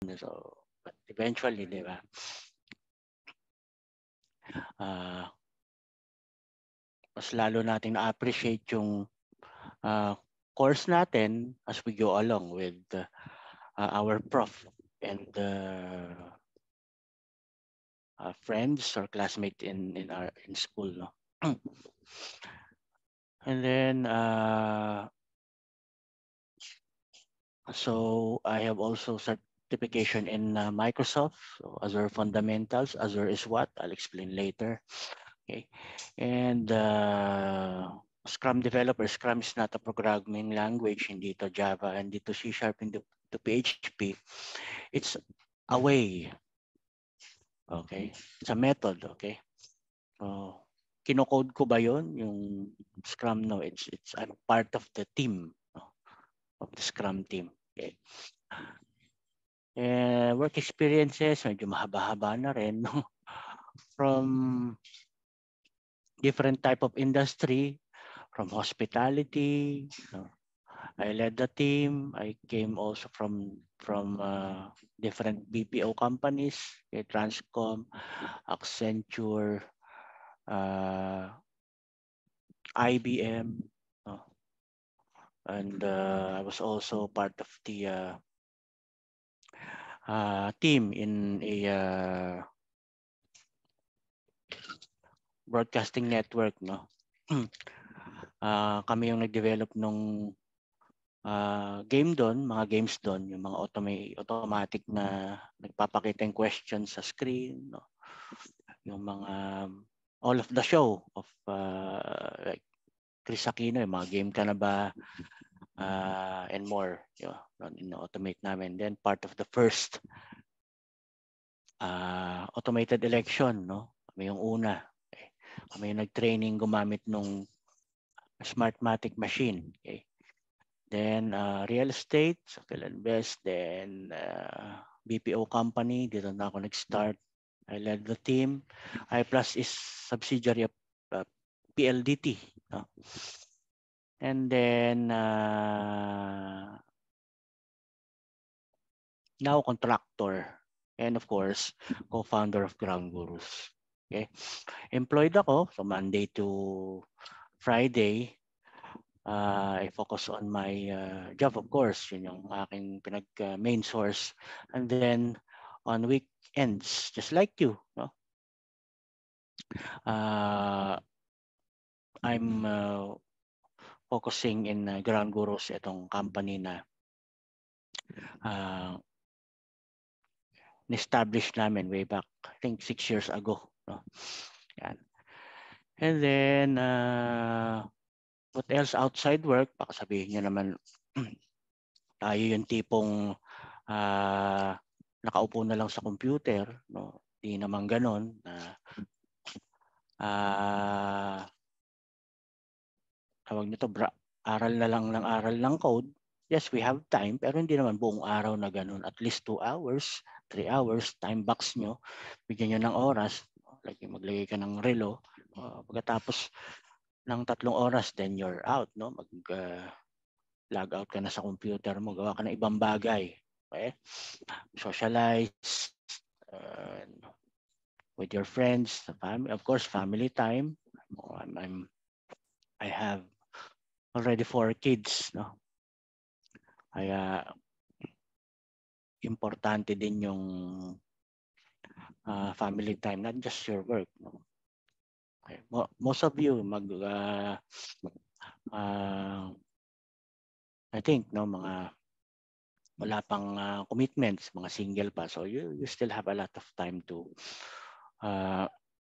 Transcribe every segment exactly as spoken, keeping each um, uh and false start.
So, but eventually, di ba, uh, mas lalo nating na-appreciate yung uh, course natin as we go along with uh, our prof and uh, uh, friends or classmates in in our in school, no. And then uh, so I have also certification in uh, Microsoft, so Azure Fundamentals. Azure is what? I'll explain later. Okay, and uh, Scrum developer. Scrum is not a programming language. Hindi to Java, hindi to C Sharp, hindi to P H P. It's a way. Okay, it's a method. Okay, so kinocode ko ba yon yung Scrum? No, it's it's I'm part of the team, no, of the Scrum team. Okay. Eh, work experiences, medyo mahaba-haba na rin, no? From different type of industry, from hospitality. No? I led the team. I came also from from uh, different B P O companies, okay, Transcom, Accenture, uh, I B M, no? And uh, I was also part of the uh, uh, team in a uh, broadcasting network, no. uh, kami yung nag-develop nung uh, game doon, mga games doon, yung mga automa- automatic na nagpapakita yung questions sa screen, no. Yung mga um, all of the show of uh, like Chris Aquino, yung mga game ka na ba, uh, and more, you know, automate namin. Then part of the first uh, automated election, no. Kami yung una. Okay. Kami yung nag-training gumamit nung Smartmatic machine. Okay. Then uh, real estate, sa Philinvest, then uh, B P O company, dito na ako nag-start. I led the team. I Plus is subsidiary of uh, P L D T. No? And then uh, now contractor. And of course, co-founder of Ground Gurus. Okay. Employed ako, so Monday to Friday. Uh, I focus on my uh, job, of course. Yun yung aking pinag uh, main source. And then on weekends, just like you, no? Uh, I'm uh, focusing in uh, Ground Gurus, itong company na uh, na-establish namin way back, I think six years ago. No? Yan. And then, uh, what else outside work? Baka sabihin nyo naman, tayo yung tipong uh, nakaupo na lang sa computer. No? Di naman ganon. Uh, uh, tawag nito, bra- aral na lang ng aral ng code. Yes, we have time, pero hindi naman buong araw na ganun. At least two hours, three hours, time box nyo. Bigyan nyo ng oras. Like maglagay ka ng relo. Uh, pagkatapos ng tatlong oras, then you're out. No? Mag, uh, log out ka na sa computer mo. Gawa ka ng ibang bagay. Okay? Socialize uh, with your friends, family, of course, family time. I'm, I'm, I have already four kids. No? Kaya importante din yung uh, family time, not just your work. No? Okay. Most of you mag uh, uh, I think no mga wala pang uh, commitments, mga single pa, so you you still have a lot of time to uh,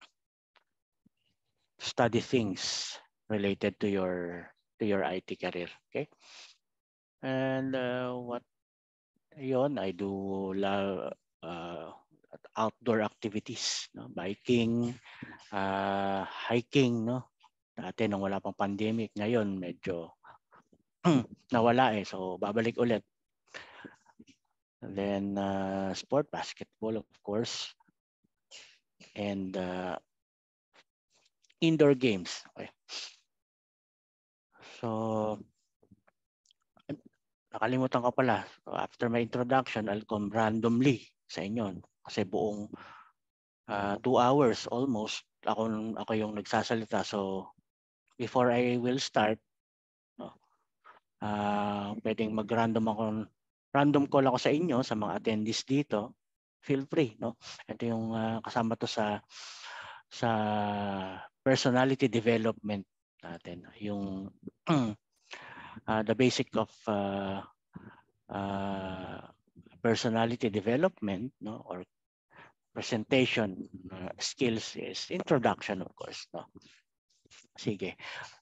study things related to your to your I T career. Okay, and uh, what yon I do love uh, outdoor activities, no? Biking, uh, hiking, no? Dati nung wala pang pandemic, ngayon medyo nawala eh. So babalik ulit. And then uh, sport, basketball of course. And uh, indoor games. Okay. So nakalimutan ko pala. So after my introduction, I'll come randomly sa inyo. Kasi buong uh, two hours almost, ako, ako yung nagsasalita. So before I will start, no, uh, pwedeng mag-random ako, random call ako sa inyo, sa mga attendees dito. Feel free. No? Ito yung uh, kasama to sa sa personality development natin. Yung uh, the basic of uh, uh, personality development, no, or presentation uh, skills is introduction, of course. No? Sige.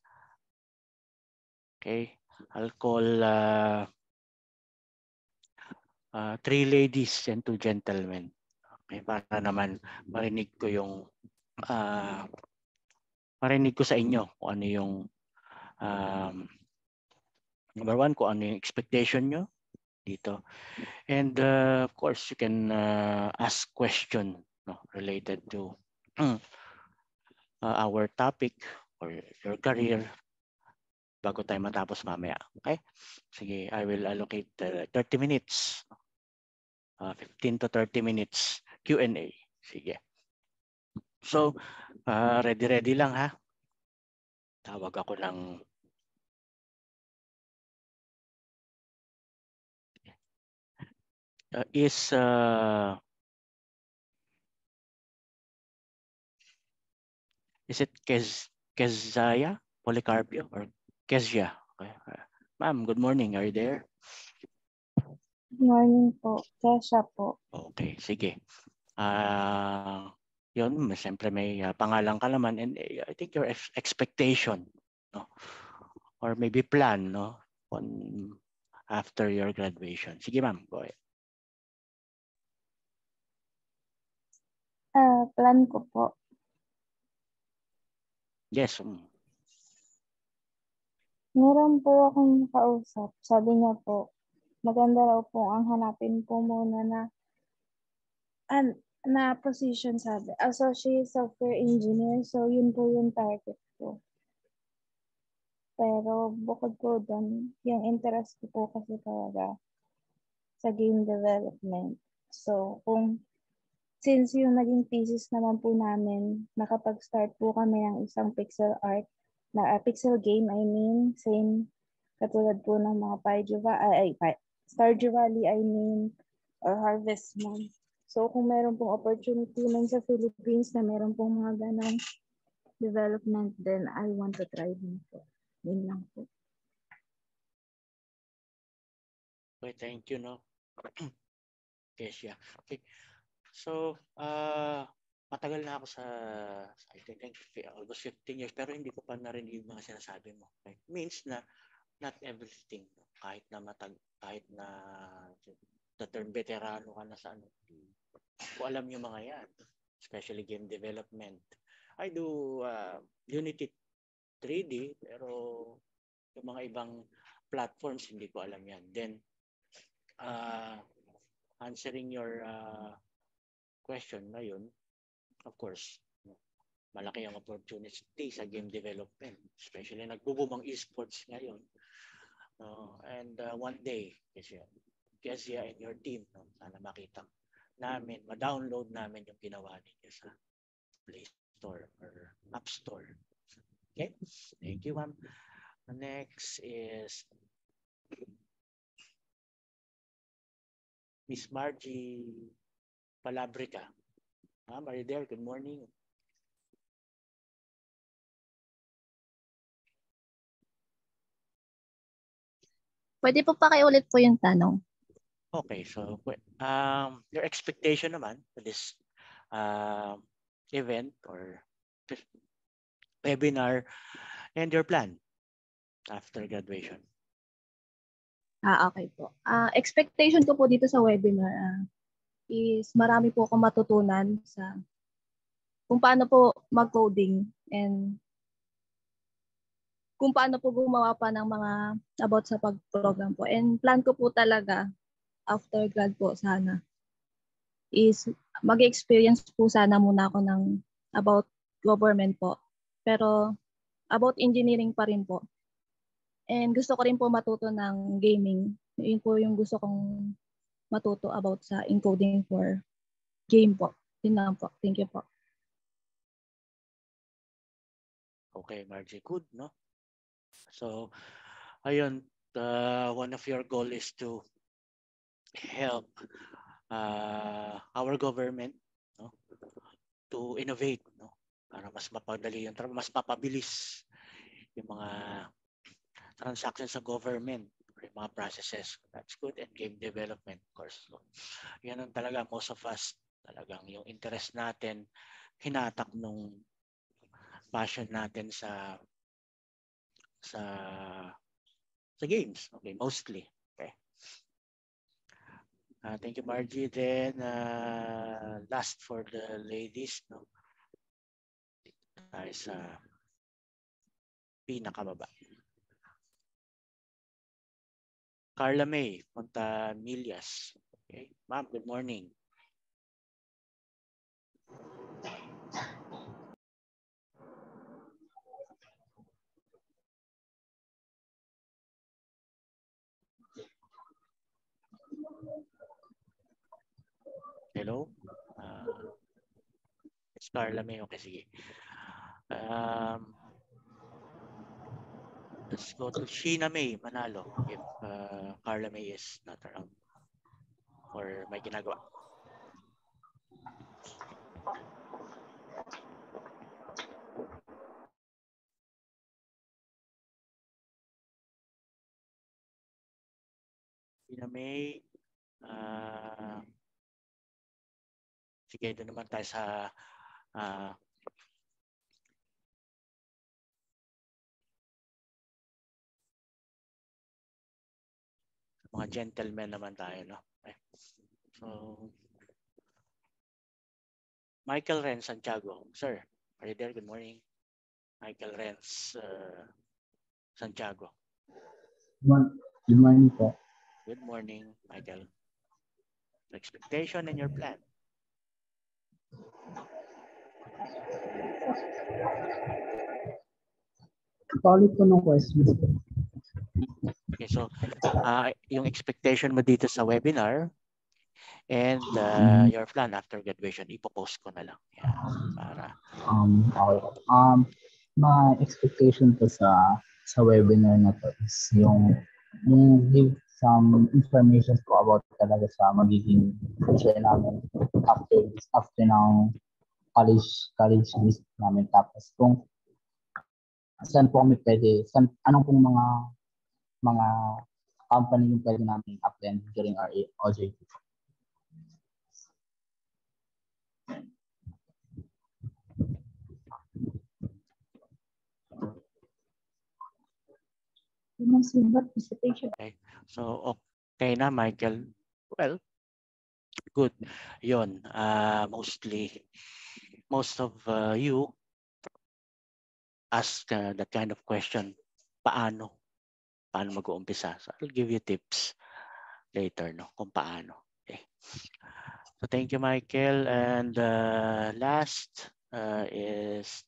Okay. I'll call uh, uh, three ladies and two gentlemen. Okay, para naman marinig ko yung uh, marinig ko sa inyo kung ano yung um, number one, kung ano yung expectation nyo dito. And uh, of course, you can uh, ask question, no, related to uh, our topic or your career bago tayo matapos mamaya. Okay? Sige, I will allocate uh, thirty minutes. Uh, fifteen to thirty minutes Q and A. Sige. So, uh, ready-ready lang ha. Tawag ako ng uh, is uh, is it Kez Kezaya Policarpio or Kezia? Okay. Uh, ma'am, good morning. Are you there? Good morning po. Kesha po. Okay, sige. Ah, uh, yun, siyempre may uh, pangalan ka naman, and uh, I think your ex expectation, no, or maybe plan, no, on after your graduation. Sige, ma'am, go ahead. Ah, plan ko po. Yes. Um. Meron po akong kausap. Sabi niya po, maganda raw po ang hanapin po muna na an, na position, sabi. Associate Software Engineer. So, yun po yung target ko. Pero bukod po doon, yung interest ko po kasi talaga sa game development. So, kung since yung naging thesis naman po namin, nakapag-start po kami ng isang pixel art, na uh, pixel game, I mean, same katulad po ng mga Stardew Valley, ay, Stardew Valley, I mean, or Harvest Moon. So, kung meron pong opportunity man sa Philippines na meron pong mga ganong development, then I want to try din po. Yun lang po. Okay, thank you, no. Kesha. Okay. So, uh, matagal na ako sa, I think, almost fifteen years, pero hindi ko pa narinig yung mga sinasabi mo. Okay? Means na not everything, no? Kahit na matag, kahit na the term veterano ka na sa ano, ko alam yung mga yan, especially game development. I do uh, Unity three D, pero yung mga ibang platforms, hindi ko alam yan. Then, uh, answering your uh, question na yun, of course, malaki ang opportunity sa game development, especially nagbubumang esports ngayon. Uh, and uh, one day, kasi Kezia and your team, no, sana makita namin, ma-download namin yung ginawa ninyo sa Play Store or App Store. Okay? Thank you, ma'am. Next is Miss Margie Palabrica. Ma'am, are you there? Good morning. Pwede po pakiulit po yung tanong. Okay, so um, your expectation naman for this uh, event or webinar and your plan after graduation. Ah, okay po. Uh, expectation ko po dito sa webinar uh, is marami po akong matutunan sa kung paano po mag-coding and kung paano po gumawa pa ng mga about sa pag-program po. And plan ko po talaga after grad po sana is mag-experience po sana muna ako ng about government po. Pero about engineering pa rin po. And gusto ko rin po matuto ng gaming Yun po yung gusto kong matuto about sa encoding for game po. Yun lang po. Thank you po. Okay, Margie, good, no? So, ayun, uh, one of your goal is to help uh, our government, no, to innovate, no, para mas mapadali yung trabaho, mas mapabilis yung mga transactions sa government, yung mga processes. That's good. And game development, of course. So, yan ang talaga, most of us, talagang yung interest natin, hinatak nung passion natin sa sa sa games. Okay, mostly. Okay. Uh, thank you, Margie. Then, uh, last for the ladies, no? Tayo sa pinakababa. Carla May, Punta Milias. Okay. Ma'am, good morning. Hello? Uh, it's Carla May. Okay, sige. Um, let's go to Sheena May, Manalo, if uh, Carla May is not around or may ginagawa. Sheena May, uh, sige, doon naman tayo sa uh, mga gentlemen naman tayo, no? Okay. So, Michael Ren Santiago. Sir, are you there? Good morning. Michael Renz uh, Santiago. Good morning po. Good morning, Michael. Expectation and your plan. Paulit ko ng questions. Okay, so uh, yung expectation mo dito sa webinar and uh, your plan after graduation, ipopost ko na lang. Yeah, para Um, okay. Um, my expectation po sa sa webinar na to is yung yung give some information po about talaga sa magiging future namin after after ng college college list namin, tapos kung saan po kami pwede, saan, anong pong mga mga company yung pwede namin apply during our O J T. okay. So okay na, Michael. Well, good. Yun, uh, mostly most of uh, you ask uh, that kind of question. Paano? Paano mag-uumpisa? So I'll give you tips later, no, kung paano. Okay. So thank you, Michael. And uh, last uh, is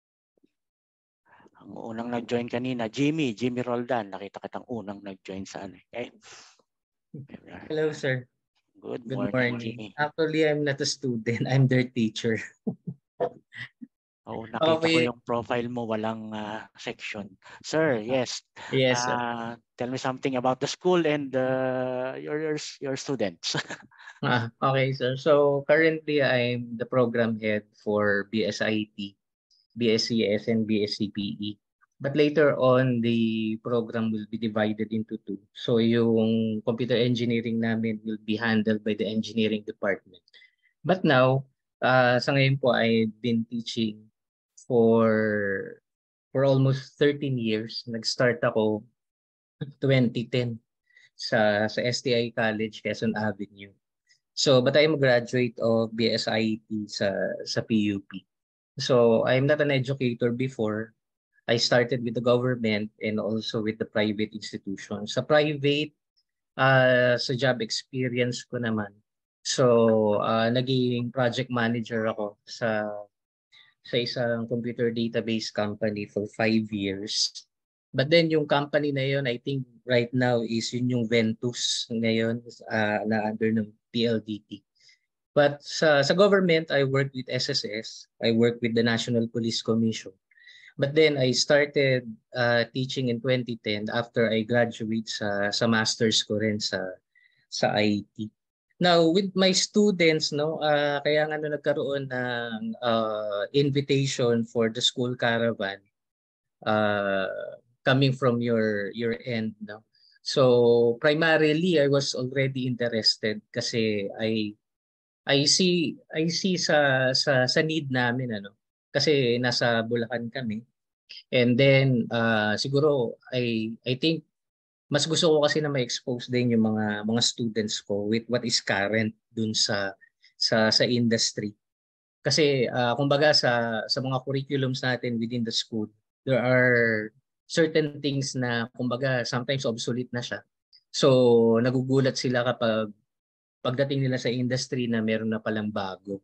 ang unang nag-join kanina, Jimmy, Jimmy Roldan. Nakita kitang unang nag-join sa ano. Okay. Hello, sir. Good Good morning, morning. Jimmy. Actually, I'm not a student. I'm their teacher. Oo, nakita Okay. ko yung profile mo, walang uh, section. Sir, yes. Yes, sir. Uh, tell me something about the school and uh, your, your your students. Ah, okay, sir. So currently, I'm the program head for B S I T, B S C S, and B S C P E. But later on, the program will be divided into two. So yung computer engineering namin will be handled by the engineering department. But now, uh, sa ngayon po, I've been teaching for for almost thirteen years. Nag-start ako twenty ten sa sa S T I College, Quezon Avenue. So, but I'm a graduate of B S I T sa sa P U P. So, I'm not an educator before. I started with the government and also with the private institutions. Sa private, uh, sa job experience ko naman. So, uh, naging project manager ako sa sa isang computer database company for five years. But then yung company na yun, I think right now is yun yung Ventus ngayon uh, na under ng P L D T. But sa, sa government, I work with S S S. I work with the National Police Commission. But then I started uh, teaching in twenty ten after I graduate sa, sa master's ko rin sa, sa I T. Now, with my students, no, uh, kaya nga no, nagkaroon ng uh, invitation for the school caravan uh, coming from your your end, no. So primarily I was already interested kasi I I see I see sa sa sa need namin, ano, kasi nasa Bulacan kami. And then uh, siguro I I think mas gusto ko kasi na ma-expose din yung mga mga students ko with what is current dun sa sa sa industry. Kasi uh, kumbaga sa sa mga curriculums natin within the school, there are certain things na kumbaga sometimes obsolete na siya. So nagugulat sila kapag pagdating nila sa industry na meron na palang bago.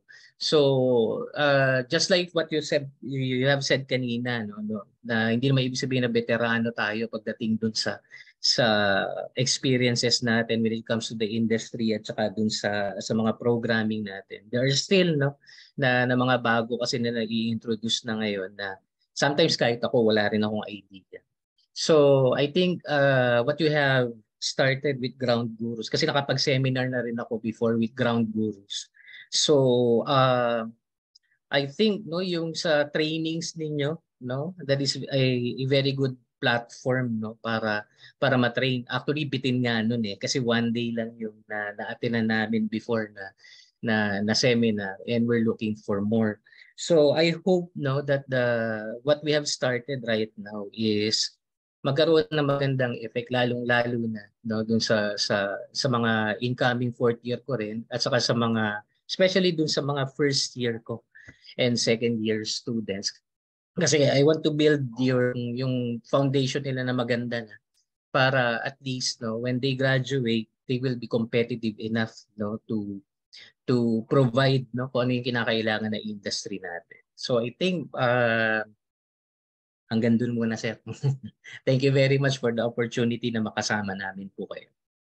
So, uh, just like what you said, you have said kanina, no, no, na hindi naman ibig sabihin na veterano tayo pagdating dun sa sa experiences natin when it comes to the industry at saka dun sa sa mga programming natin. There are still no na, na mga bago kasi na nag-i-introduce na ngayon na sometimes kahit ako wala rin akong idea. So, I think uh, what you have started with Ground Gurus kasi nakapag-seminar na rin ako before with Ground Gurus. So, uh, I think no yung sa trainings ninyo, no, that is a, a very good platform, no, para para ma-train. Actually bitin nga noon eh kasi one day lang yung na na-attenan namin before na na na seminar and we're looking for more. So I hope no that the what we have started right now is magkaroon ng magandang effect lalong-lalo na no dun sa sa sa mga incoming fourth year ko rin at saka sa mga especially dun sa mga first year ko and second year students kasi I want to build your yung foundation nila na maganda na para at least no when they graduate they will be competitive enough no to to provide no kung ano yung kinakailangan ng industry natin. So I think uh, hanggang dun muna, sir. Thank you very much for the opportunity na makasama namin po kayo.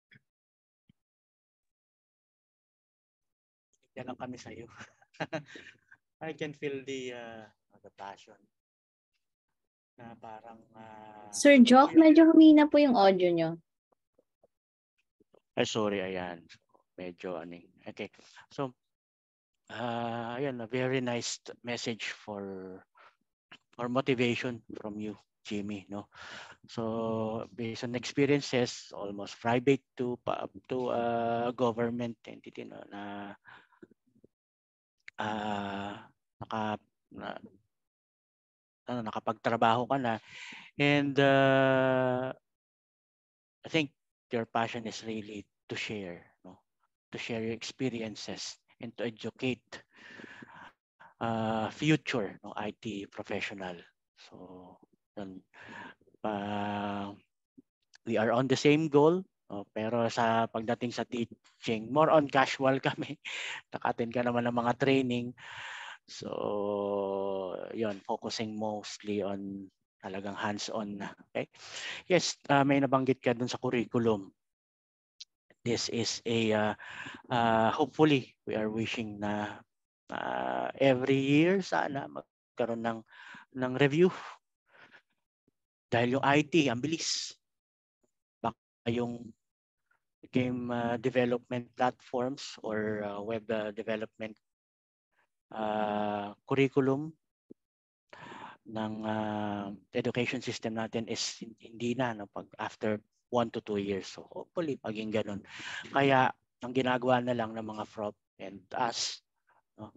Yan lang kami sa iyo. I can feel the uh, the passion. Na parang uh, Sir Jock, medyo humina po yung audio nyo. Ay, sorry, ayan. Medyo ano. Okay. So, uh, ayan, a very nice message for or motivation from you, Jimmy, no? So based on experiences, almost private to to a uh, government entity, no, na uh, naka na, ano, nakapagtrabaho ka na, and uh, I think your passion is really to share, no, to share your experiences and to educate uh, future no I T professional. So yun, uh, we are on the same goal, oh, pero sa pagdating sa teaching, more on casual kami. Nakatin ka naman ng mga training. So yun, focusing mostly on talagang hands-on na. Okay? Yes, uh, may nabanggit ka dun sa curriculum. This is a uh, uh, hopefully we are wishing na uh, every year sana magkaroon ng ng review dahil yung I T ang bilis, baka yung game uh, development platforms or uh, web uh, development uh, curriculum ng uh, education system natin is hindi na no pag after one to two years. So hopefully maging ganun. Kaya ang ginagawa na lang ng mga F R O P and us, no,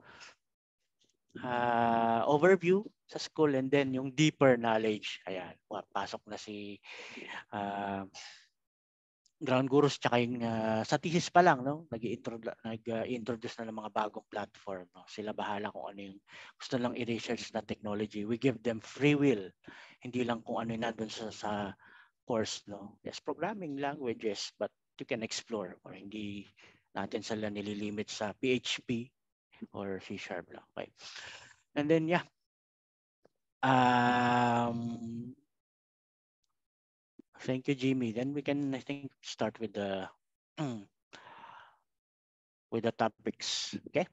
uh, overview sa school and then yung deeper knowledge. Ayan, pasok na si uh, Ground Gurus tsaka yung uh, sa thesis pa lang, no, nag-introduce na ng mga bagong platform, no. Sila bahala kung ano yung gusto lang i-research na technology. We give them free will, hindi lang kung ano yung nandun sa, sa course, no. Yes, programming languages, but you can explore, or hindi natin sila nililimit sa P H P or C Sharp lang. Okay. And then yeah, um Thank you, Jimmy. Then we can, I think, start with the with the topics. Okay.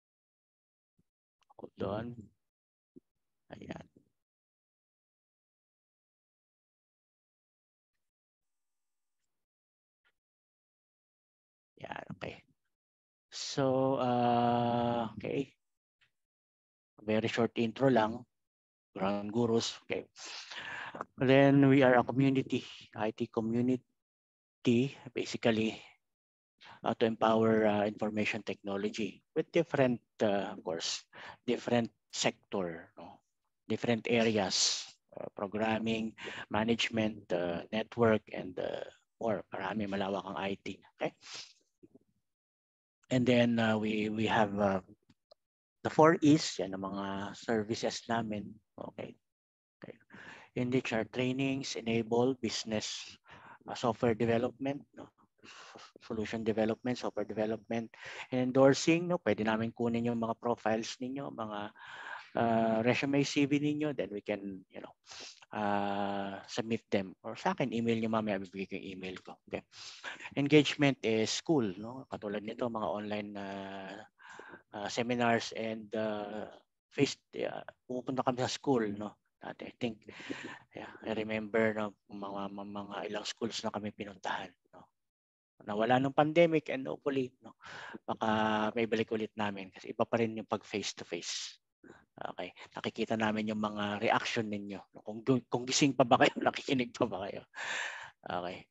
Hold on. Ayan. Yeah, okay. So, uh, okay. Very short intro lang. Ground Gurus. Okay. Then we are a community, I T community, basically uh, to empower uh, information technology with different, uh, of course, different sector, no? Different areas, uh, programming, management, uh, network, and uh, more. Marami malawak ang I T. Okay. And then uh, we we have uh, the four E's, yan ang mga services namin. Okay. Okay. In which are trainings, enable, business, uh, software development, no? Solution development, software development, and endorsing, no? Pwede namin kunin yung mga profiles ninyo, mga uh, resume C V ninyo, then we can, you know, uh, submit them. Or sa akin, email nyo mamaya, bibigay ko yung email ko. Okay. Engagement is school, no? Katulad nito, mga online uh, uh, seminars and uh, face, uh, pupunta kami sa school, no? Dati, I think, yeah, I remember no, mga, mga, mga ilang schools na kami pinuntahan. No? Nawala nung pandemic and hopefully, no, baka may balik ulit namin kasi iba pa rin yung pag face-to-face. Okay, nakikita namin yung mga reaction ninyo. Kung, kung gising pa ba kayo, nakikinig pa ba kayo? Okay.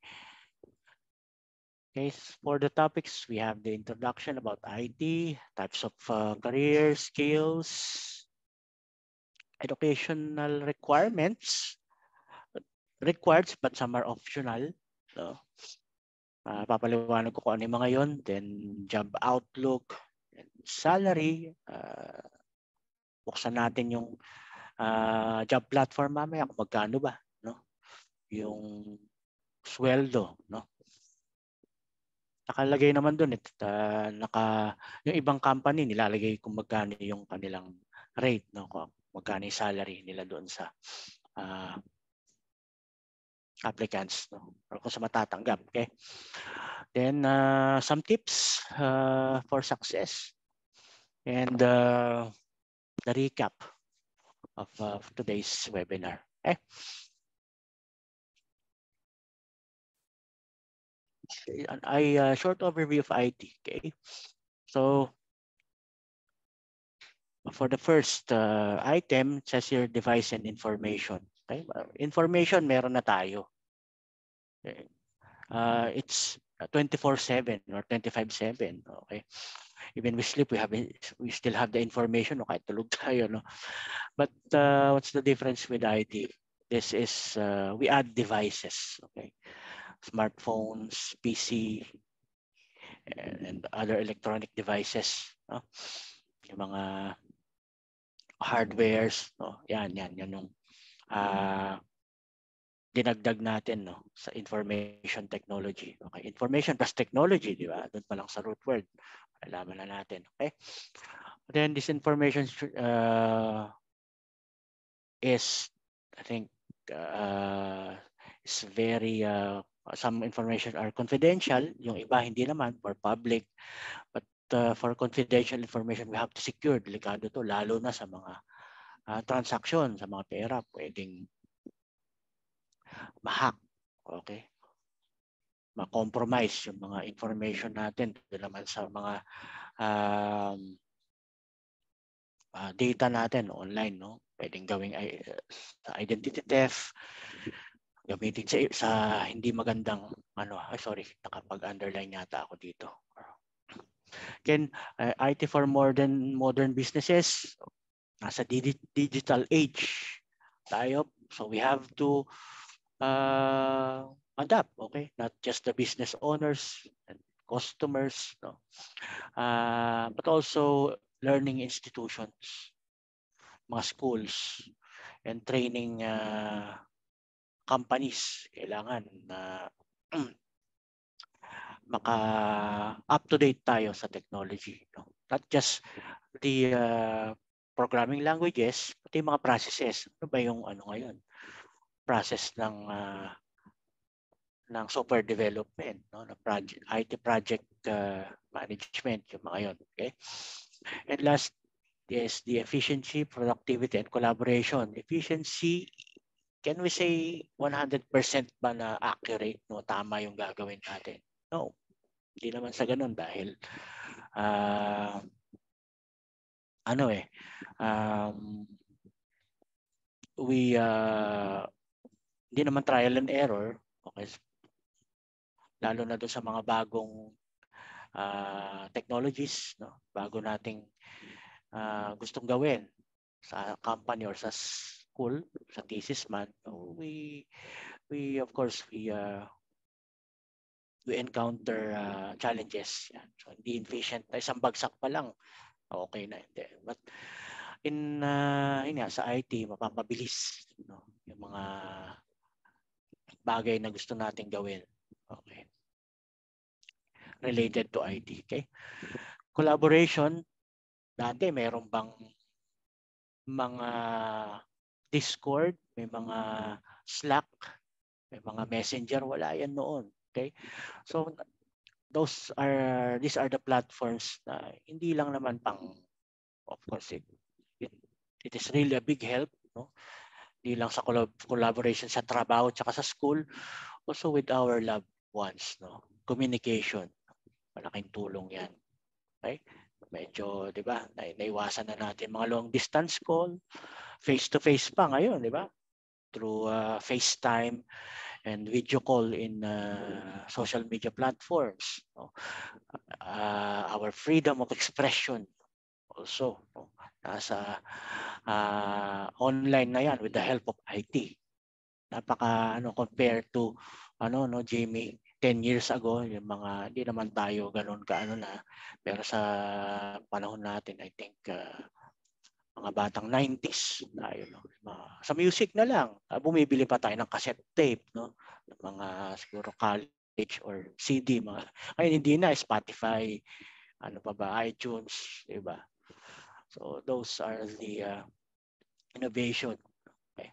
Okay, for the topics, we have the introduction about I T, types of uh, career, skills, educational requirements, required but some are optional. So, uh, papaliwanag ko kung ano yung mga yon. Then, job outlook, salary, uh, buksan natin yung uh, job platform mamaya kung magkano ba, no? Yung sweldo, no? Nakalagay naman doon, uh, naka, yung ibang company nilalagay kung magkano yung kanilang rate, no? Kung magkano yung salary nila doon sa uh, applicants, no? Or kung sa matatanggap, okay? Then uh, some tips uh, for success and uh, the recap of uh, today's webinar. Okay? I uh, short overview of I T. Okay, so for the first uh, item, it says here device and information. Okay, information meron na tayo. Okay. Uh, it's twenty-four seven or twenty-five seven. Okay, even we sleep, we have we still have the information. No, kahit tulog tayo, no. But uh, what's the difference with I T? This is uh, we add devices. Okay, smartphones, P C, and, and other electronic devices. No? Yung mga hardwares, no? Yan, yan, yan yung uh, dinagdag natin, no, sa information technology. Okay, information plus technology, di ba? Doon pa lang sa root word. Alaman na natin, okay? Then this information uh, is, I think, uh, is very, uh, some information are confidential, yung iba hindi naman, for public. But uh, for confidential information, we have to secure. Delikado to, lalo na sa mga uh, transaction, sa mga pera, pwedeng ma-hack. Okay? Ma-compromise yung mga information natin. Doon naman sa mga um, uh, data natin online, no? Pwedeng gawing uh, identity theft, gamitin sa, sa hindi magandang ano, ay sorry, nakapag-underline yata ako dito. Again, uh, I T for modern modern businesses, nasa digital age tayo, so we have to uh, adapt, okay? Not just the business owners and customers, no? Uh, but also learning institutions, mga schools, and training uh, companies. Kailangan na uh, maka-up-to-date tayo sa technology. No? Not just the uh, programming languages, pati mga processes. Ano ba yung ano ngayon? Process ng uh, ng software development, no, na project, I T project uh, management, yung mga yun. Okay? And last is the efficiency, productivity, and collaboration. Efficiency, can we say one hundred percent ba na accurate, no, tama yung gagawin natin? No, hindi naman sa ganun dahil uh, ano eh, um, we uh, hindi naman trial and error. Okay, lalo na doon sa mga bagong uh, technologies, no, bago nating uh, gustong gawin sa company or sa school, sa thesis man, no, we we of course we uh, we encounter uh, challenges. Yan. So hindi efficient, isang bagsak pa lang okay na, hindi. But in uh, yun nga, sa I T mapapabilis, no, yung mga bagay na gusto nating gawin. Okay. Related to I T. Okay. Collaboration, dati meron bang mga Discord, may mga Slack, may mga Messenger, wala yan noon. Okay? So those are these are the platforms na hindi lang naman pang, of course it, it, it is really a big help, no? Hindi lang sa collab collaboration sa trabaho at sa school, also with our loved ones, no? Communication, malaking tulong yan. Okay? Medyo, di ba, na, naiwasan na natin mga long distance call, face-to-face pa ngayon, di ba? Through uh, FaceTime and video call in uh, social media platforms. No? Uh, our freedom of expression also, no? Nasa uh, online na yan with the help of I T. Napaka ano compared to ano no Jamie ten years ago, yung mga hindi naman tayo ganoon kaano na, pero sa panahon natin I think uh, mga batang nineties tayo, no. Sa music na lang, uh, bumibili pa tayo ng cassette tape, no, mga siguro college or C D, mga ay hindi na, Spotify, ano pa ba, iTunes, di ba? So those are the uh, innovation. Okay.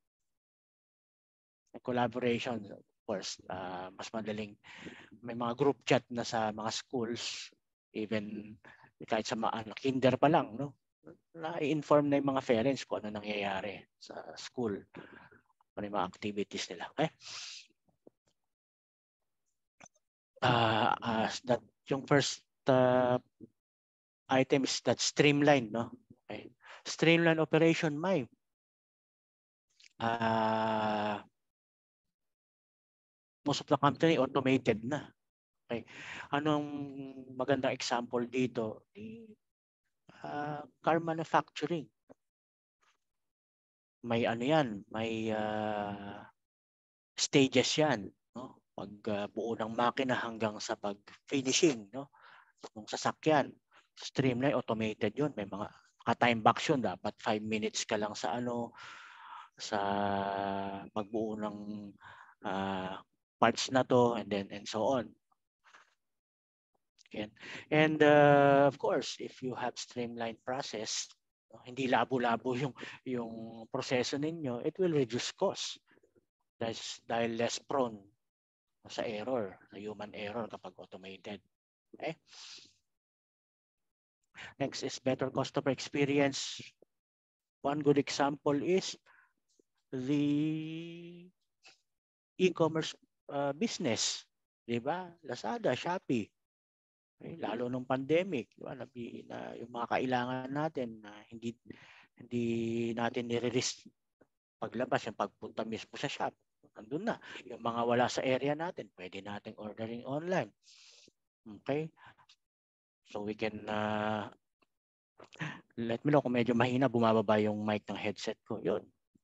Collaboration, of course, uh, mas madaling, may mga group chat na sa mga schools, even kahit sa mga kinder pa lang, no, na-inform na yung mga parents kung ano nangyayari sa school, ano yung mga activities nila. Okay? Uh, uh, that yung first uh, item is that streamline, no? Okay. Streamline operation, may uh, most of the company automated na. Okay. Anong magandang example dito? Uh, car manufacturing. May ano yan, may uh, stages yan, no? Pag uh, buo ng makina hanggang sa pag-finishing, no? Ng sasakyan. Streamline, automated yun. May mga ka-time box yun. Dapat five minutes ka lang sa ano, sa pagbuo ng uh, parts na to, and then and so on. Okay. And uh, of course, if you have streamlined process, no, hindi labo-labo yung yung proseso ninyo, it will reduce cost. That's dahil less prone sa error, sa human error kapag automated. Okay? Next is better customer experience. One good example is the e-commerce uh, business, di ba? Lazada, Shopee. Okay? Lalo nung pandemic, di ba? Na, na yung mga kailangan natin na hindi hindi natin nire-risk paglabas, yung pagpunta mismo sa shop. Nandun na. Yung mga wala sa area natin, pwede nating ordering online. Okay? So we can uh, let me know kung medyo mahina, bumababa yung mic ng headset ko. Yun.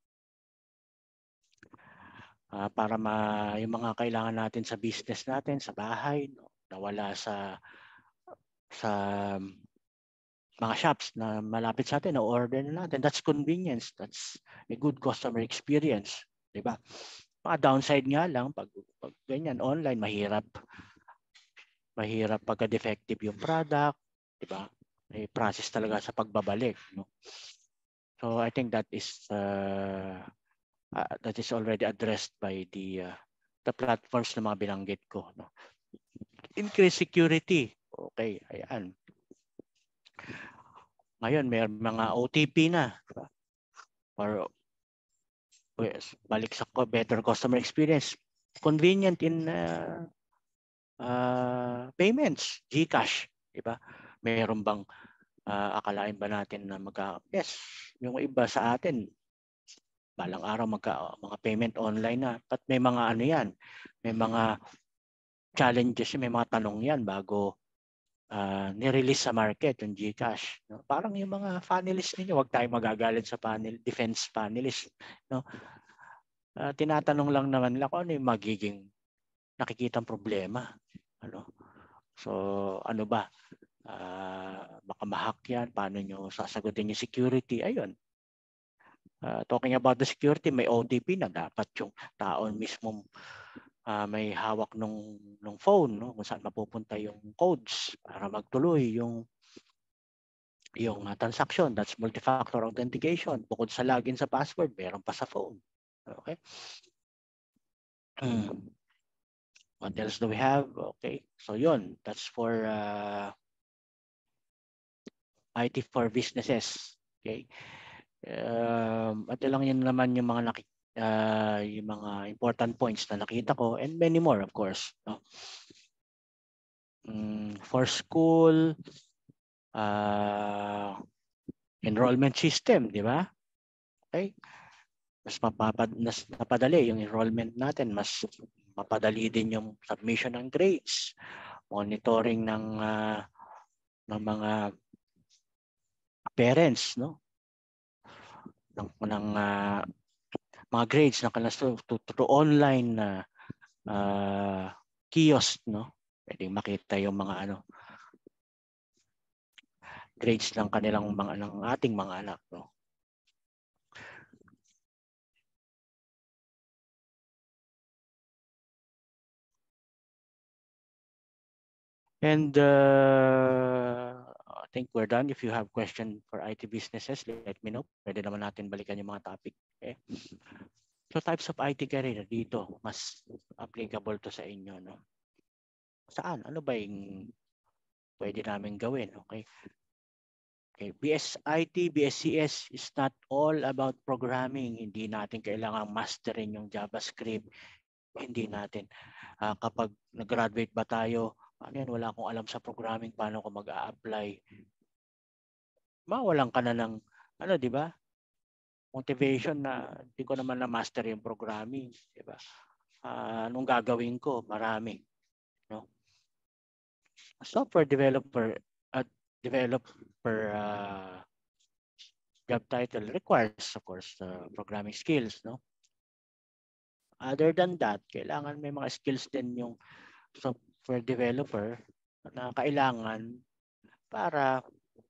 Uh, para ma yung mga kailangan natin sa business natin, sa bahay, no, nawala sa sa mga shops na malapit sa atin, na order na natin. That's convenience. That's a good customer experience. Diba? Mga downside nga lang, pag, pag ganyan, online, mahirap. Mahirap pagka defective yung product. Diba? May process talaga sa pagbabalik. No? So I think that is uh, uh, that is already addressed by the uh, the platforms na mga binanggit ko. No? Increase security. Okay, ayan. Ngayon, may mga O T P na. Diba? Or yes, balik sa better customer experience. Convenient in uh, uh, payments, GCash. Diba? Mayroon bang uh, akalain ba natin na magka... Yes, yung iba sa atin, balang araw magka mga payment online na. But may mga ano yan, may mga challenges, may mga tanong yan bago uh, nirelease sa market yung GCash. No? Parang yung mga panelists ninyo, wag tayong magagalit sa panel, defense panelists. No? Uh, tinatanong lang naman nila kung ano yung magiging nakikitang problema. Ano? So ano ba? Uh, baka ma-hack yan, paano nyo sasagutin yung security? Ayun. Uh, talking about the security, may O T P na dapat yung tao mismo uh, may hawak nung, nung phone, no? Kung saan mapupunta yung codes para magtuloy yung yung uh, transaction. That's multi-factor authentication. Bukod sa login sa password, meron pa sa phone. Okay. What else do we have? Okay. So yun, that's for uh, I T for businesses. Okay. Um, at lang yun naman yung mga nakik uh, yung mga important points na nakita ko, and many more, of course. No? Um, for school, uh, enrollment system, di ba? Okay. Mas mapapad mas napadali yung enrollment natin, mas mapadali din yung submission ng grades, monitoring ng uh, ng mga parents, no? ng, ng uh, mga grades na kanas to, to, to online na uh, uh, kiosk, no? Pwedeng makita yung mga ano grades ng kanilang mga ng ating mga anak, no? And uh, I think we're done. If you have question for I T businesses, let me know. Pwede naman natin balikan yung mga topic. Okay? So types of I T career dito, mas applicable to sa inyo, no? Saan? Ano ba yung pwede namin gawin? Okay. Okay. B S I T, B S C S is not all about programming. Hindi natin kailangan masterin yung JavaScript. Hindi natin. Uh, kapag nag-graduate ba tayo, ano yan, wala akong alam sa programming, paano ko mag-a-apply. Mawalan ka na ng, ano, di ba? Motivation na hindi ko naman na-master yung programming. Di ba? Uh, anong gagawin ko? Marami. No? Software developer at uh, developer uh, job title requires, of course, uh, programming skills. No? Other than that, kailangan may mga skills din yung software developer na kailangan para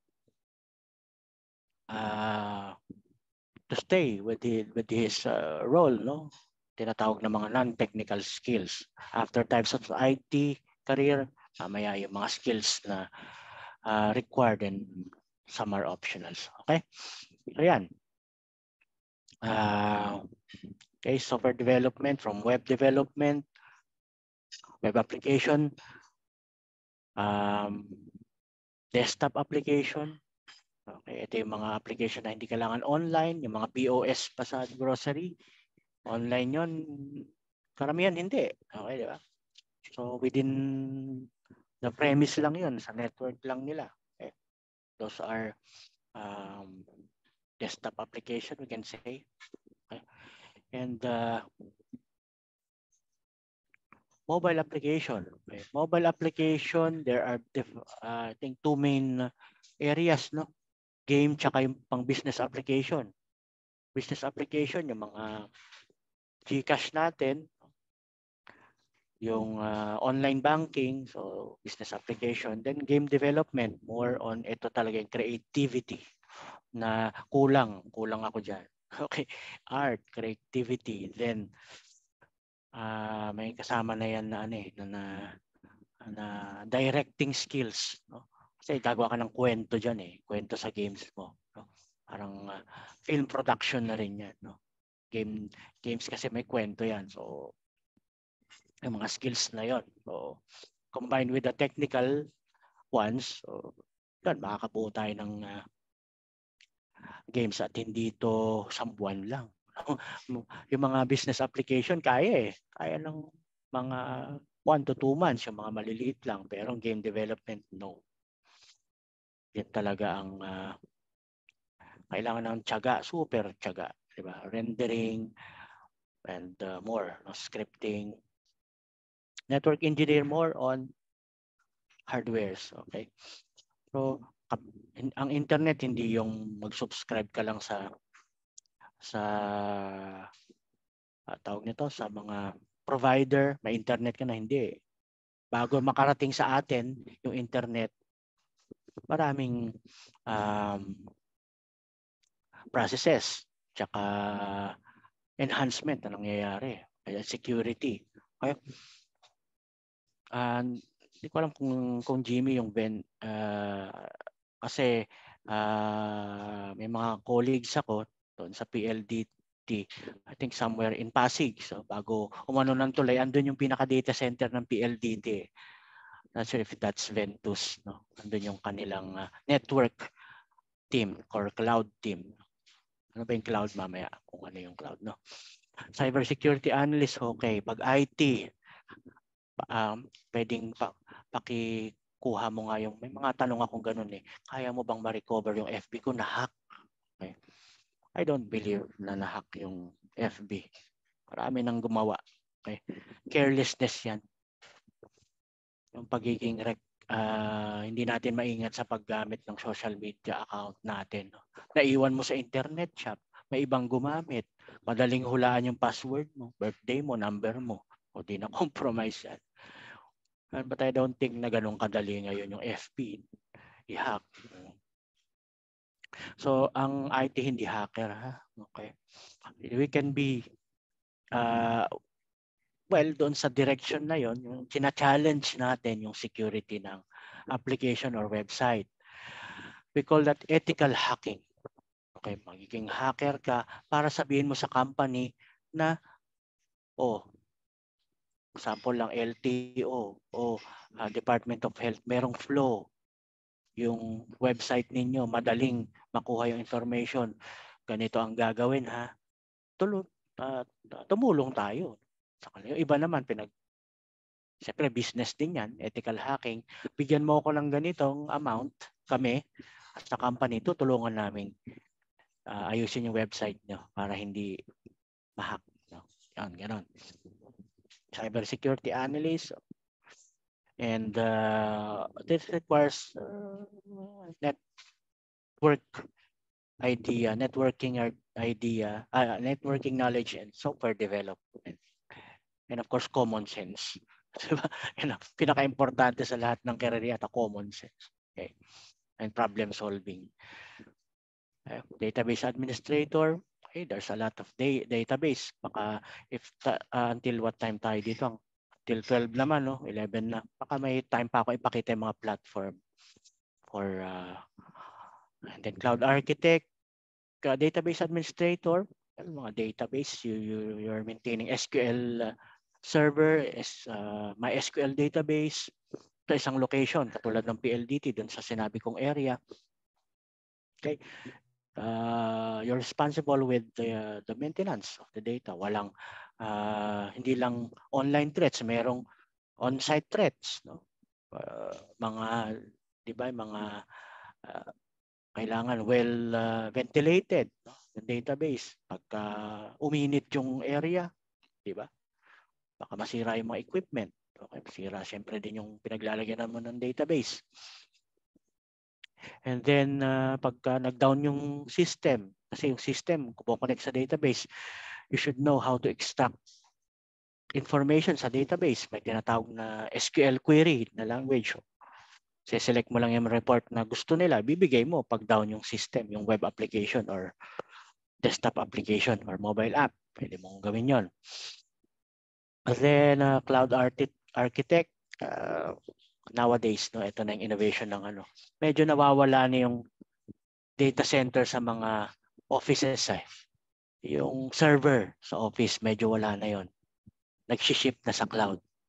uh, to stay with, the, with his uh, role, no? Tinatawag na mga non-technical skills. After types of I T career, mamaya yung mga skills na uh, required and some are optionals. Okay? So yan. Uh, okay, software development from web development, web application, um, desktop application. Okay, ito yung mga application na hindi kailangan online, yung mga P O S pa sa grocery. Online yon, karamihan hindi. Okay, di ba? So within the premise lang yun, sa network lang nila. Okay. Those are um, desktop application, we can say. Okay. And uh, mobile application. Okay. Mobile application, there are uh, I think two main areas, no? Game tsaka yung pang business application. Business application, yung mga GCash natin, yung uh, online banking, so business application. Then game development, more on ito talaga yung creativity na kulang. Kulang ako dyan. Okay. Art, creativity. Then uh, may kasama na yan na ano eh, na, na, na directing skills. No? Kasi gagawa ka ng kwento dyan eh. Kwento sa games mo. No? Parang uh, film production na rin yan. No? Game, games kasi may kwento yan. So yung mga skills na yon. So, combined with the technical ones, so, yan, makakabuo tayo ng uh, games at hindi ito isang buwan lang. Yung mga business application, kaya eh. Kaya ng mga one to two months, yung mga maliliit lang. Pero game development, no. Yan talaga ang uh, kailangan ng tiyaga, super tiyaga. Diba? Rendering and uh, more, no? Scripting. Network engineer more on hardwares. Okay. So, ang internet hindi yung mag-subscribe ka lang sa sa uh, tawag nito sa mga provider, may internet ka na, hindi. Bago makarating sa atin yung internet, maraming um, processes tsaka enhancement na nangyayari. Kaya security. Okay. And hindi ko alam kung kung Jimmy yung Ben uh, kasi uh, may mga colleagues ako doon sa P L D T, I think somewhere in Pasig. So bago umano ng tulay, andun yung pinaka data center ng P L D T. Not sure if that's Ventus, no. Andun yung kanilang uh, network team or cloud team. Ano ba yung cloud mamaya? Kung ano yung cloud, no? Cybersecurity analyst, okay. Pag I T, um, pwedeng pa, pakikuha mo nga yung, may mga tanong akong ganun eh. Kaya mo bang ma-recover yung F B ko na hack? Okay. I don't believe na na-hack yung F B. Marami nang gumawa. Okay. Carelessness yan. Yung pagiging rec, uh, hindi natin maingat sa paggamit ng social media account natin. Naiwan mo sa internet shop, may ibang gumamit. Madaling hulaan yung password mo, birthday mo, number mo. O di na compromise yan. But I don't think na ganun kadali ngayon yung F B i-hack. So ang I T hindi hacker, ha? Okay. We can be uh, well, doon sa direction na yon, yung china-challenge natin yung security ng application or website. We call that ethical hacking. Okay, magiging hacker ka para sabihin mo sa company na, oh, example lang L T O o uh, Department of Health, merong flow. Yung website ninyo, madaling makuha yung information. Ganito ang gagawin, ha? Tulong, uh, tumulong tayo. Yung iba naman, pinag siyempre business din yan, ethical hacking. Bigyan mo ako ng ganitong amount, kami, at sa company, tutulungan namin uh, ayusin yung website nyo para hindi ma-hack. No? Yan, ganon. Cybersecurity analyst. And uh, this requires uh, network idea, networking idea, uh, networking knowledge and software development. And of course, common sense. Diba? Yan ang pinaka-importante sa lahat ng career at common sense. Okay. And problem solving. Uh, database administrator. Okay, there's a lot of da database. Baka if uh, until what time tayo dito? Till twelve naman, no? eleven na. Baka may time pa ako ipakita yung mga platform for uh, and then cloud architect, uh, database administrator, mga database, you, you you're maintaining S Q L uh, server, is uh, MySQL database sa isang location katulad ng P L D T dun sa sinabi kong area. Okay. Uh, you're responsible with the, uh, the maintenance of the data. Walang uh, hindi lang online threats, merong on-site threats, no? Uh, mga 'di ba, mga uh, kailangan well uh, ventilated, no? Yung database. Pagka uminit yung area, 'di ba? Baka masira yung mga equipment. Okay, masira siyempre din yung pinaglalagyan mo ng database. And then uh, pagka nag-down yung system, kasi yung system kumo-connect sa database, you should know how to extract information sa database. May tinatawag na S Q L query na language. Se-select mo lang yung report na gusto nila, bibigay mo pag down yung system, yung web application or desktop application or mobile app. Pwede mong gawin yon. And then uh, cloud architect, uh, nowadays, no, ito na yung innovation ng ano. Medyo nawawala na yung data center sa mga offices. Eh. Yung server sa office, medyo wala na yon. Nag-ship na sa cloud.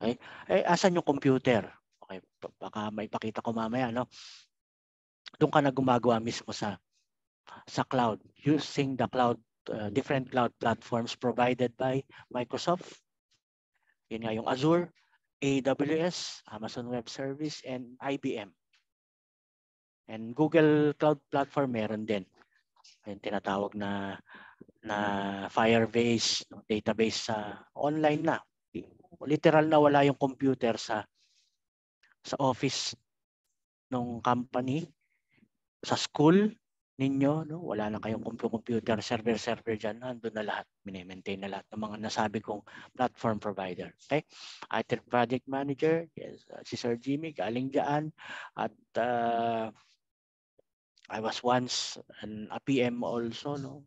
Okay? Eh, asan yung computer? Okay, baka maipakita ko mamaya, no? Doon ka na gumagawa mismo sa sa cloud using the cloud uh, different cloud platforms provided by Microsoft. Yun nga yung Azure, A W S, Amazon Web Service, and I B M. And Google Cloud Platform meron din. Yung tinatawag na na Firebase, no, database sa online na. Literal na wala yung computer sa sa office ng company, sa school ninyo, no? Wala na kayong computer, server, server dyan. Nandun na lahat. Mini-maintain na lahat ng mga nasabi kong platform provider. Okay? I T project manager, yes, uh, si Sir Jimmy, galing dyan. At uh, I was once an, a P M also, no?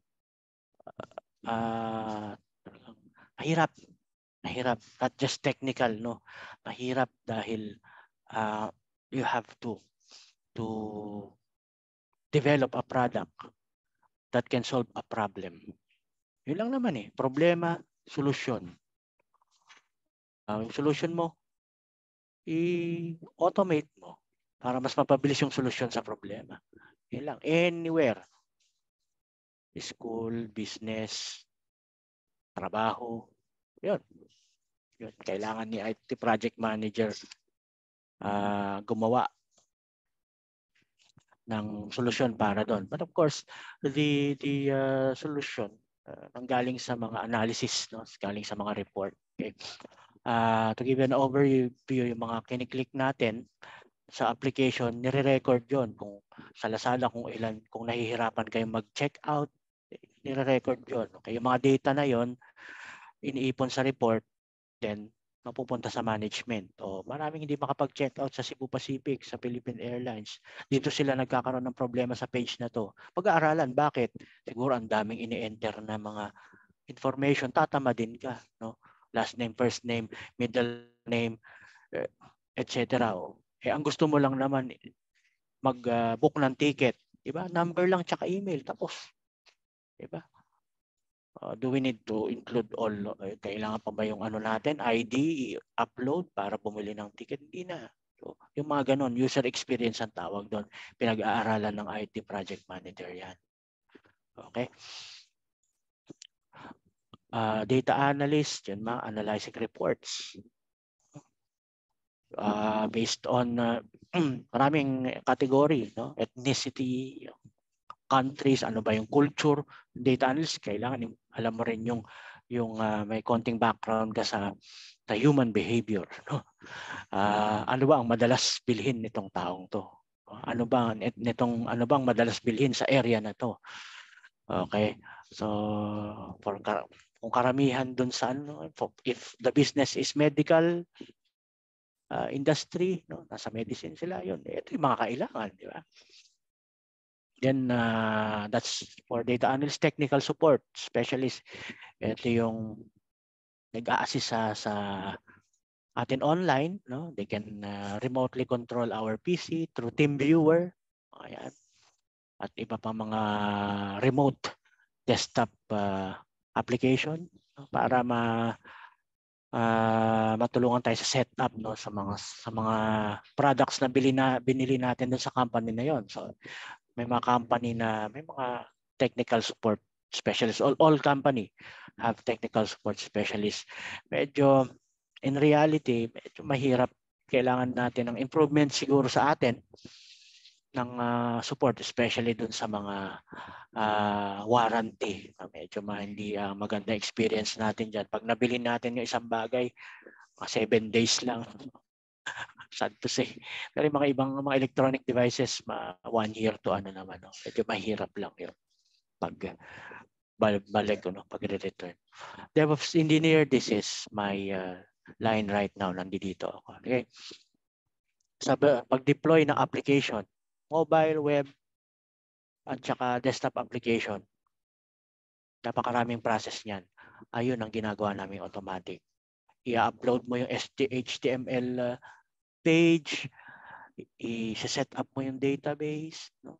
Uh, mahirap. Mahirap. Not just technical, no? Mahirap dahil uh, you have to to develop a product that can solve a problem. Yun lang naman eh. Problema, solusyon. Uh, yung solution mo, i-automate mo para mas mapabilis yung solusyon sa problema. Yun lang. Anywhere. School, business, trabaho. Yun. Yun. Kailangan ni I T project manager uh, gumawa ng solusyon para doon. But of course, the the uh, solution uh, nanggaling sa mga analysis, no? Galing sa mga report. Okay. Uh, to give an overview yung mga kiniklik natin sa application, nire-record yon kung sa Lazada kung ilan, kung nahihirapan kayong mag-check out, nire-record yon. Okay, yung mga data na yon iniipon sa report, then mapupunta sa management. O maraming hindi makapag-check out sa Cebu Pacific, sa Philippine Airlines. Dito sila nagkakaroon ng problema sa page na to. Pag-aaralan, bakit? Siguro ang daming ini-enter na mga information, tatama din ka, no? Last name, first name, middle name, et cetera. Eh ang gusto mo lang naman mag-book uh, ng ticket, di ba? Number lang tsaka email, tapos. Di ba? Uh, do we need to include all? Uh, kailangan pa ba yung ano natin, I D, upload para bumili ng ticket? Hindi na. So, yung mga ganon, user experience ang tawag doon. Pinag-aaralan ng I T project manager yan. Okay? Uh, data analyst, yun mga analyzing reports. Uh, based on uh, maraming category, no? Ethnicity, countries, ano ba yung culture, data analyst, kailangan alam mo rin yung yung uh, may konting background ka sa, sa human behavior, no? Uh, ano ba ang madalas bilhin nitong taong to? Ano ba nitong ano bang madalas bilhin sa area na to? Okay. So for kung karamihan dun sa ano, if the business is medical uh, industry, no, nasa medicine sila, yun. Ito yung mga kailangan, di ba? Then uh, that's for data analyst, technical support specialist. Ito yung nag-a-assist sa, sa atin online, no? They can uh, remotely control our P C through TeamViewer. Ayan. At iba pa mga remote desktop uh, application, no? Para ma uh, matulungan tayo sa setup, no, sa mga sa mga products na bili na binili natin doon sa company na 'yon. So may mga company na may mga technical support specialists. All, all company have technical support specialists. Medyo, in reality, medyo mahirap. Kailangan natin ng improvement siguro sa atin ng uh, support, especially dun sa mga uh, warranty. Medyo ma, hindi uh, maganda experience natin dyan. Pag nabili natin yung isang bagay, mga seven days lang. Sad to say. Pero yung mga ibang mga electronic devices, ma one year to ano naman, no? Medyo mahirap lang yun pag balik ko, no? Pag re-return. DevOps engineer, this is my uh, line right now. Nandito ako. Okay. Sa pag-deploy ng application, mobile, web, at saka desktop application, napakaraming process niyan. Ayun ang ginagawa namin automatic. I-upload mo yung H T M L uh, page, i-set up mo yung database, no?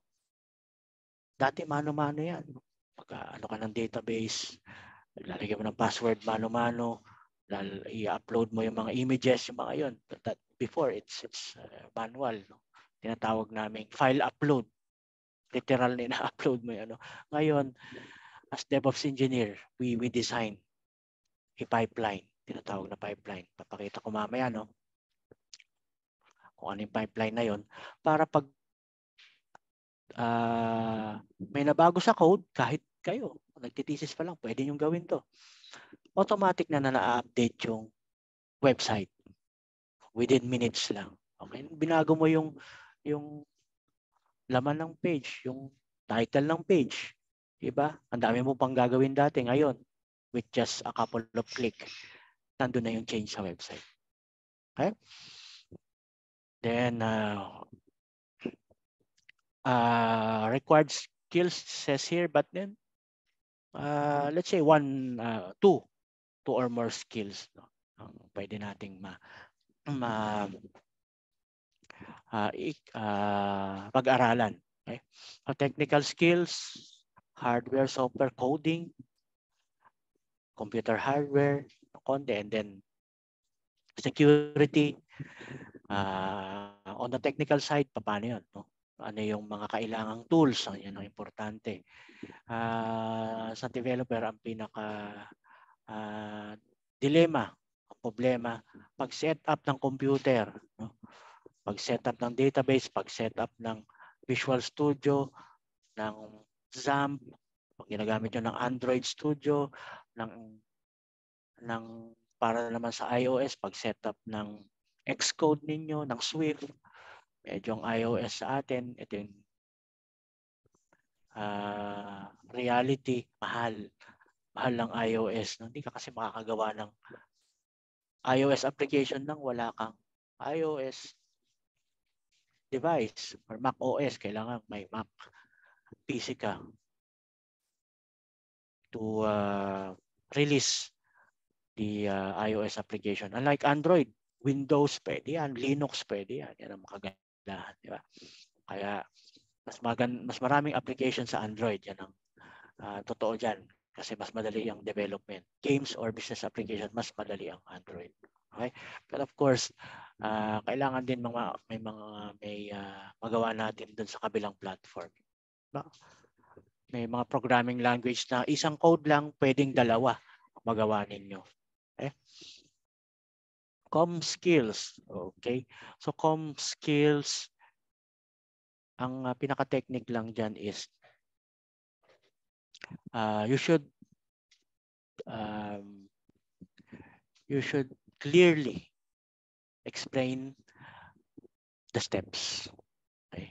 Dati mano-mano yan. Pag ano ka ng database, lalagyan mo ng password mano-mano, i-upload mo yung mga images, yung mga yun. That before, it's, it's uh, manual. No? Tinatawag namin file upload. Literal na na-upload mo yun. Ano? Ngayon, as DevOps engineer, we, we design a pipeline. Tinatawag na pipeline. Papakita ko mamaya, no? Kung ano yung pipeline na yun. Para pag uh, may nabago sa code, kahit kayo, nagtitesis pa lang, pwede nyo gawin to. Automatic na na na-update yung website. Within minutes lang. Okay? Binago mo yung yung laman ng page, yung title ng page. Diba? Ang dami mo pang gagawin dati. Ngayon, with just a couple of click, nandun na yung change sa website. Okay? Then, uh, uh, required skills says here, but then, uh, let's say one, uh, two, two or more skills. No? Ang pwede nating ma, ma uh, uh, pag-aralan. Okay? So, technical skills, hardware, software, coding, computer hardware, konti, and then security. Uh, on the technical side, paano yun? No? Ano yung mga kailangang tools? Yan ang importante. Uh, sa developer, ang pinaka uh, dilemma, ang problema, pag-set up ng computer, no? Pag-set up ng database, pag-set up ng Visual Studio, ng XAMPP, pag ginagamit nyo ng Android Studio, ng, ng para naman sa iOS, pag-setup ng Xcode ninyo, ng Swift, medyo ang iOS sa atin, ito yung uh, reality, mahal. Mahal ng iOS. Hindi ka kasi makakagawa ng iOS application nang wala kang iOS device or Mac O S. Kailangan may Mac P C ka to uh, release the uh, iOS application. Unlike Android, Windows pwede yan, Linux pwede yan. Yan ang makagandahan, di ba? Kaya mas magan mas maraming application sa Android, yan ang uh, totoo diyan kasi mas madali ang development. Games or business application, mas madali ang Android. Okay? But of course, uh, kailangan din mga may mga may uh, magawa natin dun sa kabilang platform. No? May mga programming language na isang code lang, pwedeng dalawa magawa ninyo. Okay? Com skills. Okay? So com skills, ang uh, pinaka-technique lang dyan is uh, you should um, you should clearly explain the steps. Okay?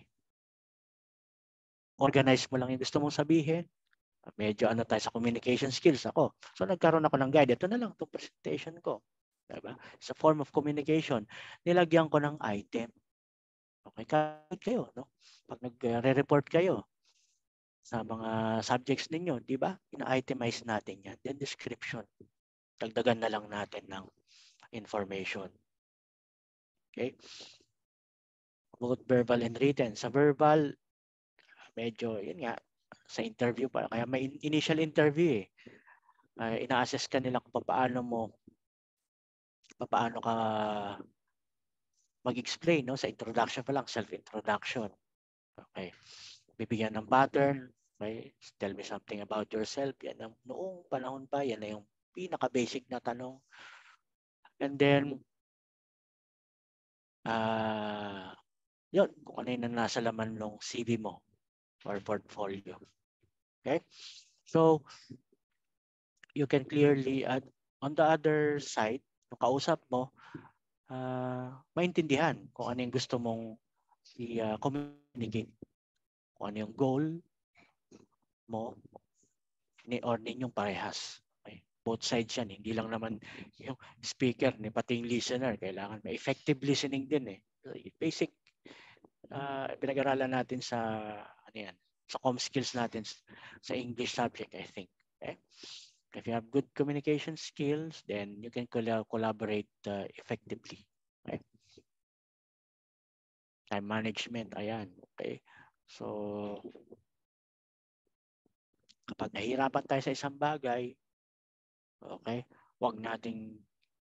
Organize mo lang yung gusto mong sabihin. Medyo ano tayo sa communication skills ako. So nagkaroon ako ng guide. Ito na lang itong presentation ko. Diba? It's a form of communication. Nilagyan ko ng item. Okay, kahit kayo, no? Pag nagre-report kayo sa mga subjects ninyo, di ba? Ina-itemize natin yan. Then description. Dagdagan na lang natin ng information. Okay? Both verbal and written. Sa verbal, medyo, yun nga, sa interview pa. Kaya may initial interview eh. Uh, ina-assess ka nila kung paano mo, paano ka mag-explain, no? Sa introduction pa lang, self-introduction. Okay. Bibigyan ng pattern. Okay. Tell me something about yourself. Yan ang noong panahon pa, yan na yung pinaka-basic na tanong. And then, uh, yun, kung ano yung nasa laman ng C V mo or portfolio. Okay? So, you can clearly, uh, on the other side, yung kausap mo, uh, maintindihan kung ano yung gusto mong i-communicate. Kung ano yung goal mo ni or ninyong parehas. Okay? Both sides yan. Hindi lang naman yung speaker, ni pati yung listener. Kailangan may effective listening din eh. Basic, uh, pinag-aralan natin sa, ano yan, sa com skills natin sa English subject, I think. Okay? If you have good communication skills, then you can collaborate uh, effectively. Okay? Time management, ayan. Okay? So, kapag nahihirapan tayo sa isang bagay, okay, huwag nating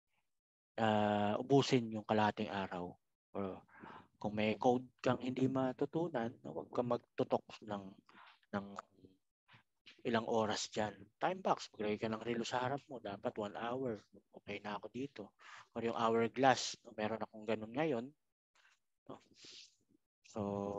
uh, ubusin yung kalahating araw. Or kung may code kang hindi matutunan, huwag kang magtutok ng ng ilang oras dyan. Time box, maglagay ka ng relo sa harap mo, dapat one hour. Okay na ako dito. Or yung hourglass, no? Meron akong ganun ngayon. No? So,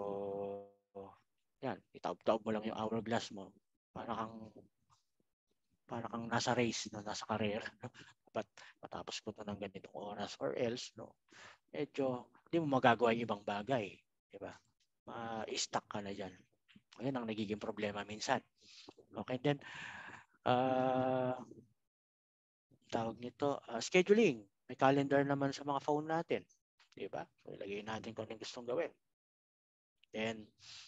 yan, itaob-taob mo lang yung hourglass mo. Para kang para kang nasa race, no? Nasa career. Dapat matapos ko to ng ganitong oras or else, no? Medyo, hindi mo magagawa yung ibang bagay. Diba? Ma-stuck ka na dyan. Ayan ang nagiging problema minsan. Okay, then, uh, tawag nito, uh, scheduling. May calendar naman sa mga phone natin. Diba? So, ilagay natin kung anong gustong gawin. Then,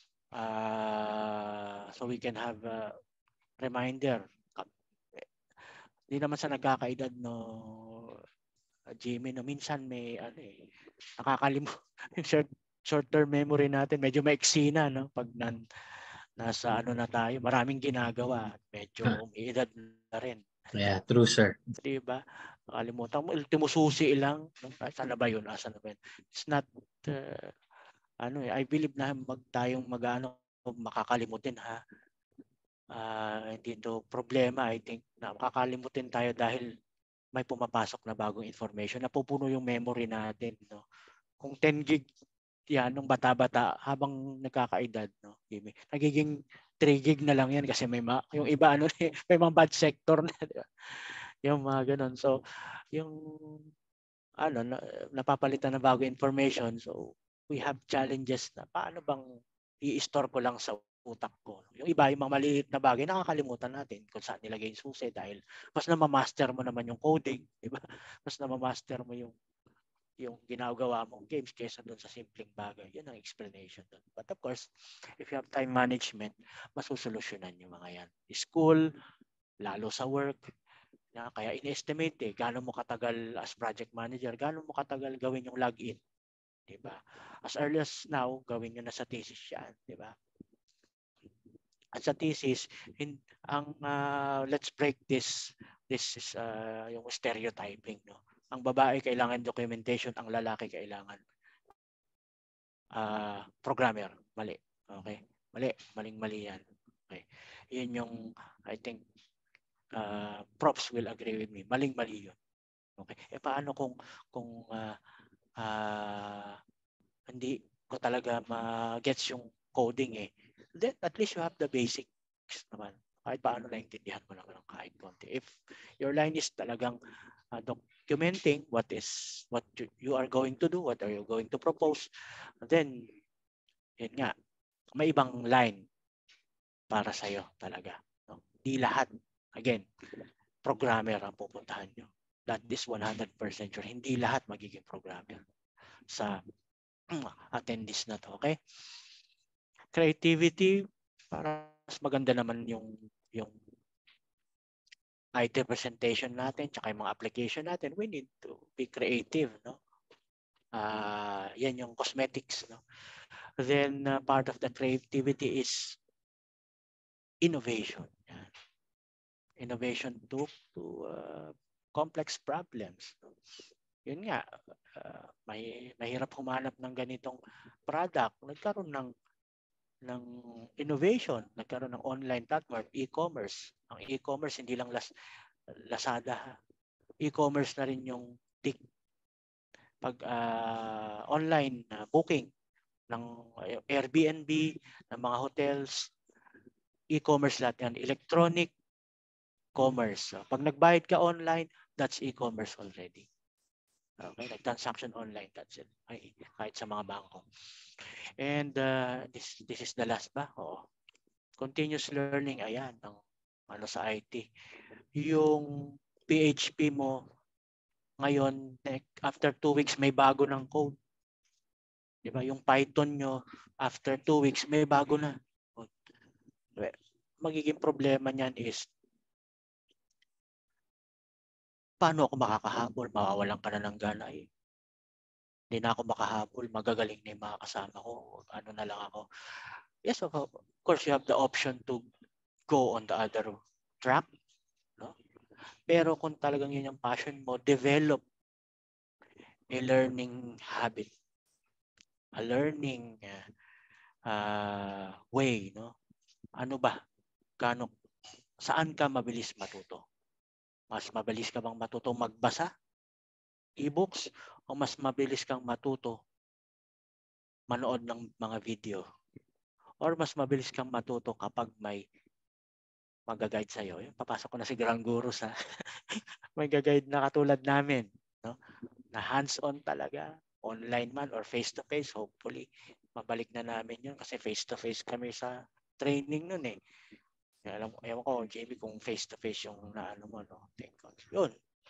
uh, so we can have a reminder. Hindi naman sa nagkakaedad, no, Jimmy, no, minsan may, ano eh, nakakalimut. short, short-term memory natin, medyo maiksi na, no, pag nan, nasa ano na tayo, maraming ginagawa, medyo umiidad na rin. Yeah, true, sir. Diba? Nakalimutan mo, ultimo susi lang. No? Saan na ba yun? Asan na ba yun? It's not, uh, ano eh, I believe na mag tayong mag-ano, makakalimutin ha. Uh, hindi to problema. I think na makakalimutin tayo dahil may pumapasok na bagong information. Napupuno yung memory natin. No? Kung ten gig yan, nung bata-bata, habang nagkakaedad, no? Nagiging three gig na lang yan kasi may ma- yung iba, ano, may mga bad sector na. Diba? Yung mga ganun. So, yung ano, na, napapalitan na bago information. So, we have challenges na paano bang i-store ko lang sa utak ko. Yung iba, yung mga maliit na bagay, nakakalimutan natin kung saan nilagay yung susi dahil mas na-master mo naman yung coding, di ba? Mas na-master mo yung yung ginagawa mong games kaysa doon sa simpleng bagay. Yun ang explanation doon. But of course, if you have time management, masusolusyonan yung mga yan. School, lalo sa work, na kaya in-estimate eh, gaano mo katagal as project manager, gaano mo katagal gawin yung login. Diba? As early as now, gawin nyo na sa thesis yan. Diba? At sa thesis, in, ang uh, let's break this, this is uh, yung stereotyping. No? Ang babae kailangan documentation, ang lalaki kailangan uh, programmer. Mali. Okay? Mali. Maling-mali yan. Okay. Yun yung, I think, uh, props will agree with me. Maling-mali yun. Okay. Eh paano kung kung uh, uh, hindi ko talaga ma-gets yung coding eh. Then at least you have the basics naman. Kahit paano naintindihan mo lang ng kahit konti. If your line is talagang uh, documenting what is what you, you are going to do, what are you going to propose, then yun nga, may ibang line para sa'yo talaga. No? Di lahat. Again, programmer ang pupuntahan nyo. That is one hundred percent sure. Hindi lahat magiging programmer sa attendees na to. Okay? Creativity, para mas maganda naman yung yung I T presentation natin tsaka yung mga application natin. We need to be creative. No? Uh, yan yung cosmetics. No? Then uh, part of the creativity is innovation. Yan. Innovation to, to uh, complex problems. Yun nga, uh, may mahirap humanap ng ganitong product. Nagkaroon ng ng innovation, nagkaroon ng online platform, e-commerce. Ang e-commerce hindi lang las, Lazada. E-commerce na rin yung tik pag uh, online uh, booking ng Airbnb, ng mga hotels, e-commerce lahat yan, electronic commerce. So, pag nagbayad ka online, that's e-commerce already. Okay, nag-transaction online, that's it. Ay, kahit sa mga bangko. And uh, this this is the last ba? Oo. Continuous learning, ayan, ng ano sa I T. Yung P H P mo ngayon, after two weeks may bago ng code. Di ba? Yung Python nyo, after two weeks may bago na. Magiging problema niyan is paano ako makakahabol? Mawawalan ka na ng gana eh. Hindi na ako makahabol. Magagaling na yung mga kasama ko. Ano na lang ako. Yes, of course, you have the option to go on the other track. No? Pero kung talagang yun yung passion mo, develop a learning habit, a learning uh, uh, way, no? Ano ba? Kano, saan ka mabilis matuto? Mas mabilis ka bang matuto magbasa, e-books, o mas mabilis kang matuto manood ng mga video? Or mas mabilis kang matuto kapag may mag-guide sa'yo? Yung papasok ko na si Grand Guru sa may guide na katulad namin, no? Na hands-on talaga, online man or face-to-face, hopefully mabalik na namin yun kasi face-to-face kami sa training nun eh. Alam ko, alam ko, J B, kung face-to-face yung naano mo, no? Yun.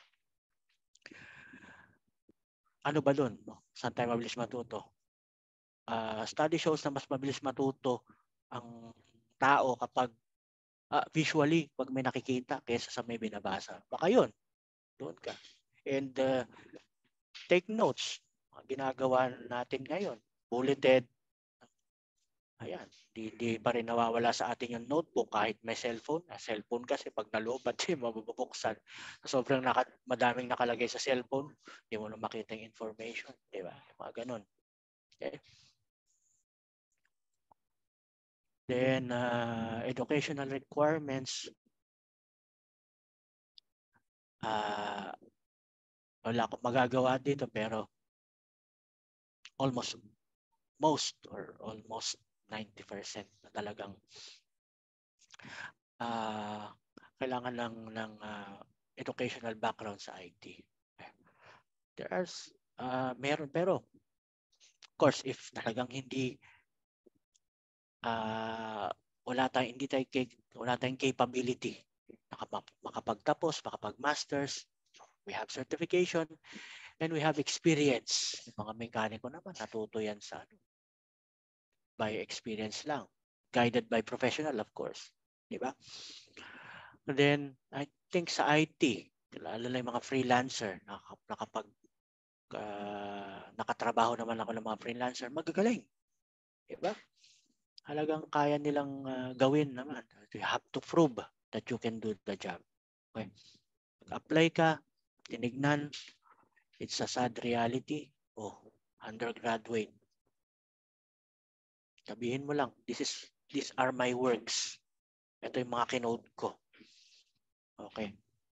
Ano ba dun? No? Saan tayo mabilis matuto? Uh, study shows na mas mabilis matuto ang tao kapag uh, visually, pag may nakikita kaysa sa may binabasa. Baka yun. Doon ka. And uh, take notes. Ginagawa natin ngayon. Bulleted. Ayan. Di, di pa rin nawawala sa atin yung notebook kahit may cellphone. Ah, cellphone kasi pag naloobat, di mabubuksan. Sobrang naka, madaming nakalagay sa cellphone. Di mo na makita yung information. Di ba? Mga ganun. Okay. Then, uh, educational requirements. Uh, wala akong magagawa dito pero almost most or almost ninety percent na talagang uh, kailangan ng, ng uh, educational background sa I T. There are, uh, meron pero of course if talagang hindi uh, wala tayong hindi tayo wala tayong capability makapagtapos, makapag-masters, we have certification and we have experience. Mga mekaniko naman natuto yan sa by experience lang, guided by professional of course, di ba? And then I think sa I T, lalo na yung mga freelancer, nakapag uh, nakatrabaho naman ako ng mga freelancer, magagaling, di ba? Halagang kaya nilang uh, gawin naman. You have to prove that you can do the job. Okay? Apply ka, tinignan, it's a sad reality. Oh, undergraduate. Sabihin mo lang, this is these are my works. Ito yung mga kinote ko. Okay.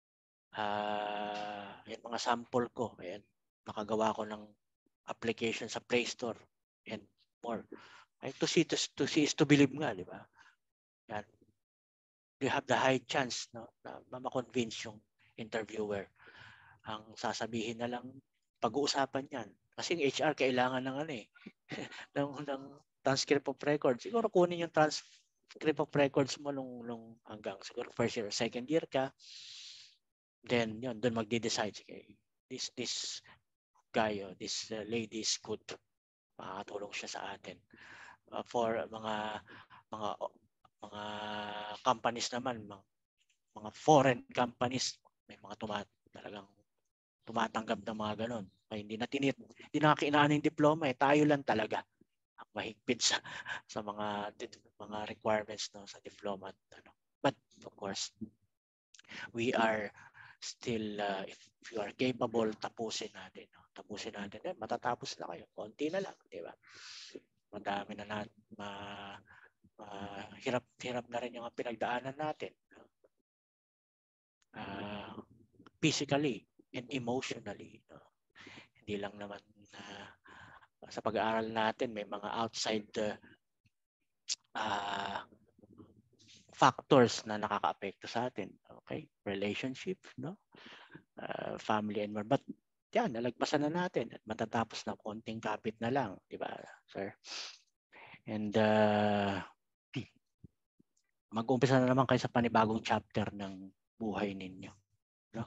Uh, yung mga sample ko. Ayan. Nakagawa ko ng application sa Play Store and more. Ay, to see to, to see is to believe nga, di ba? Yan. You have the high chance, no, na ma-convince yung interviewer. Ang sasabihin na lang, pag-uusapan yan. Kasi yung H R kailangan ng ano eh, ng, ng transcript of records. Siguro kunin yung transcript of records mo nung, nung hanggang siguro first year or second year ka. Then yun, doon magde-decide. Sige, this, this guy or this uh, lady is good. Makakatulong siya sa atin. Uh, for mga mga mga companies naman, mga, mga foreign companies, may mga tumat talagang tumatanggap ng mga ganon. Ay, hindi na tinit, hindi na kinaan yung diploma eh. Tayo lang talaga ang mahigpit sa sa mga mga requirements no sa diploma ano. But of course, we are still uh, if you are capable, tapusin natin. No? Tapusin natin. Eh, matatapos na kayo. Konti na lang, di ba? Madami na natin ma Uh, hirap-hirap na rin yung pinagdaanan natin. Uh, physically and emotionally. No? Hindi lang naman uh, sa pag-aaral natin may mga outside uh, uh, factors na nakaka-apekto sa atin. Okay? Relationship, no? Uh, family and more. But yan, nalagpasan na natin at matatapos na konting kapit na lang. Di ba, sir? And uh, mag-umpisa na naman kayo sa panibagong chapter ng buhay ninyo. No?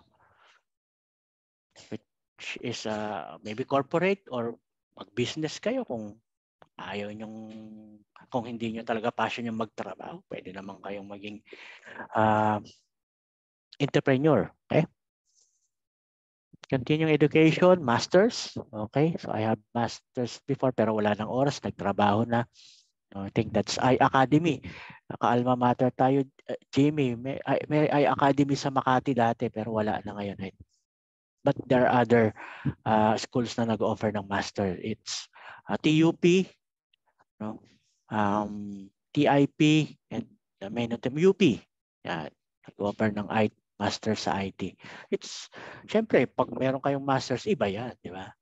Which is uh, maybe corporate or mag-business kayo kung ayaw nyong, kung hindi nyo talaga passion yung magtrabaho, pwede naman kayong maging uh, entrepreneur. Okay? Continuing education, masters. Okay? So I have masters before pero wala ng oras, nagtrabaho na. I think that's I Academy. Ka-alma mater tayo, uh, Jimmy. May, may I Academy sa Makati dati pero wala na ngayon. but there are other uh, schools na nag-offer ng master. It's uh, T U P, no? um, T I P, and uh, many of them U P. Yeah, nag-offer ng I T, master sa I T. It's, syempre, pag meron kayong masters, iba yan, di ba?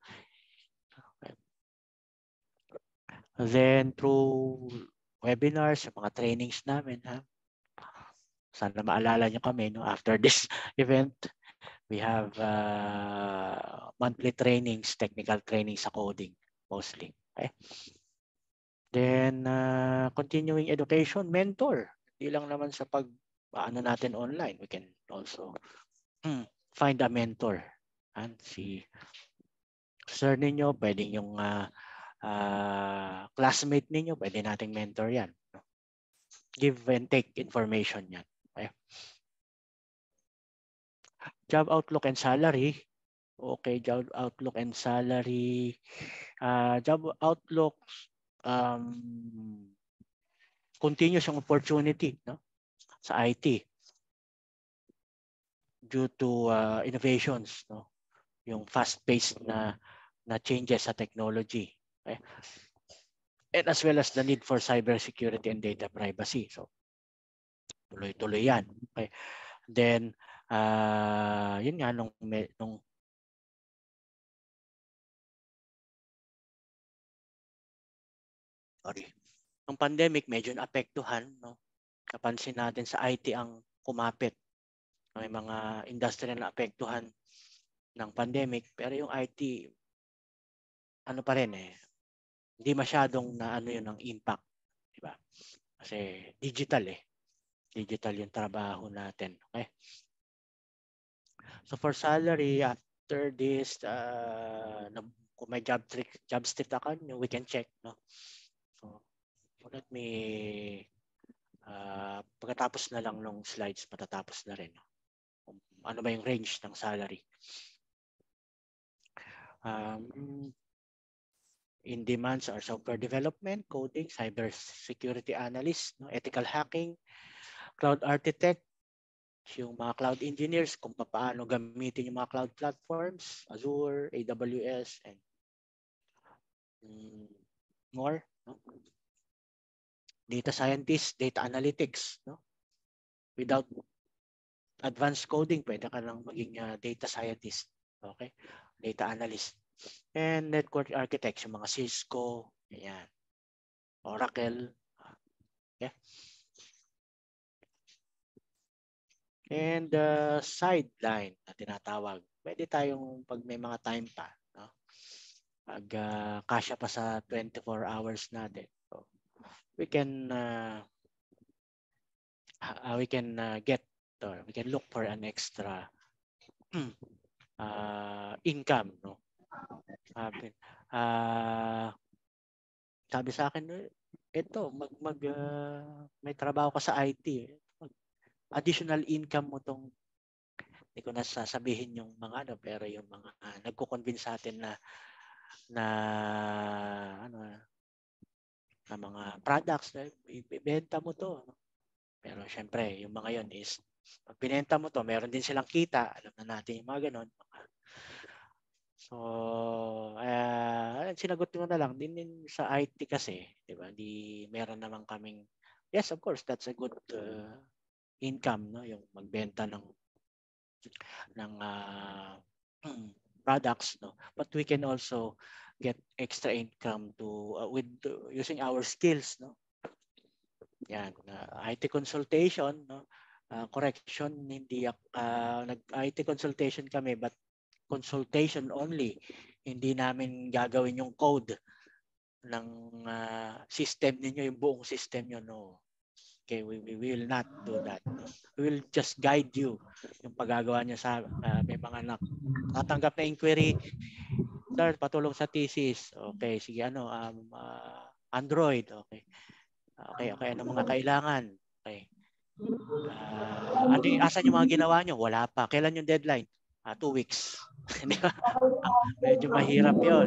Then through webinars, mga trainings namin, ha? Sana maalala nyo kami, no? After this event, we have uh, monthly trainings, technical training sa coding, mostly. Okay? Then, uh, continuing education, mentor. Hindi lang naman sa pag, ano natin online, we can also hmm, find a mentor. And si sir ninyo, pwedeng yung uh, uh, classmate ninyo, pwede nating mentor yan. Give and take information yan. Okay? Job outlook and salary. Okay, job outlook and salary. Uh, job outlook, um, continuous yung opportunity, no? Sa I T due to uh, innovations, no? Yung fast-paced na na changes sa technology. Okay? And as well as the need for cybersecurity and data privacy. So, tuloy-tuloy yan. Okay? Then, uh, yun nga, nung, nung sorry, nung pandemic, medyo naapektuhan, no? Napansin natin sa I T ang kumapit. May mga industry na naapektuhan ng pandemic, pero yung I T, ano pa rin eh, hindi masyadong na ano yun ang impact, di ba? Kasi digital eh. Digital yung trabaho natin. Okay? So for salary, after this, uh, kung may job trick, job street account nyo, we can check. No? So, so let me, uh, pagkatapos na lang ng slides, matatapos na rin. No? Kung ano ba yung range ng salary. Um, in demands are software development, coding, cyber security analyst, no? Ethical hacking, cloud architect, yung mga cloud engineers, kung paano gamitin yung mga cloud platforms, Azure, A W S, and um, more. No? Data scientists, data analytics. No? Without advanced coding, pwede ka lang maging uh, data scientist. Okay? Data analyst. And network architects, yung mga Cisco, yan. Oracle. Okay? And the uh, sideline na tinatawag. Pwede tayong pag may mga time pa. No? Pag uh, kasya pa sa twenty-four hours natin. So, we can uh, uh, we can uh, get or we can look for an extra uh, income. No? Sabi, uh, sabi sa akin, ito, mag, mag, uh, may trabaho ka sa I T. Additional income mo tong, hindi ko na sasabihin yung mga ano, pero yung mga uh, nagko-convince sa atin na na ano na mga products na ibenta mo to. Pero syempre, yung mga yon is pag binenta mo to, meron din silang kita. Alam na natin yung mga ganon. So, uh, sinagot ko na lang din, din sa I T kasi, di ba? Di meron naman kaming, yes, of course, that's a good uh, income, no? Yung magbenta ng ng uh, products, no? But we can also get extra income to uh, with uh, using our skills, no? Yan, uh, I T consultation, no? Uh, correction, hindi uh, nag-I T consultation kami, but consultation only. Hindi namin gagawin yung code ng uh, system ninyo, yung buong system nyo, no? Okay, we, we will not do that. No? We will just guide you yung paggagawa nyo sa uh, may mga anak. Tatanggap na inquiry, sir, patulong sa thesis. Okay, sige, ano, um, uh, Android, okay. Okay, okay, ano mga kailangan? Okay. Uh, ano, asan yung mga ginawa nyo? Wala pa. Kailan yung deadline? Uh, two weeks. Medyo mahirap yon.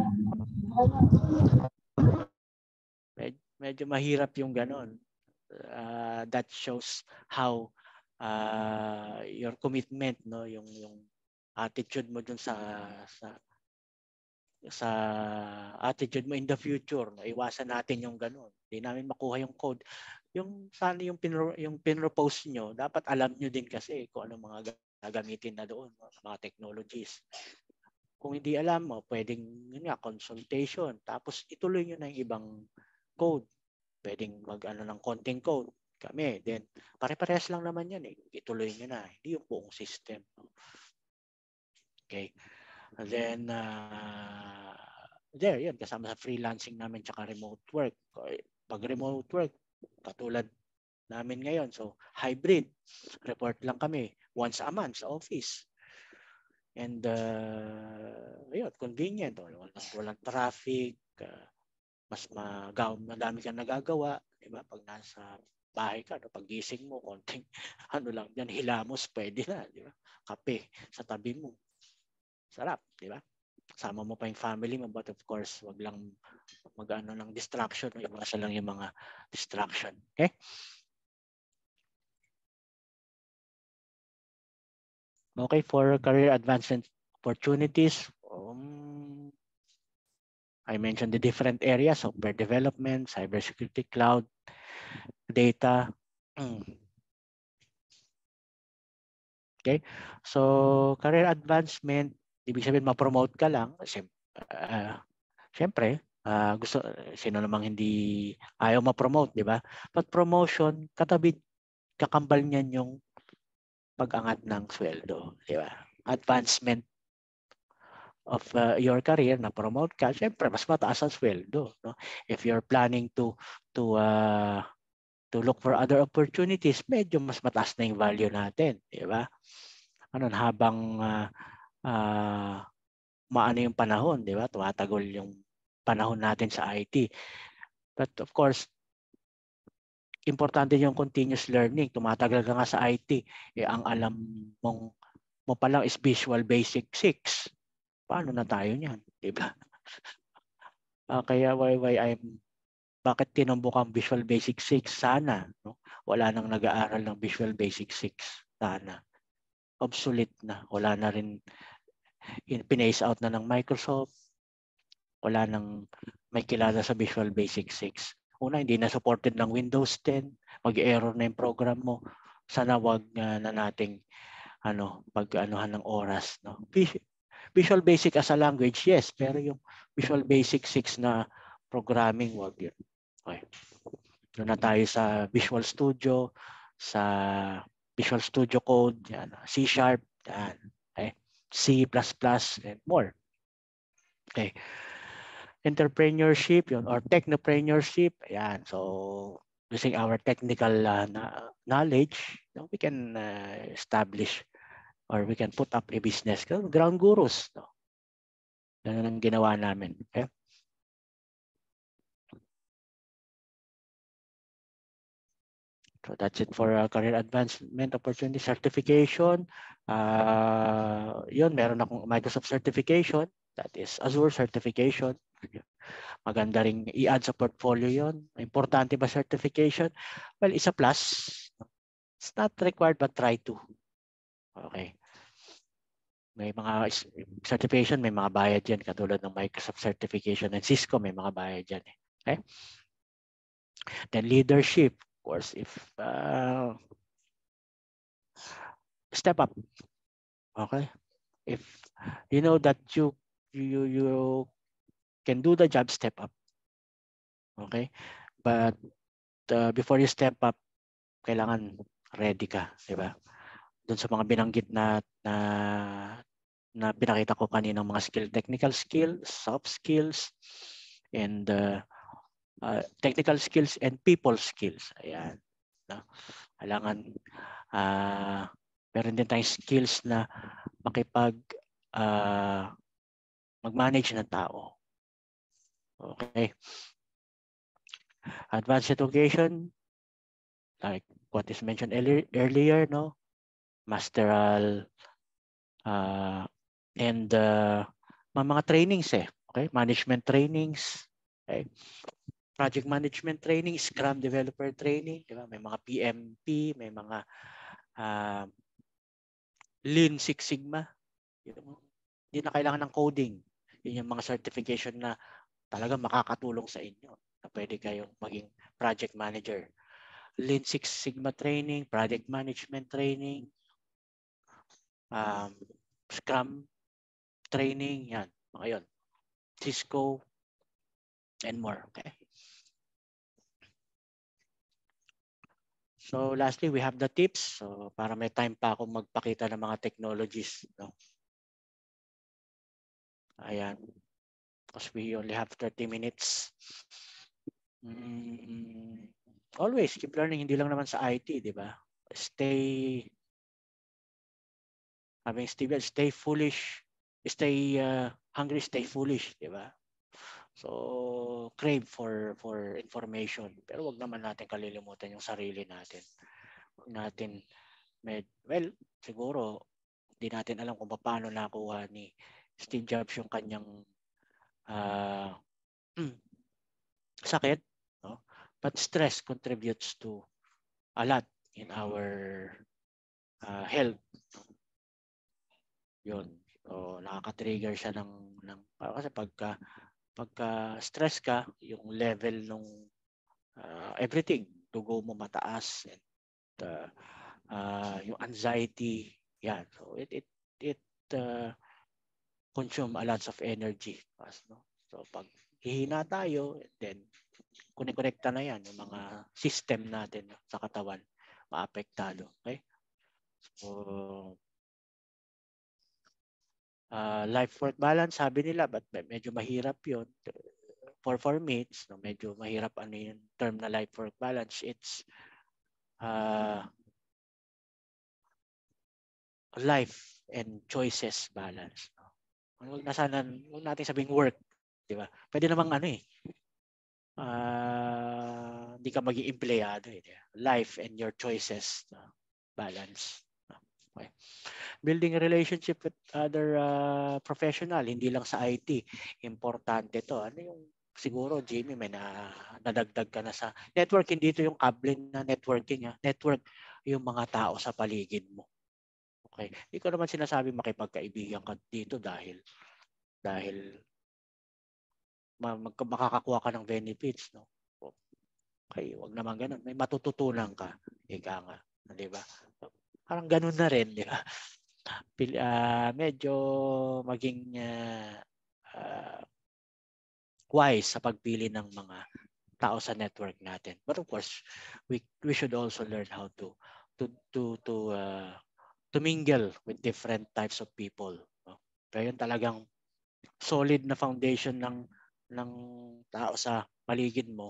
Med- medyo mahirap yung ganon. Uh, that shows how uh, your commitment, no, yung yung attitude mo dun sa sa sa attitude mo in the future. No? Iwasan natin yung ganun. Hindi namin makuha yung code. Yung sana yung pinro, yung pinropose nyo, dapat alam nyo din kasi kung ano mga gagamitin na doon, no? Mga technologies. Kung hindi alam mo, pwedeng yun nga, consultation. Tapos ituloy nyo na yung ibang code. Pwedeng mag-ano ng konting code. Kami, then pare-parehas lang naman yan eh. Ituloy nyo na. Hindi yung buong system. No? Okay. And then, uh, there, yun, kasama sa freelancing namin tsaka remote work. Pag remote work, katulad namin ngayon, so hybrid, report lang kami once a month sa office. And, uh, yun, convenient. Walang, walang traffic, uh, mas magaw, madami kang nagagawa, di ba? Pag nasa bahay ka, no? Pag gising mo, konting, ano lang, yan, hilamos, pwede na, di ba? Kape sa tabi mo. Sarap, di ba? Sama mo pa yung family mo, but of course, wag lang mag-ano ng distraction, iwasan lang yung mga distraction. Okay? Okay, for career advancement opportunities, um, I mentioned the different areas, software development, cybersecurity, cloud, data. Okay? So, career advancement, ibig sabihin ma-promote ka lang. Uh, Siyempre, uh, gusto, sino namang hindi ayaw ma-promote, di ba? But promotion, katabi, kakambal niyan yung pag-angat ng sweldo, di ba? Advancement of uh, your career, na promote ka, siyempre mas mataas ang sweldo, no? If you're planning to to uh, to look for other opportunities, medyo mas mataas na yung value natin, di ba? Ano, habang uh, uh, maano yung panahon, di ba? Tumatagol yung panahon natin sa I T. But of course, importante yung continuous learning. Tumatagal ka nga sa I T, eh, ang alam mong mo pa lang is Visual Basic six. Paano na tayo niyan, di ba? Uh, kaya why why I'm bakit tinumbok ang Visual Basic six? Sana, no? Wala nang nag-aaral ng Visual Basic six. Sana. Obsolete na. Wala na rin, pinace out na ng Microsoft. Wala nang may kilala sa Visual Basic six. Una, hindi na supported ng Windows ten. Mag-error na yung program mo. Sana wag uh, na nating ano, pag-anuhan ng oras, no? Visual Basic as a language, yes, pero yung Visual Basic six na programming, wag yun. Okay. Doon na tayo sa Visual Studio, sa Visual Studio Code, yan, C Sharp, yan, okay. C plus plus, and more. Okay. Entrepreneurship, yun, or technopreneurship, yan. So, using our technical uh, knowledge, you know, we can uh, establish or we can put up a business. Ground gurus, no? Ganun ang ginawa namin. Okay? So that's it for uh, career advancement opportunity certification. Uh, yun, meron akong Microsoft certification. That is Azure certification. Maganda ring i-add sa portfolio yun. Importante ba certification? Well, it's a plus. It's not required but try to. Okay. May mga certification, may mga bayad yan. Katulad ng Microsoft certification and Cisco, may mga bayad yan. Okay? Then leadership. Of course, if uh, step up. Okay? If you know that you you you can do the job, step up. Okay? But uh, before you step up, kailangan ready ka, di ba? Doon sa mga binanggit na na na pinakita ko kanina, mga skill, technical skills, soft skills, and uh, uh, technical skills and people skills. Ayan. No? Kailangan uh, meron din tayong skills na makipag uh, mag-manage ng tao. Okay. Advanced education, like what is mentioned earlier, no? Masteral uh, and uh, mga trainings eh. Okay, management trainings, okay. Project management training, Scrum developer training, di ba? May mga P M P, may mga uh, Lean Six Sigma. Yung, hindi na kailangan ng coding. Yun yung mga certification na talaga makakatulong sa inyo. Na pwede kayong maging project manager. Lean Six Sigma training, project management training, um, Scrum training, yan. Mga yun. Cisco, and more. Okay. So lastly, we have the tips. So para may time pa akong magpakita ng mga technologies. No? Ayan. Because we only have thirty minutes. Mm, always keep learning. Hindi lang naman sa I T, di ba? Stay, having Steven, stay foolish. Stay uh, hungry, stay foolish, di ba? So crave for for information. Pero wag naman natin kalilimutan yung sarili natin. Wag natin med well, siguro hindi natin alam kung paano nakuha ni Steve Jobs yung kanyang uh, sakit, no? But stress contributes to a lot in our uh, health. Yun. So nakaka-trigger siya ng ng kasi pagka pagka stress ka, yung level nung uh, everything, dugo mo mataas, and uh, uh, yung anxiety, yan. So it it it uh, consume a lot of energy. No? So pag hihina tayo, then kunikonekta na yan yung mga system natin sa katawan, maapektado. Okay? So uh, life-work balance, sabi nila, but medyo mahirap yun. For for me, it's, no, medyo mahirap ano yung term na life-work balance. It's uh, life and choices balance. Huwag na sana, huwag natin sabing work, di ba? Pwede namang ano eh, uh, hindi ka maging empleyado eh. Life and your choices, uh, balance. Okay. Building a relationship with other uh, professional, hindi lang sa I T. Importante to. Ano yung siguro, Jimmy, may na, nadagdag ka na sa networking dito, yung kable na networking. Ha? Network yung mga tao sa paligid mo. Okay. Hindi ko naman sinasabi makipagkaibigan ka dito dahil dahil makakakuha ka ng benefits, no? Okay, wag naman ganun. May matututunan ka. Ika nga, di ba? Parang ganun na rin, di ba? Uh, medyo maging uh, uh, wise sa pagpili ng mga tao sa network natin. But of course, we we should also learn how to to to to uh, to mingle with different types of people. No? Pero yun talagang solid na foundation ng ng tao sa paligid mo.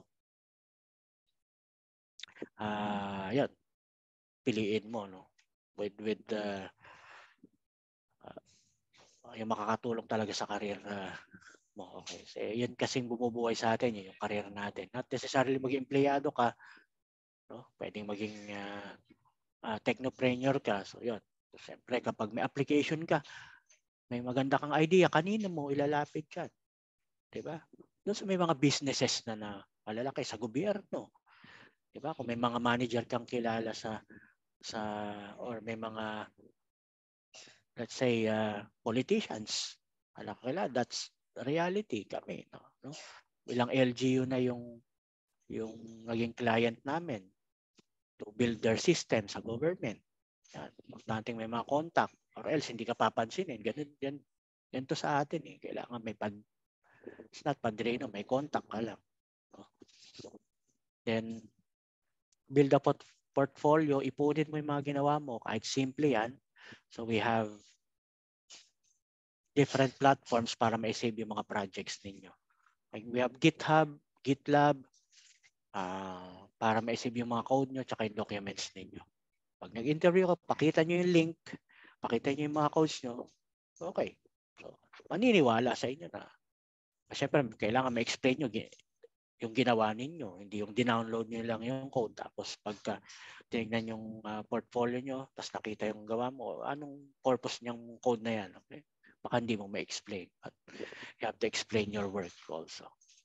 Ah, uh, yun. Piliin mo, no? With with uh, uh, yung makakatulong talaga sa career uh, mo. Okay. So, yun kasing bumubuhay sa atin, yun, yung career natin. Not necessarily maging empleyado ka, no? Pwedeng maging uh, uh, technopreneur ka. So, yun. So, siyempre, kapag may application ka, may maganda kang idea, kanino mo ilalapit yan? Diba? Doon sa may mga businesses na na malalaki sa gobyerno. Diba? Kung may mga manager kang kilala sa sa or may mga let's say uh, politicians, alam ko nila, that's reality kami. No? No? Ilang L G U na yung yung naging client namin to build their system sa government. Yan. Nating may mga contact or else hindi ka papansinin. Ganun yan. Yan to sa atin eh. Kailangan may pad it's not padrino, may contact ka lang. No? Then build a port portfolio, ipunin mo yung mga ginawa mo kahit simple yan. So we have different platforms para ma-save yung mga projects ninyo. Like we have GitHub, GitLab, uh, para ma-save yung mga code nyo tsaka yung documents ninyo. Pag nag-interview ka, pakita nyo yung link, pakita nyo yung mga codes nyo, okay. So, maniniwala sa inyo na. Siyempre, kailangan ma-explain nyo yung ginawa ninyo, hindi yung dinownload nyo lang yung code. Tapos pagka tinignan yung uh, portfolio nyo, tapos nakita yung gawa mo, anong purpose niyang code na yan? Okay? Baka hindi mo ma-explain. But you have to explain your work also.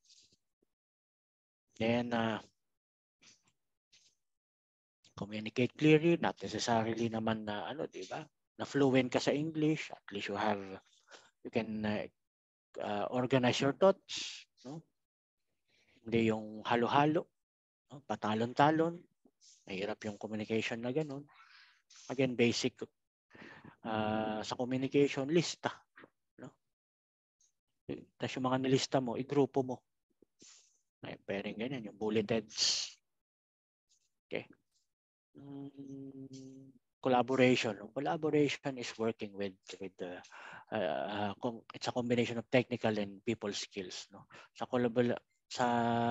Then, uh, communicate clearly, not necessarily naman na ano, di ba? na fluent ka sa English, at least you have, you can uh, uh, organize your thoughts, no? Hindi yung halo-halo, no? Patalon-talon, mahirap yung communication na ganun. Again, basic uh, sa communication, lista, no? Tapos yung mga nilista mo, igrupo mo. Ay, pwedeng ganyan, yung bulleteds. Okay. Mm, collaboration. Collaboration is working with with the uh, uh, it's a combination of technical and people skills, no? Sa collabor sa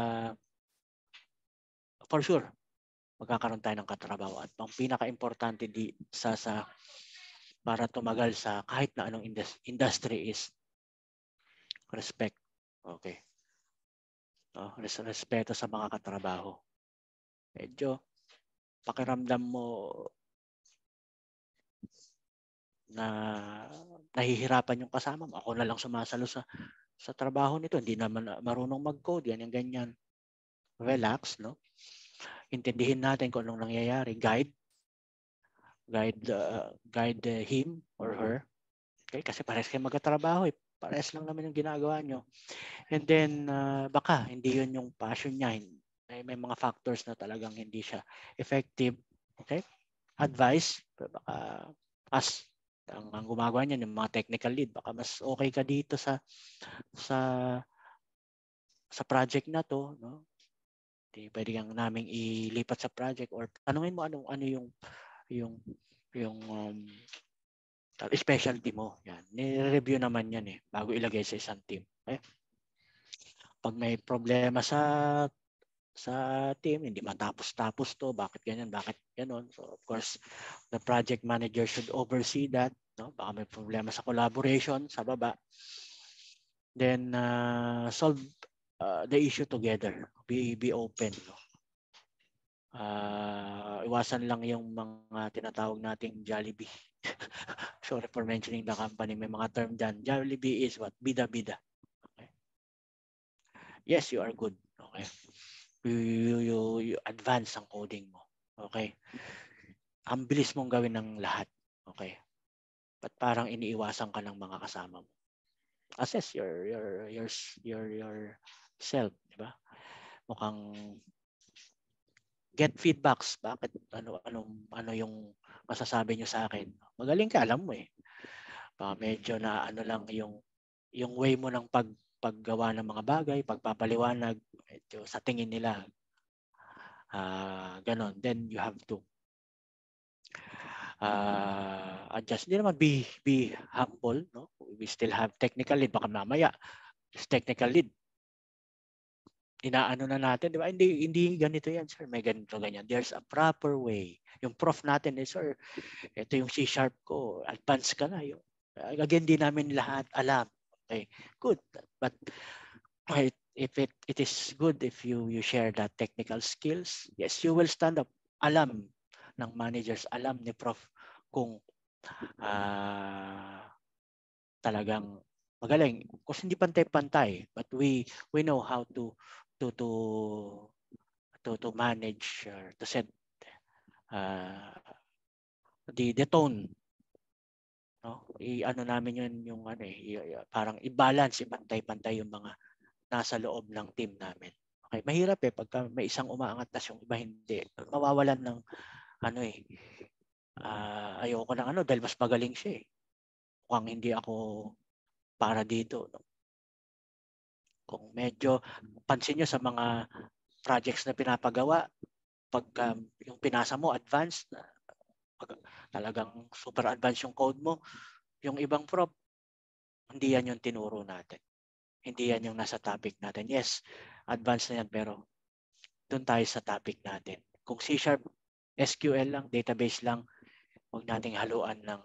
for sure magkakaroon tayo ng katrabaho, at ang pinaka-importante di sa sa para tumagal sa kahit na anong industry is respect. Okay. No, respeto sa mga katrabaho. Medyo pakiramdam mo na nahihirapan yung kasama mo. Ako na lang sumasalo sa sa trabaho nito, hindi naman marunong mag-code, yan yung ganyan. Relax, no? Intindihin natin kung anong nangyayari. Guide. Guide, uh, guide uh, him or her. Okay? Kasi parehas kayo magkatrabaho. Eh. Parehas lang naman yung ginagawa nyo. And then, uh, baka hindi yun yung passion niya. May, may mga factors na talagang hindi siya effective. Okay? Advice. Baka as ang, ang gumagawa niyan yung mga technical lead, baka mas okay ka dito sa sa sa project na to, no? Di pwede kang naming ilipat sa project, or tanungin mo anong ano yung yung yung um, specialty mo. Yan. Ni-review naman yan eh bago ilagay sa isang team. Okay? Pag may problema sa sa team, hindi matapos-tapos to, bakit ganyan, bakit ganon. So of course, the project manager should oversee that, no? Baka may problema sa collaboration sa baba. Then uh, solve uh, the issue together. Be be open, no? Uh, iwasan lang yung mga tinatawag nating Jollibee. Sorry for mentioning the company. May mga term dyan. Jollibee is what? Bida-bida. Okay. Yes, you are good. Okay. You, you, you, you advance ang coding mo. Okay. Ang bilis mong gawin ng lahat. Okay. But parang iniiwasan ka ng mga kasama mo. Assess your your your your your self, di ba? Mukhang get feedbacks. Bakit ano anong ano yung masasabi niyo sa akin? Magaling ka, alam mo eh. Baka medyo na ano lang yung yung way mo ng pag paggawa ng mga bagay, pagpapaliwanag, medyo sa tingin nila uh, ganon. Then you have to uh, adjust. Hindi naman be be humble, no? We still have technical lead. Baka mamaya technical lead inaano na natin, di ba? Hindi hindi ganito yan, sir. May ganito ganyan. There's a proper way. Yung prof natin eh, sir, ito yung C sharp ko. Advance ka na. Yung, again, di namin lahat alam. Okay, good. But if it it is good if you you share that technical skills, yes, you will stand up. Alam ng managers, alam ni prof kung uh, talagang magaling. Kasi hindi pantay-pantay, but we we know how to to to to to manage or to set uh, the the tone, no? I-ano namin yun yung ano eh, i- parang i-balance, ipantay-pantay yung mga nasa loob ng team namin. Okay, mahirap eh pagka may isang umaangat tas yung iba hindi. Mawawalan ng ano eh. Uh, ayoko ng ano dahil mas magaling siya eh. Mukhang hindi ako para dito, no? Kung medyo pansin nyo sa mga projects na pinapagawa, pag um, yung pinasa mo advanced, pag, talagang super advanced yung code mo, yung ibang prop, hindi yan yung tinuro natin. Hindi yan yung nasa topic natin. Yes, advanced na yan, pero doon tayo sa topic natin. Kung C Sharp, S Q L lang, database lang, huwag nating haluan ng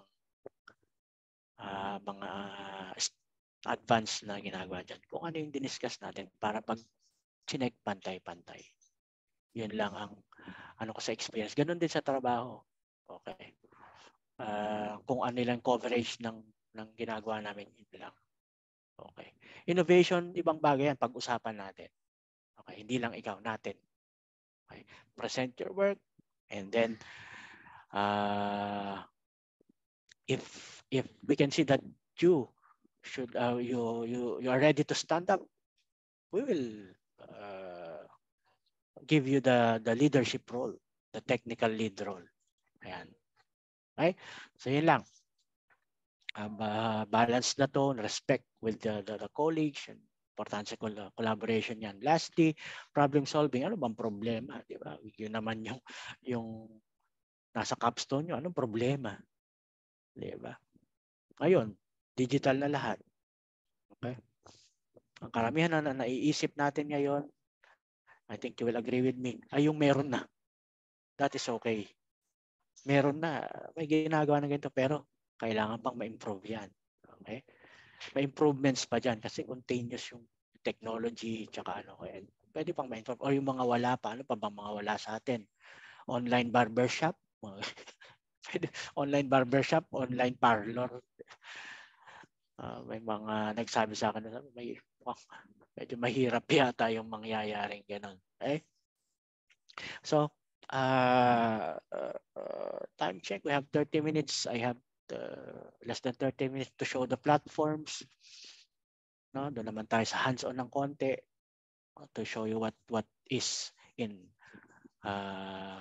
uh, mga advanced na ginagawa dyan. Kung ano yung diniscuss natin para pag chinek pantay-pantay. Yun lang ang ano ko sa experience. Ganun din sa trabaho. Okay. Uh, kung ano lang coverage ng ng ginagawa namin, yun lang. Okay. Innovation, ibang bagay yan. Pag-usapan natin. Okay. Hindi lang ikaw, natin. Okay. Present your work and then uh, if if we can see that you should uh, you you you are ready to stand up, we will uh, give you the the leadership role, the technical lead role. Ayan. Okay? So yun lang. Uh, ba- balance na to, respect with the, the, the colleagues, and importante sa col- collaboration yan. Lastly, problem solving. Ano bang problema? Di ba? Yun naman yung, yung nasa capstone nyo. Anong problema? Di ba? Ngayon, digital na lahat. Okay? Ang karamihan na, na naiisip natin ngayon, I think you will agree with me, ay yung meron na. That is okay. Meron na. May ginagawa na ganito, pero kailangan pang ma-improve yan. Okay? May improvements pa dyan kasi continuous yung technology tsaka ano. And pwede pang ma-improve. O yung mga wala pa. Ano pa bang mga wala sa atin? Online barbershop. Pwede, online barbershop, online parlor. Uh, may mga nagsabi sa akin na may, oh, medyo mahirap yata yung mangyayaring ganun. Okay? So, uh, uh, uh, time check. We have thirty minutes. I have uh, less than thirty minutes to show the platforms. No, doon naman tayo sa hands-on ng konti uh, to show you what what is in uh,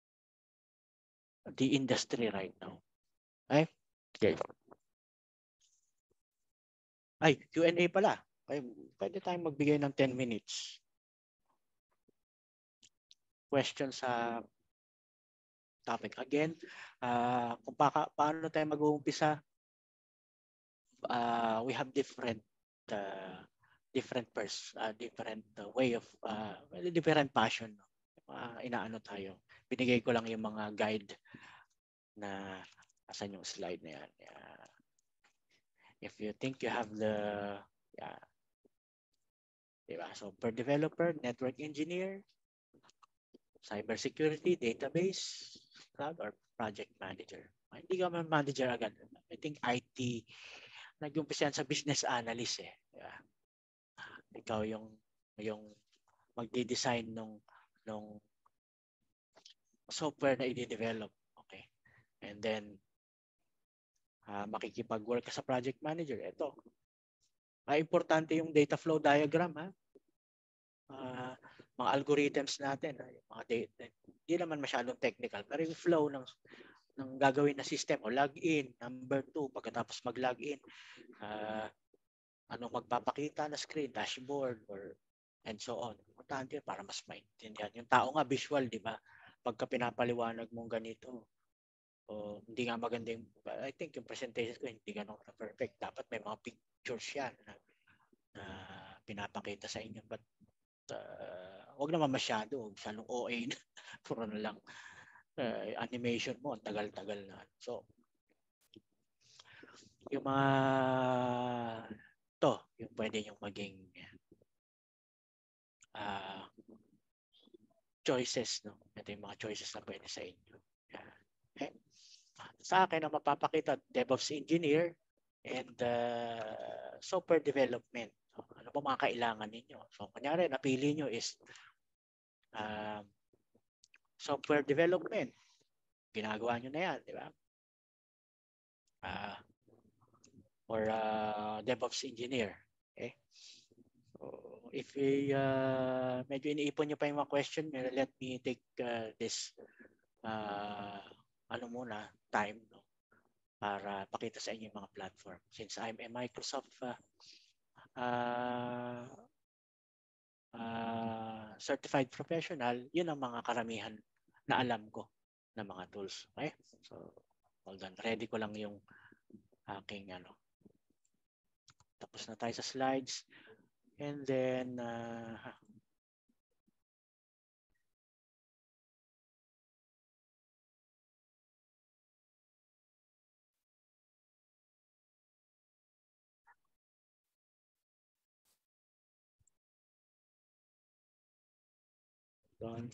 the industry right now. Okay? Okay. Ay, Q and A pala. Ay, pwede tayong magbigay ng ten minutes. Questions sa topic. Again, uh, kung pa paano tayo mag-uumpisa, uh, we have different uh, different pers uh, different uh, way of uh, well, different passion, no? Uh, inaano tayo, binigay ko lang yung mga guide na asan yung slide na yan. Yeah. If you think you have the yeah, diba? Software developer, network engineer, cybersecurity, database, cloud, or project manager. Hindi ka man manager agad. I think I T, nag-umpisa yan sa business analyst eh. Yeah. Ikaw yung yung magde-design nung nung software na i-develop. Okay. And then uh, makikipag-work ka sa project manager. Ito. Uh, importante yung data flow diagram, ha. Uh, mga algorithms natin, ha? Yung mga data, hindi naman masyadong technical, pero yung flow ng ng gagawin na system o login, number two, pagkatapos mag-login, uh, ano magpapakita na screen, dashboard, or and so on. Importante para mas maintindihan. Yung tao nga visual, di ba? Pagka pinapaliwanag mong ganito, o hindi nga maganda yung, I think yung presentation ko hindi ganun na perfect. Dapat may mga pictures yan na, na pinapakita sa inyo. But uh, wag naman masyado, huwag masyadong O A na. Puro na lang uh, animation mo, tagal-tagal na. So, yung mga to, yung pwede yung maging uh, choices, no? Ito yung mga choices na pwede sa inyo. Okay. Sa akin, ang mapapakita, DevOps engineer and uh, software development. Ano ba mga kailangan ninyo? So, kunyari, napili nyo is uh, software development. Ginagawa nyo na yan, di ba? Uh, or uh, DevOps engineer. Okay? So, if we, uh, medyo iniipon nyo pa yung mga question, let me take uh, this uh, ano muna, time, no? Para pakita sa inyo yung mga platform. Since I'm a Microsoft uh, uh, uh, certified professional, yun ang mga karamihan na alam ko na mga tools. Okay? So, hold on. Ready ko lang yung aking ano. Tapos na tayo sa slides. And then, uh, doon.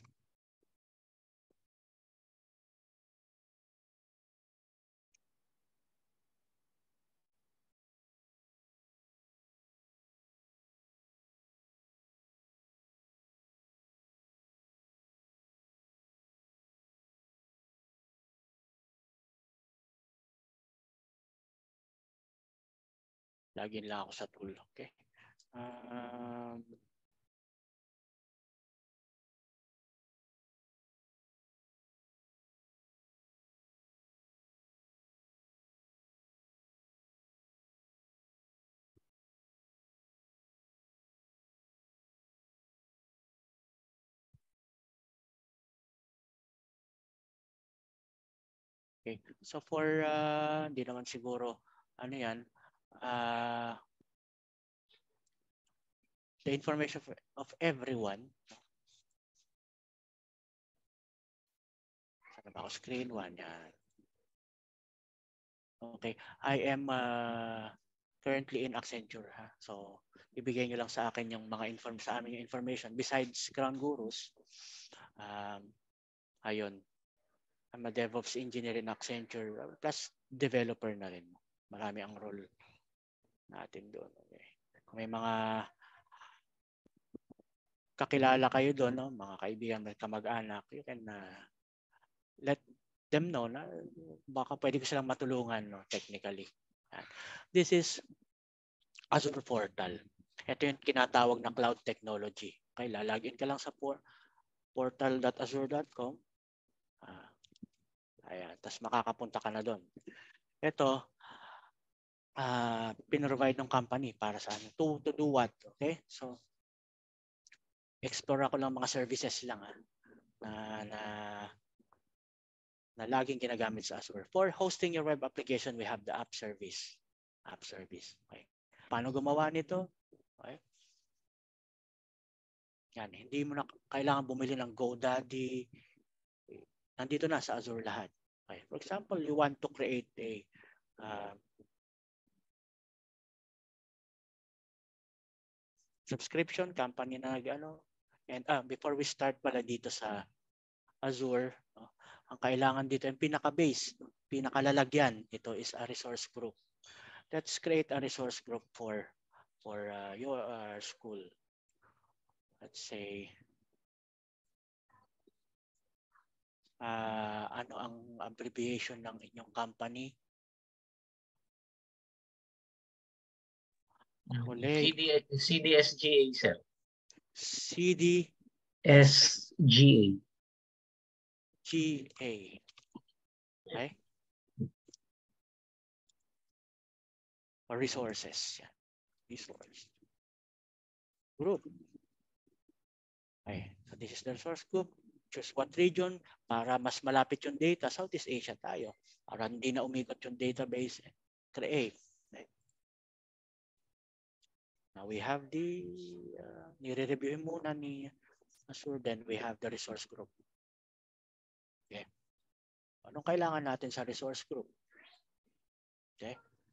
Login lang ako sa tool. Okay. Um, okay. So for, uh, hindi naman siguro, ano yan, uh, the information of, of everyone. Saan ba ako? Screen one. Yan. Okay. I am uh, currently in Accenture. Ha? So, ibigay nyo lang sa akin yung mga inform sa amin yung information. Besides Ground Gurus, um, ayun, I'm a DevOps engineer in Accenture plus developer na rin. Marami ang role natin doon. Okay. Kung may mga kakilala kayo doon, no? Mga kaibigan, kamag-anak, you can uh, let them know na baka pwede ko silang matulungan, no? Technically. This is Azure Portal. Ito yung kinatawag na cloud technology. Okay, lalagin ka lang sa por portal dot azure dot com. Ah, ayan, tapos makakapunta ka na doon. Ito, uh, pinrovide ng company para sa ano, to, to do what? Okay, so explore ako lang mga services lang ha, na, na na laging ginagamit sa Azure. For hosting your web application, we have the app service. App service. Okay. Paano gumawa nito? Okay. Yan, hindi mo na kailangan bumili ng GoDaddy. Nandito na sa Azure lahat. Okay. For example, you want to create a uh, subscription company na ano. And uh, before we start pala dito sa Azure, no, ang kailangan dito, yung pinaka-base, pinakalalagyan, ito is a resource group. Let's create a resource group for for uh, your uh, school. Let's say, uh, ano ang abbreviation ng inyong company? Colegio. C D S G A, sir. C D S G A. G A. Okay? Or resources. Yan. Resource. Group. Okay. So this is the resource group. Choose what region para mas malapit yung data. Southeast Asia tayo. Para hindi na umikot yung database. Create. Okay. Now we have the, uh, nire-review muna ni Azure, then we have the resource group. Okay. Anong kailangan natin sa resource group? Okay.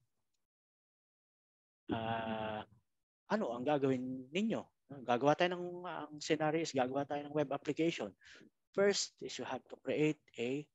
Uh, ano ang gagawin ninyo? Gagawa tayo ng uh, ang scenario is gagawa tayo ng web application. First is you have to create a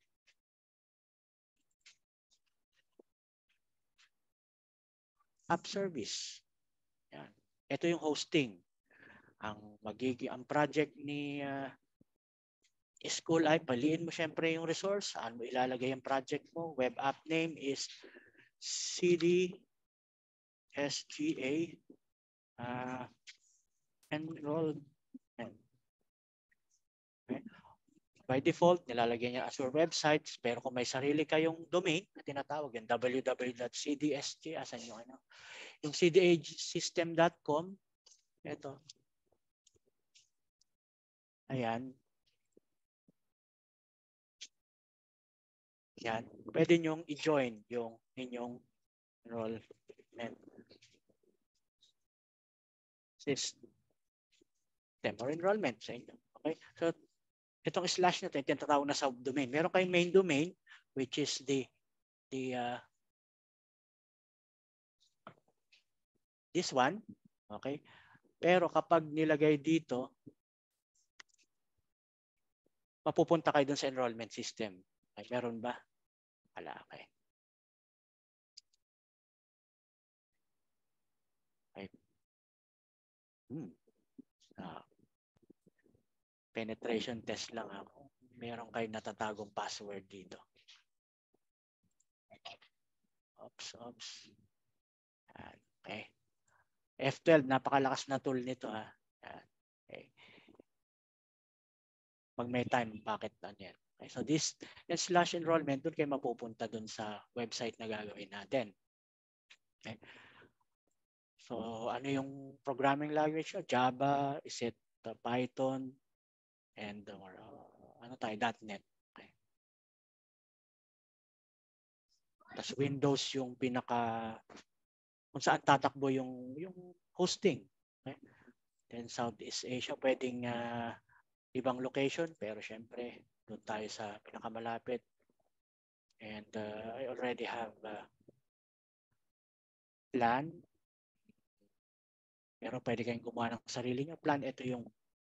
app service. Yan. Ito yung hosting. Ang magiging ang project ni uh, school ay paliin mo syempre yung resource. Saan mo ilalagay yung project mo? Web app name is C D S G A uh, enrollment. Okay. By default, nilalagay niya Azure websites, pero kung may sarili kayong domain na tinatawag yung w w w dot c d s g, asan yung ano? Yung c d a system dot com, ito. Ayan. Yan. Pwede nyong i-join yung inyong enrollment system or enrollment sa inyo. Okay? So, itong slash na ito, tinatawag na subdomain. Meron kayong main domain, which is the, the uh, this one. Okay? Pero kapag nilagay dito, mapupunta kayo dun sa enrollment system. Okay, meron ba? Wala, okay. Okay. Hmm. Ah. Penetration test lang ako. Meron kayo natatagong password dito. Oops, oops. Yan. Okay. F twelve, napakalakas na tool nito ha. Yan. Okay. Pag may time, bakit na yan? Okay. So this, yung slash enrollment, doon kayo mapupunta doon sa website na gagawin natin. Okay. So ano yung programming language? Java, is it uh, Python, and or, uh, ano tayo, .NET. Okay. Tapos Windows yung pinaka, kung saan tatakbo yung, yung hosting. Okay. Then Southeast Asia, pwedeng uh, ibang location, pero syempre, doon tayo sa pinakamalapit. And uh, I already have a plan. Pero pwede kayong gumawa ng sarili nyo plan. Ito yung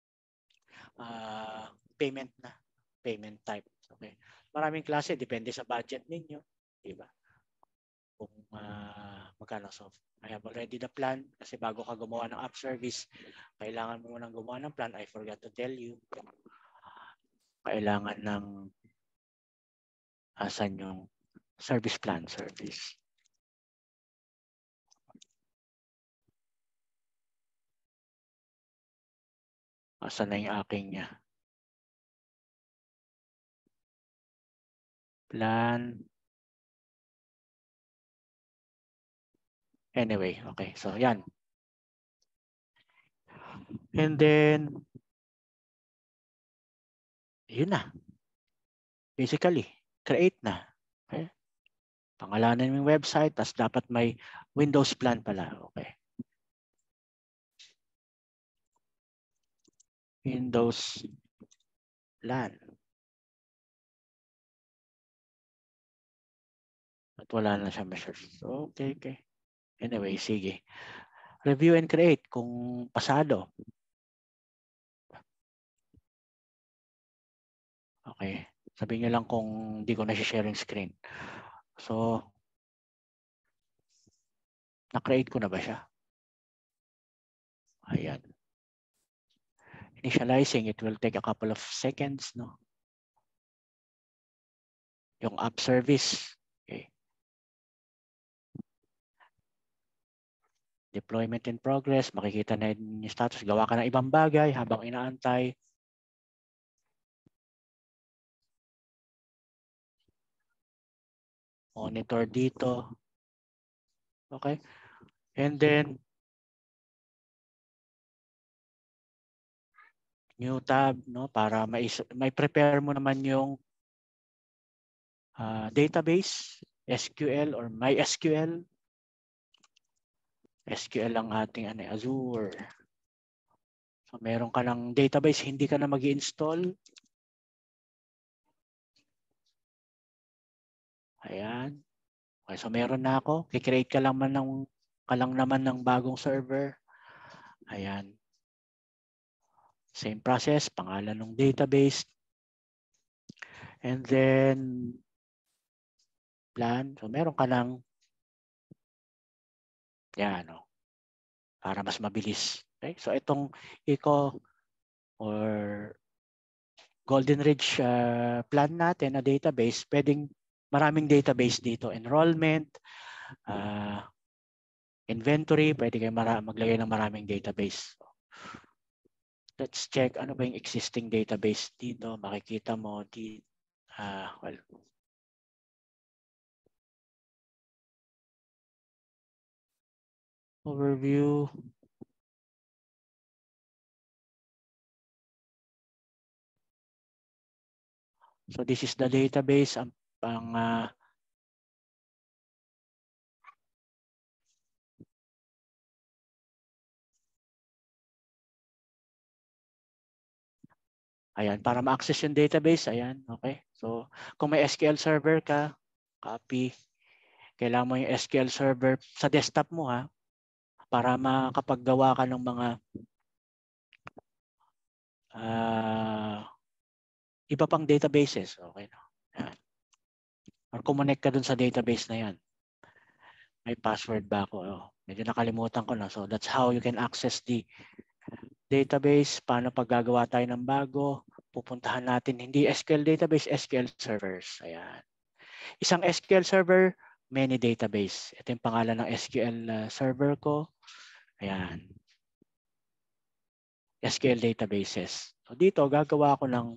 uh, payment na. Payment type. Okay. Maraming klase, depende sa budget ninyo. Diba? Kung uh, magkano. So, I have already the plan. Kasi bago ka gumawa ng app service, kailangan mo nang gumawa ng plan. I forgot to tell you. Kailangan ng asan yung service plan service. Asan na yung aking niya? Plan. Anyway, okay. So, yan. And then, yun na. Basically, create na. Okay. Pangalanan mo yung website, tas dapat may Windows plan pala. Okay. Windows plan. At wala na siya measure. So, okay, okay. Anyway, sige. Review and create kung pasado. Okay. Sabihin nyo lang kung hindi ko na sharing screen. So, na-create ko na ba siya? Ayan. Initializing, it will take a couple of seconds, no? Yung app service. Okay. Deployment in progress. Makikita na yung status. Gawa ka ng ibang bagay habang inaantay. Monitor dito. Okay. And then, new tab, no? Para may, may prepare mo naman yung uh, database, S Q L or MySQL. S Q L ang ating ano, Azure. So, meron ka ng database, hindi ka na mag-i-install. Ayan. Okay, so meron na ako. Kikreate ka lang, man ng, ka lang naman ng bagong server. Ayan. Same process, pangalan ng database. And then, plan. So meron ka ng, yan, no? Para mas mabilis. Okay? So itong Eco or Golden Ridge uh, plan natin na database, pwedeng maraming database dito. Enrollment, uh, inventory, pwede kayo maglagay ng maraming database. Let's check ano ba yung existing database dito. Makikita mo di uh, well, overview. So this is the database. Ang, ang uh, ayan, para ma-access yung database, ayan, okay. So kung may S Q L server ka, copy. Kailangan mo yung S Q L server sa desktop mo ha, para makapaggawa ka ng mga uh, iba pang databases, okay. Ayan. Or connect ka dun sa database na yan. May password ba ako? Oh, medyo nakalimutan ko na. So that's how you can access the database. Paano paggagawa tayo ng bago? Pupuntahan natin hindi S Q L database, S Q L servers. Ayan. Isang S Q L server, many database. Ito yung pangalan ng S Q L uh, server ko. Ayan. S Q L databases. So dito, gagawa ko ng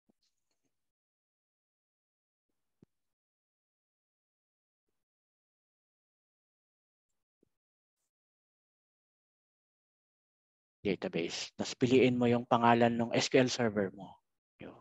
database. Tapos piliin mo yung pangalan ng S Q L server mo. Yun.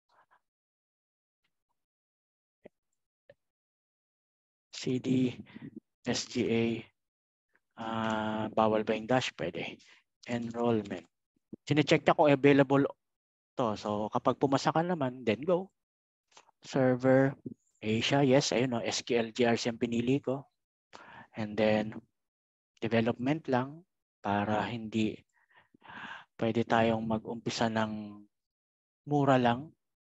C D, S G A, uh, bawal ba yung dash? Pwede. Enrollment. Sine-check niya kung available to. So kapag pumasa ka naman, then go. Server, Asia, yes, ayun o, S Q L G R C ang pinili ko. And then, development lang para hindi pwede tayong mag-umpisa ng mura lang.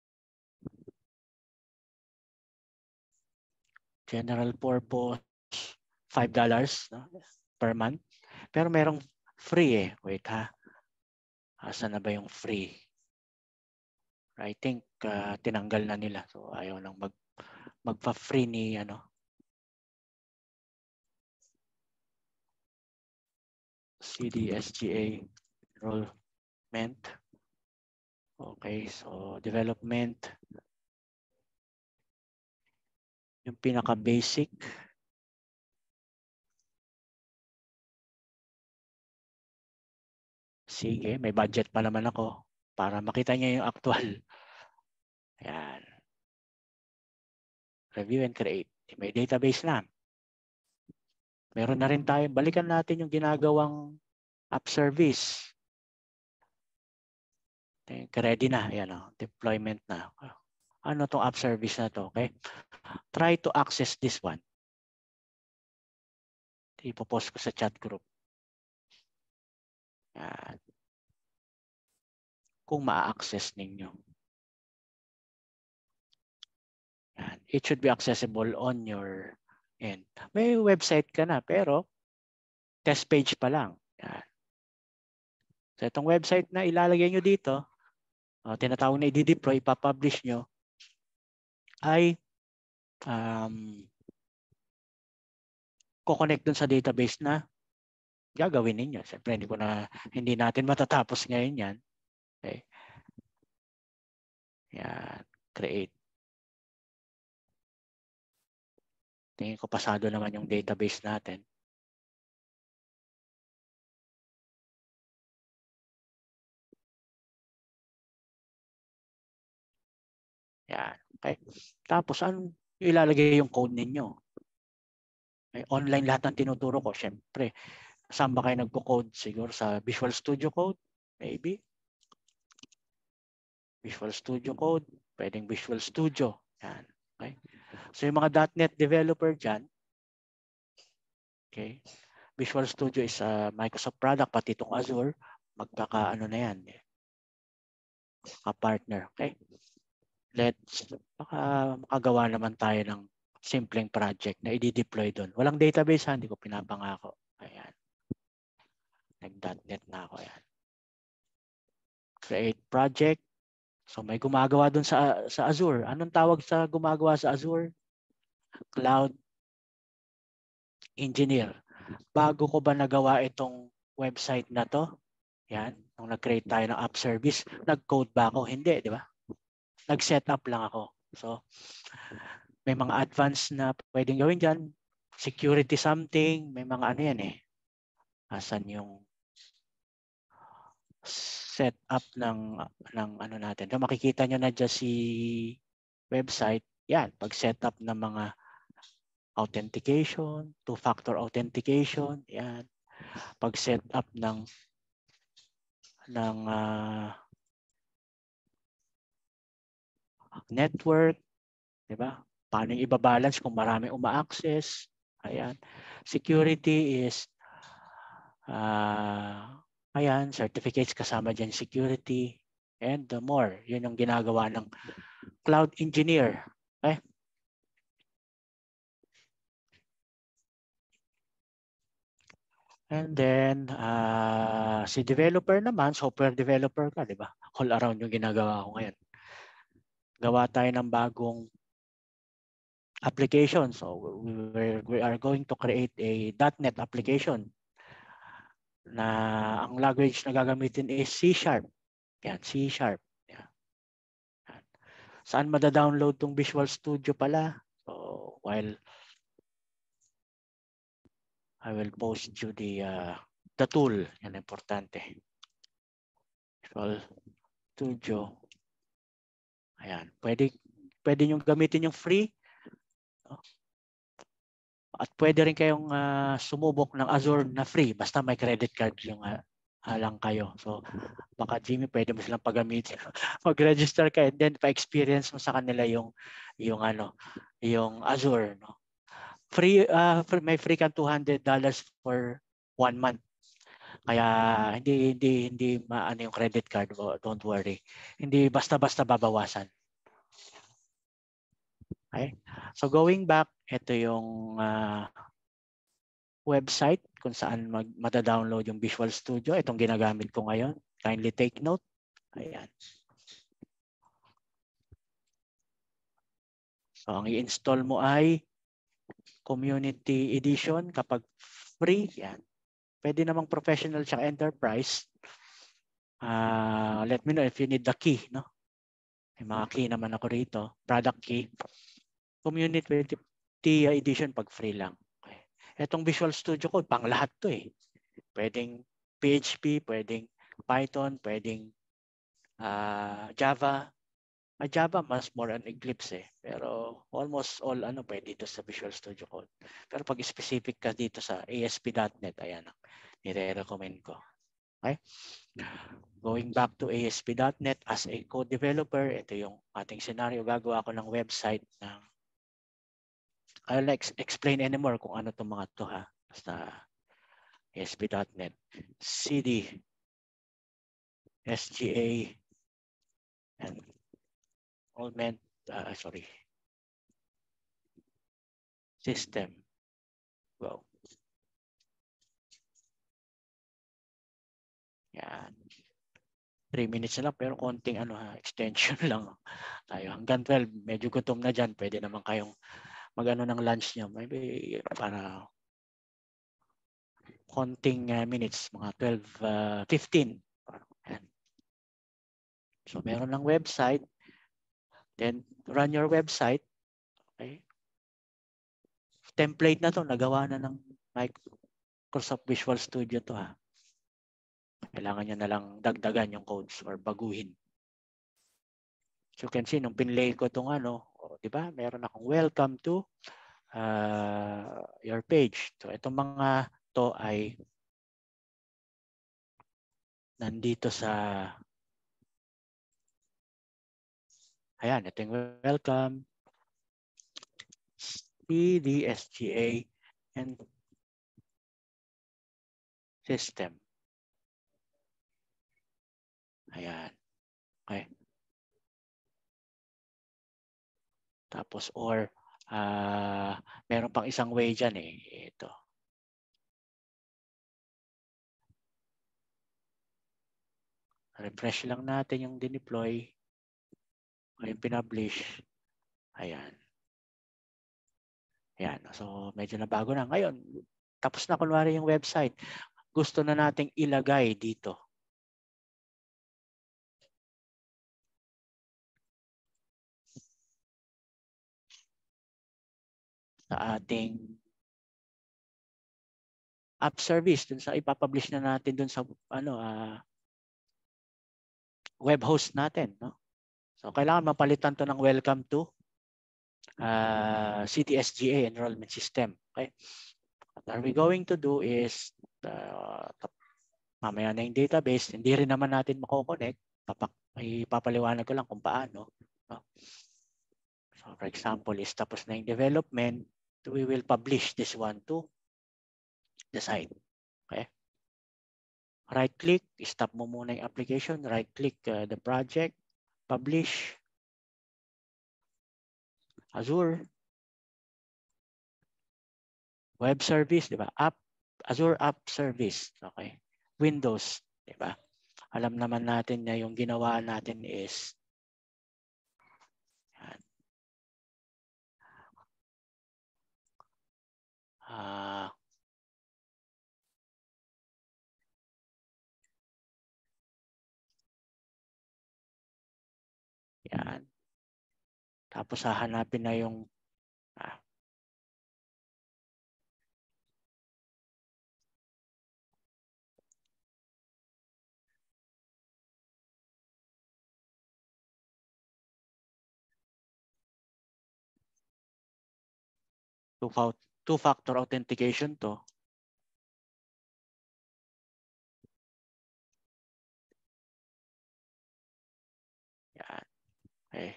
General purpose, five dollars no, per month. Pero merong free eh. Wait ha. Asa na ba yung free? I think uh, tinanggal na nila. So ayaw nang mag magpa-free ni ano. C D S G A enrollment. Okay, so development. Yung pinaka-basic. Sige, may budget pa naman ako para makita niya yung actual. Ayan. Review and create. May database na. Meron na rin tayo. Balikan natin yung ginagawang app service. Ready na. Ayan o. Deployment na. Ano tong app service na to? Okay. Try to access this one. Ipopost ko sa chat group. Ayan. Kung ma-access ninyo. Ayan. It should be accessible on your end. May website ka na pero test page pa lang. Ayan. So itong website na ilalagay nyo dito, uh, tinatawag na i-deploy, ipapublish nyo, ay um, ko-connect dun sa database na gagawin ninyo. Siyempre, hindi, ko na, hindi natin matatapos ngayon yan. Okay. Yan. Create. Tingin ko pasado naman yung database natin. Yan. Okay. Tapos, ano ilalagay yung code ninyo? Okay. Online lahat ng tinuturo ko. Siyempre, saan ba kayo nagpo-code? Siguro sa Visual Studio Code? Maybe. Visual Studio Code. Pwedeng Visual Studio. Yan. Okay. So, yung mga .NET developer dyan, okay, Visual Studio is a Microsoft product, pati itong Azure, magkaka ano na yan, eh. Ka-partner. Okay. Let's, baka makagawa naman tayo ng simpleng project na i-deploy doon. Walang database, ha? Hindi ko pinapangako. Ayan. Nag-.NET na ako. Ayan. Create project. So may gumagawa doon sa, sa Azure. Anong tawag sa gumagawa sa Azure? Cloud Engineer. Bago ko ba nagawa itong website na to? Yan. Nung nag-create tayo ng app service, nag-code ba ako? Hindi, di ba? Nag-set up lang ako. So, may mga advanced na pwedeng gawin dyan. Security something. May mga ano yan eh. Asan yung set up ng, ng ano natin. So, makikita nyo na dyan si website. Yan. Pag set up ng mga authentication, two-factor authentication. Yan. Pag set up ng ng uh, network, di ba? Paano yung ibabalance kung marami uma-access? Ayan. Security is uh, ayan, certificates kasama dyan security and the more. Yun yung ginagawa ng cloud engineer. Okay? And then, uh, si developer naman, software developer ka, di ba? All around yung ginagawa ko ngayon. Gawa tayo ng bagong application. So we, we are going to create a .NET application na ang language na gagamitin is C Sharp. Yan, C Sharp. Yan. Yan. Saan mada-download tong Visual Studio pala? So while I will post you the uh, the tool. Yan, importante. Visual Studio. Ayan. Pwede, pwede nyo gamitin yung free. At pwede rin kayong uh, sumubok ng Azure na free. Basta may credit card yung uh, lang kayo. So baka Jimmy, pwede mo silang pagamitin. Mag-register ka and then pa-experience mo sa kanila yung yung ano, yung Azure, no. Free uh, may free kang two hundred dollars for one month. Kaya hindi hindi hindi maano yung credit card, don't worry. Hindi basta-basta babawasan. Okay? So going back, ito yung uh, website kung saan mag mata-download yung Visual Studio. Itong ginagamit ko ngayon. Kindly take note. Ayan. So ang i-install mo ay Community Edition kapag free. Yan. Pwede namang professional tsaka enterprise. Uh, let me know if you need the key. No? May mga key naman ako rito. Product key. Community Edition pag free lang. Okay. Itong Visual Studio Code, pang lahat to eh. Pwedeng P H P, pwedeng Python, pwedeng uh, Java. Uh, Java mas more on Eclipse eh. Pero almost all ano pwede dito sa Visual Studio Code. Pero pag specific ka dito sa A S P dot net, ayan ang nire-recommend ko. Okay? Going back to A S P dot net as a code developer, ito yung ating scenario. Gagawa ko ng website ng I'll like explain anymore kung ano itong mga to ha. Basta A S P dot net. C D, S G A, and enrollment, uh, sorry, system. Go. Yan. three minutes na lang pero konting ano ha, extension lang tayo. Hanggang twelve, medyo gutom na dyan. Pwede naman kayong mag-ano ng lunch nyo. Maybe para konting uh, minutes, mga twelve, uh, fifteen. Yan. So meron ng website. Then run your website. Okay. Template na to, nagawa na ng Microsoft Visual Studio to ha. Kailangan nyo na lang dagdagan yung codes or baguhin. So you can see, nung pinlay ko itong ano, oh, di ba? Meron akong welcome to uh, your page. So itong mga to ay nandito sa, ayan, ito yung welcome, C D, S G A, and system. Ayan. Okay. Tapos or uh, meron pang isang way dyan eh. Ito. Refresh lang natin yung dineploy. O yung pinablish. Ayan. Ayan. So medyo nabago na. Ngayon, tapos na kunwari yung website. Gusto na nating ilagay dito. Sa ating app service, dun sa ipapublish na natin dun sa ano uh, web host natin, no? So kailangan mapalitan to ng welcome to uh, C T S G A enrollment system. Okay? What are we going to do is uh, mamaya na yung database, hindi rin naman natin mako-connect. Ipapaliwanag ko lang kung paano. No? So for example, is tapos na yung development, we will publish this one to the site. Okay? Right click, stop mo muna yung application, right click uh, the project, publish, Azure, web service, di ba? App, Azure App Service, okay? Windows, di ba? Alam naman natin na yung ginawa natin is yan. Tapos hahanapin na yung ah, two-factor authentication to. Yan. Okay.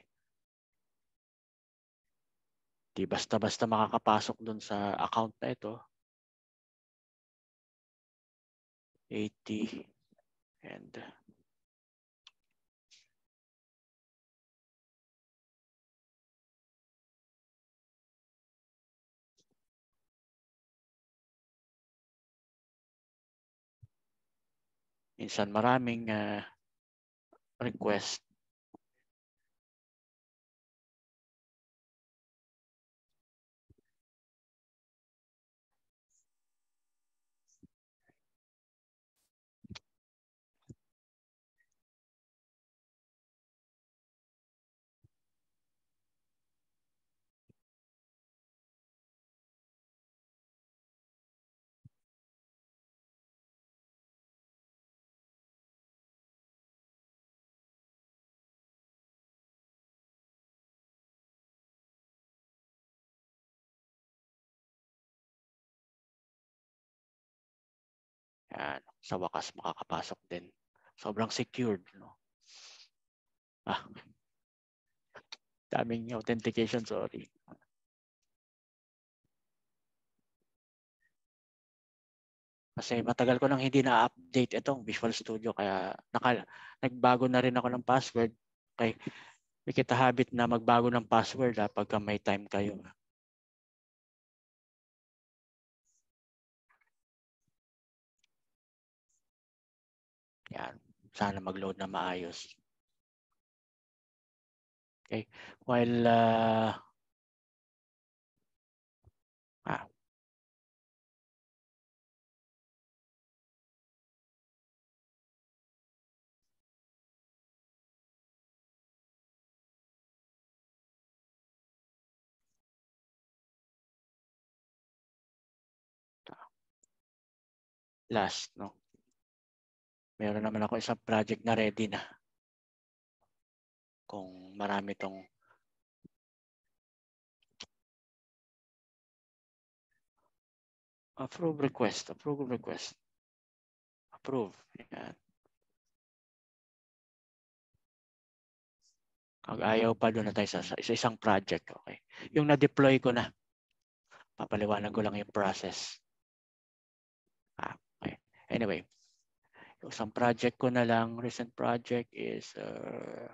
Di basta-basta makakapasok dun sa account na ito. eighty and minsan maraming uh, request. Yan. Sa wakas makakapasok din. Sobrang secured. No? Ah, daming authentication, sorry. Kasi matagal ko nang hindi na-update itong Visual Studio kaya naka, nagbago na rin ako ng password. Okay. May kita habit na magbago ng password ha, pagka may time kayo. Yan. Sana mag-load na maayos. Okay. While uh, ah, last, no? Meron naman ako isang project na ready na. Kung marami tong approve request, approve request. Approve. Yan. Kag ayaw pa doon na tayo sa, sa isang project. Okay. Yung na-deploy ko na. Papaliwanag ko lang yung process. Ah, okay. Anyway. Yung isang project ko na lang, recent project is uh,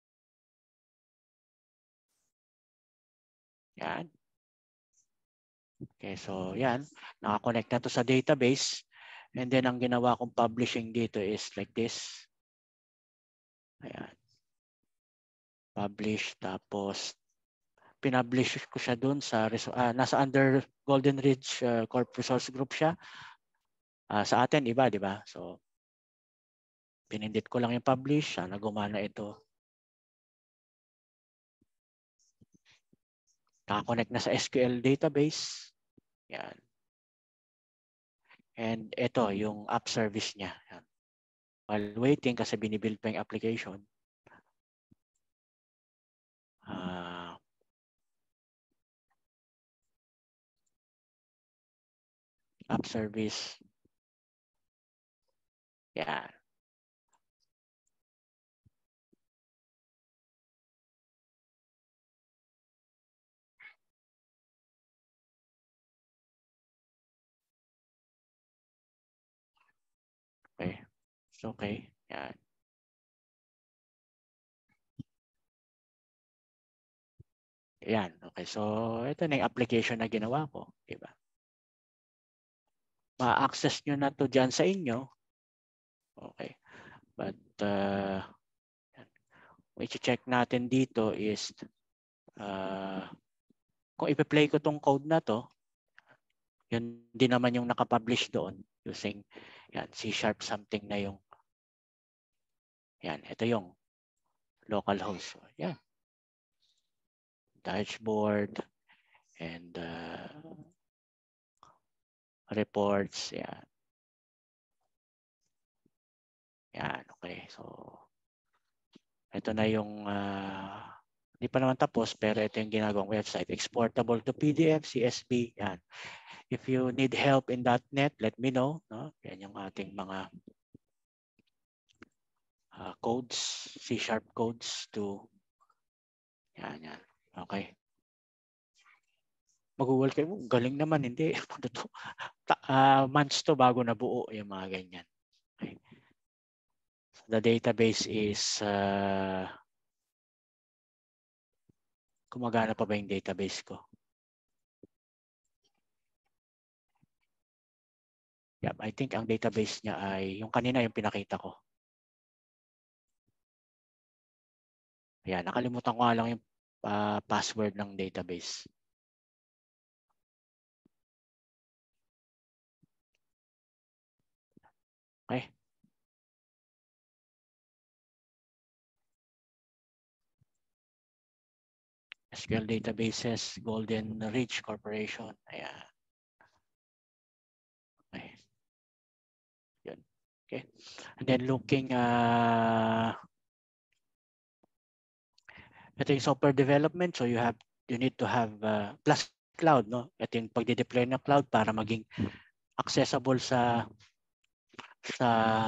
yan. Okay, so yan. Nakakonect na to sa database. And then ang ginawa kong publishing dito is like this. Ayan. Publish, tapos pinablish ko siya dun sa, uh, nasa under Golden Ridge uh, Corp Resource Group siya. Uh, sa atin, iba, di ba? So, pinindit ko lang yung publish. Sana gumana ito. Nakakonect na sa S Q L database. Yan. And ito, yung app service niya. Yan. While waiting, kasi binibuild pa yung application. Uh, app service. Yan. Okay. It's okay. Yan. Yan. Okay. So, ito na yung application na ginawa ko. Diba? Ma-access nyo na to dyan sa inyo. Okay. But, uh, i-check natin dito is uh, kung ipi-play ko tong code na to, yun din naman yung nakapublish doon using yan, C sharp something na yung yan, ito yung local host. Yan. dashboard, and uh, reports. Yan. Yan, okay. So, ito na yung, uh, hindi pa naman tapos, pero ito yung ginagawang website. Exportable to P D F, C S V. Yan. If you need help in .NET, let me know. No? Yan yung ating mga uh, codes, C-sharp codes to, yan, yan. Okay. Mag-google kayo, galing naman, hindi. uh, months to bago nabuo yung mga ganyan. Okay. So the database is, uh, gumagana pa ba yung database ko? Yep, I think ang database niya ay, yung kanina yung pinakita ko. Ayan, nakalimutan ko nga lang yung uh, password ng database. Okay. S Q L Databases, Golden Ridge Corporation. Ayan. Okay. Yun. Okay. And then looking, uh, ito yung software development. So you have, you need to have uh, plus cloud, no? Ito yung pagde-deploy ng cloud para maging accessible sa sa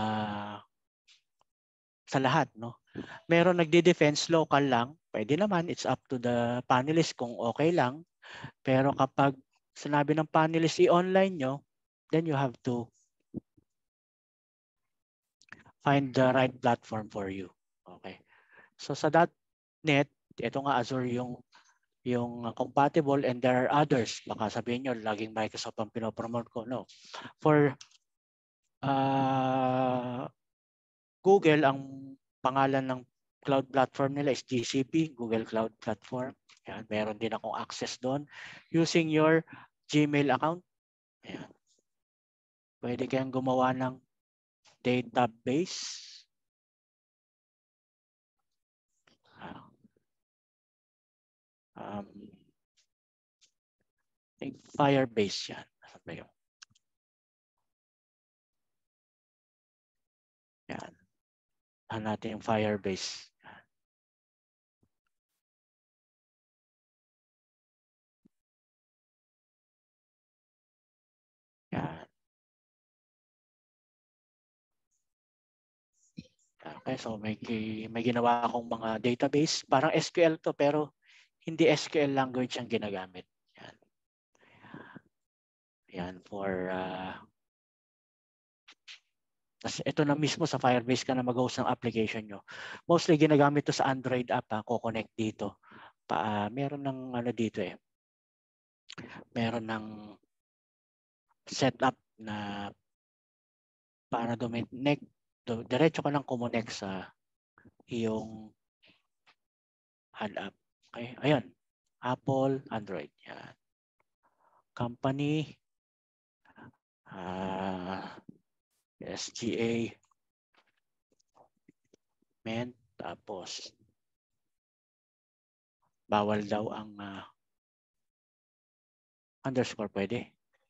sa lahat, no? Meron nagde-defense local lang, pwede naman, it's up to the panelist kung okay lang. Pero kapag sinabi ng panelist i-online nyo, then you have to find the right platform for you. Okay. So sa .NET, ito nga Azure yung yung compatible, and there are others. Baka sabihin nyo, laging Microsoft ang pinopromote ko. No. For uh, Google, ang pangalan ng cloud platform nila is G C P, Google Cloud Platform. Yan, meron din akong access doon using your Gmail account. Yan. Pwede kayong gumawa ng database. Um, I think Firebase yan. Yan. Yan natin yung Firebase. Yan. Okay, so may, may ginawa akong mga database. Parang S Q L to, pero hindi S Q L language ang ginagamit. Yan. Yan for... Uh, ito na mismo sa Firebase ka na mag-host ng application nyo. Mostly ginagamit to sa Android app. Ha, ko-connect dito. Pa, uh, meron ng ano dito eh. Meron ng setup na para dumeconnect, diretso ka lang kumonek sa iyong hand app. Okay, ayun. Apple, Android. Yan. Company, uh, S G A, men, tapos bawal daw ang uh, underscore, pwede.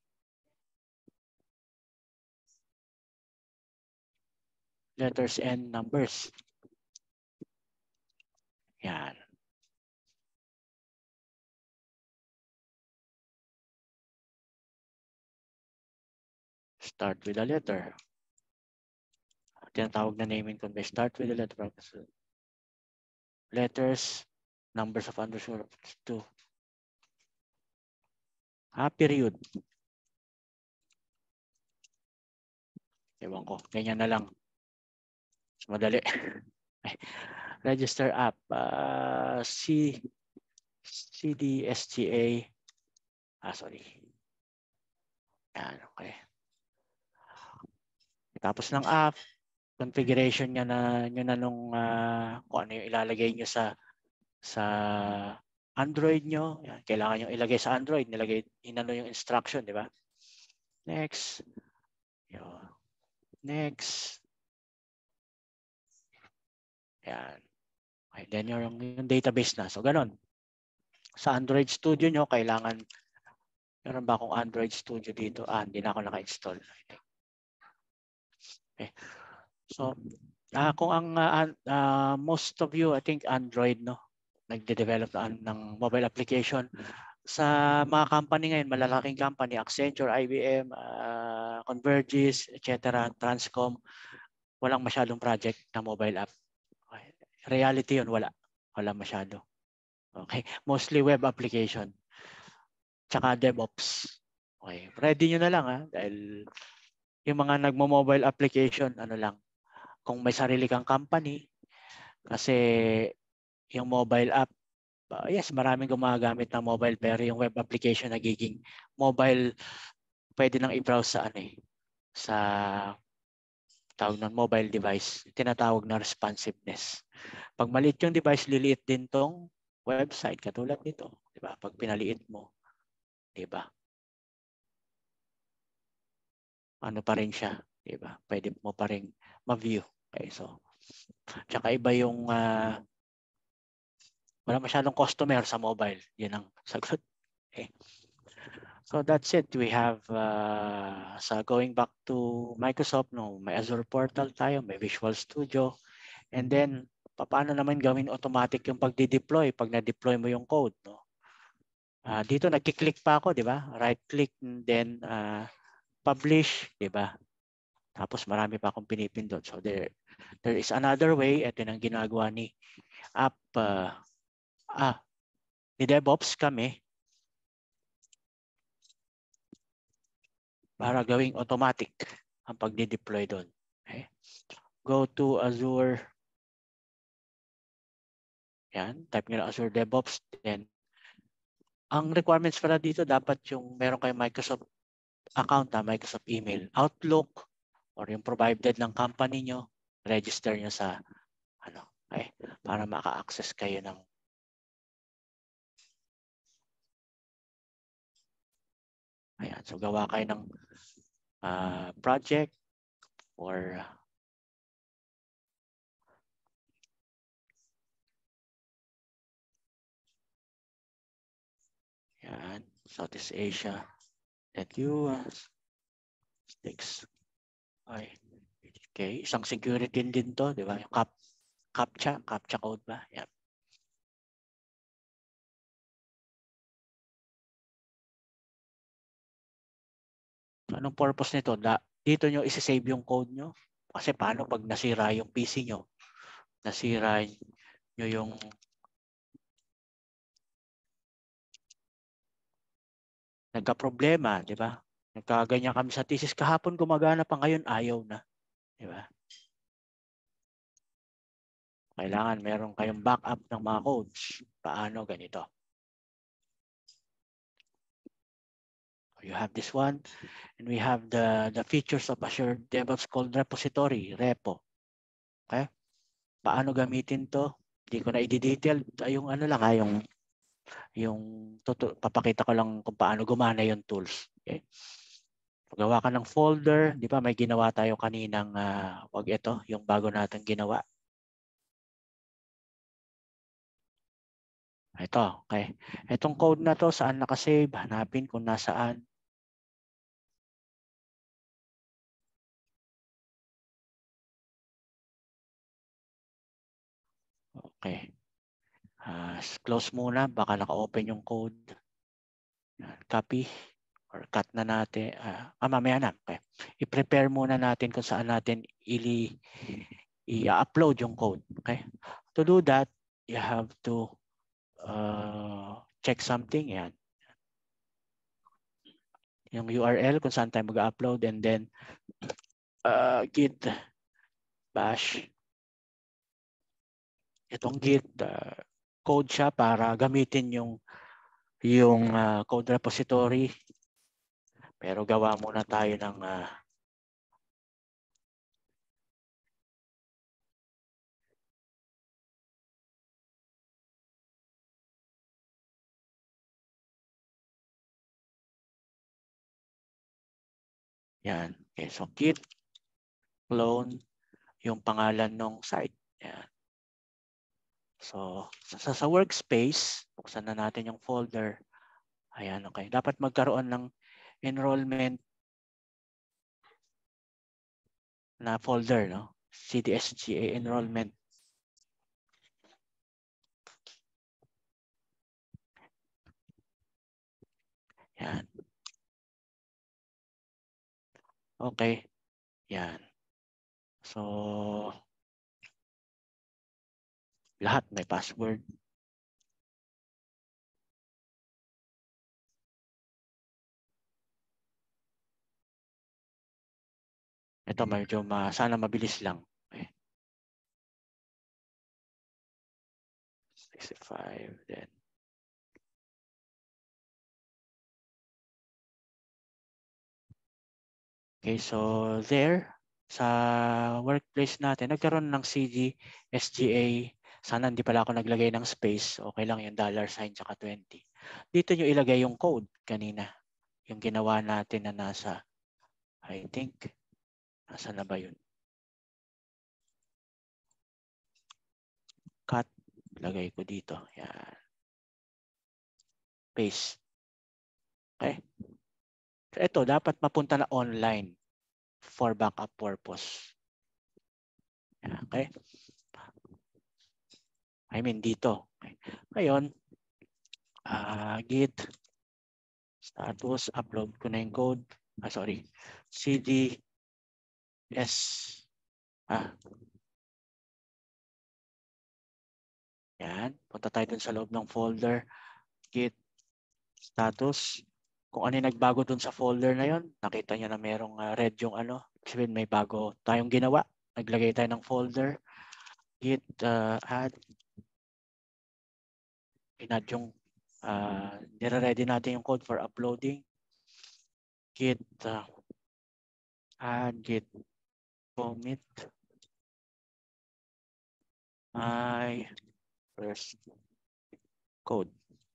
Letters and numbers. Yan. Start with a letter. Tinatawag na naming convention. Start with a letter. Letters, numbers of underscore, two. Ah, period. Ewan ko. Ganyan na lang. Madali. Register app. Uh, C, C D S G A. Ah, sorry. Yan, okay. Tapos ng app, configuration niya na nyo na nung uh, kung ano yung ilalagay nyo sa sa Android nyo. Yan, kailangan nyo ilagay sa Android. Nilagay, inano yung instruction, di ba? Next. Yan. Next. Yan. Okay, then yung, yung database na. So, ganun. Sa Android Studio nyo, kailangan, meron ba akong Android Studio dito? Ah, hindi na ako naka-install. Okay. So, uh, kung ang uh, uh, most of you, I think Android, no? Nagde-develop ng, ng mobile application. Sa mga company ngayon, malalaking company, Accenture, I B M, uh, Convergys, et cetera, Transcom, walang masyadong project na mobile app. Okay. Reality yun, wala. Wala masyado. Okay. Mostly web application. Tsaka DevOps. Okay. Ready nyo na lang ha. Dahil yung mga nagmo-mobile application, ano lang, kung may sarili kang company, kasi yung mobile app, uh, yes, maraming gumagamit ng mobile, pero yung web application nagiging mobile, pwede nang i-browse sa ano eh, sa tawag ng mobile device, tinatawag na responsiveness. Pag maliit yung device, liliit din tong website, katulad nito, di ba? Pag pinaliit mo, di ba? Ano pa rin siya, di ba? Pwede mo pa rin ma-view. Okay, so, tsaka iba yung uh, wala masyadong customer sa mobile. Yan ang sagot. Okay. So that's it. We have, uh, sa going back to Microsoft, no, may Azure portal tayo, may Visual Studio. And then, paano naman gawin automatic yung pagdi-deploy pag na-deploy mo yung code, no? Uh, dito nagki-click pa ako, di ba? Right-click, then uh, publish, di ba? Tapos marami pa akong pinipindot. So there, there is another way. Ito yung ginagawa ni app, uh, ah, ni DevOps kami para gawing automatic ang pagdi-deploy doon. Okay. Go to Azure. Yan, type nyo na Azure DevOps. Then, ang requirements para dito, dapat yung meron kayong Microsoft account na Microsoft email, Outlook, or yung provided ng company nyo, register nyo sa ano, okay, para maka-access kayo ng ayan, so gawa kayo ng uh, project or yan, Southeast Asia, and U S, six. Okay. Okay, isang security din to, di ba? Yung cap, captcha, captcha code ba? Yan. Anong purpose nito? Da, dito nyo isi-save yung code nyo. Kasi paano pag nasira yung P C nyo? Nasira nyo yung nagka-problema, di ba? Nagkaganyan kami sa thesis kahapon, gumagana pa, ngayon ayaw na. Di ba? Kailangan meron kayong backup ng mga codes. Paano ganito? You have this one, and we have the, the features of Azure DevOps called repository, repo. Okay? Paano gamitin to? Hindi ko na i-detail. Yung ano lang ha, yung, yung tutu papakita ko lang kung paano gumana yung tools. Okay? Gawa ka ng folder, di ba may ginawa tayo kaninang, uh, wag ito, yung bago natin ginawa. Ito, okay. Itong code na to, saan nakasave? Hanapin kung nasaan. Okay. Uh, close muna, baka naka-open yung code. Copy or cut na natin. Uh, ah, mamaya na. Okay. I-prepare muna natin kung saan natin i-upload yung code. Okay. To do that, you have to uh, check something. Yan. Yung U R L kung saan tayo mag-upload, and then uh, git bash. Itong git uh, code siya para gamitin yung yung uh, code repository. Pero gawa muna tayo ng uh, yan. Okay, so git clone yung pangalan ng site. Yan. So, sa, sa workspace, buksan na natin yung folder. Ayan, okay. Dapat magkaroon ng enrollment na folder, no? C D S G A enrollment. Yan. Okay. Yan. So, lahat may password. Ito medyo ma, sana mabilis lang. Okay. sixty-five then. Okay, so there sa workplace natin, nagkaroon ng C D S G A. Sana hindi pala ako naglagay ng space. Okay lang yung dollar sign tsaka twenty. Dito nyo ilagay yung code kanina. Yung ginawa natin na nasa, I think, nasa na ba yun? Cut. Lagay ko dito. Yan. Paste. Okay. So ito, dapat mapunta na online for backup purpose. Yan. Okay. I mean dito. Okay. Ngayon, uh, git status, upload ko na yung code. Ah, sorry. C D S. Ah. Yan. Punta tayo dun sa loob ng folder. Git status. Kung ano yung nagbago dun sa folder na yon, nakita nyo na merong uh, red yung ano. Sabihin may bago tayong ginawa. Naglagay tayo ng folder. Git uh, add. Inad yung uh, nire-ready natin yung code for uploading. Git uh, add, git commit. My first code.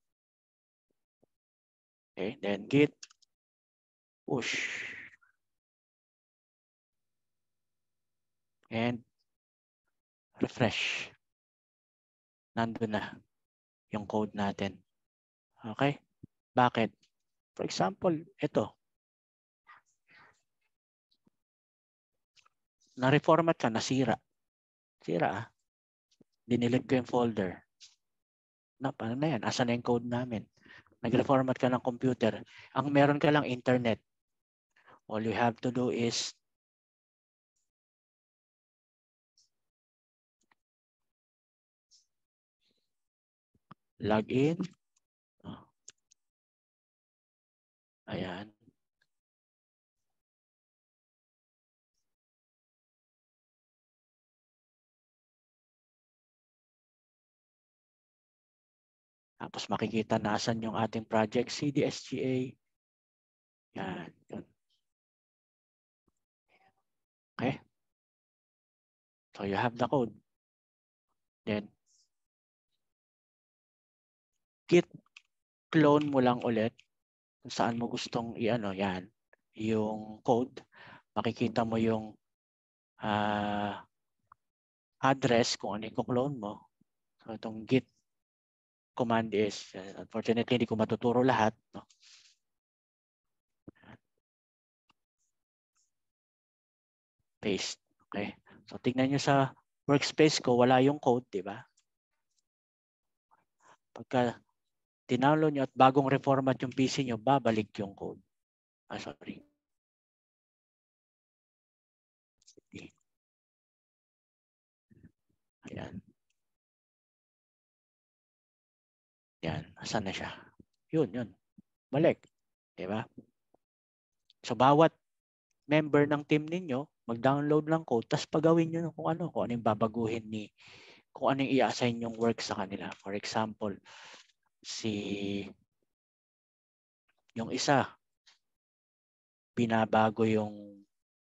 Okay, then git push. And refresh. Nandun na yung code natin. Okay? Bakit? For example, ito. Na-reformat ka, nasira. Sira ah. Dinilig ko yung folder. Na, paano na yan? Asan na yung code namin? Nag-reformat ka ng computer. Ang meron ka lang internet. All you have to do is log in. Oh. Ayan. Tapos makikita na asan yung ating project C D S G A. Yan. Yun. Okay. So you have the code. Then git clone mo lang ulit kung saan mo gustong i-ano yan. Yung code. Makikita mo yung uh, address kung ano yung clone mo. So itong git command is, uh, unfortunately, hindi ko matuturo lahat. No? Paste. Okay. So tignan nyo sa workspace ko, wala yung code, di ba? Pagka tinalo nyo at bagong reformat yung P C nyo, babalik yung code. Ah, sorry. Okay. Ayan. Yan. Asan na siya? Yun, yun. Balik. Di ba? So bawat member ng team ninyo, mag-download ng code, tapos pagawin nyo kung ano, kung ano yung babaguhin ni, kung ano yung i-assign yung work sa kanila. For example, si yung isa, binabago yung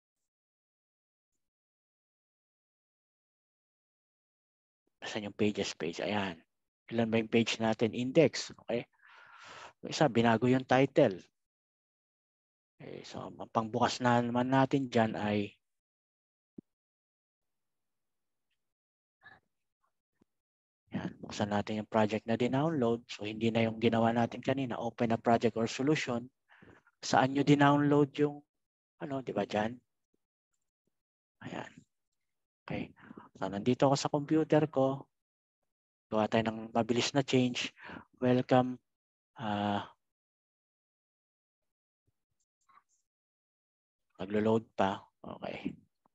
saan yung pages page. Ayan. Ilan ba yung page natin? Index. Okay. Yung isa, binago yung title. Okay. So, ang pangbukas na naman natin dyan ay yan. Buksan natin yung project na dinownload. So hindi na yung ginawa natin kanina, open a project or solution. Saan nyo dinownload yung ano, di ba dyan? Ayan. Okay. So nandito ako sa computer ko. Gawa tayo ng mabilis na change. Welcome. Uh, Naglo-load pa. Okay.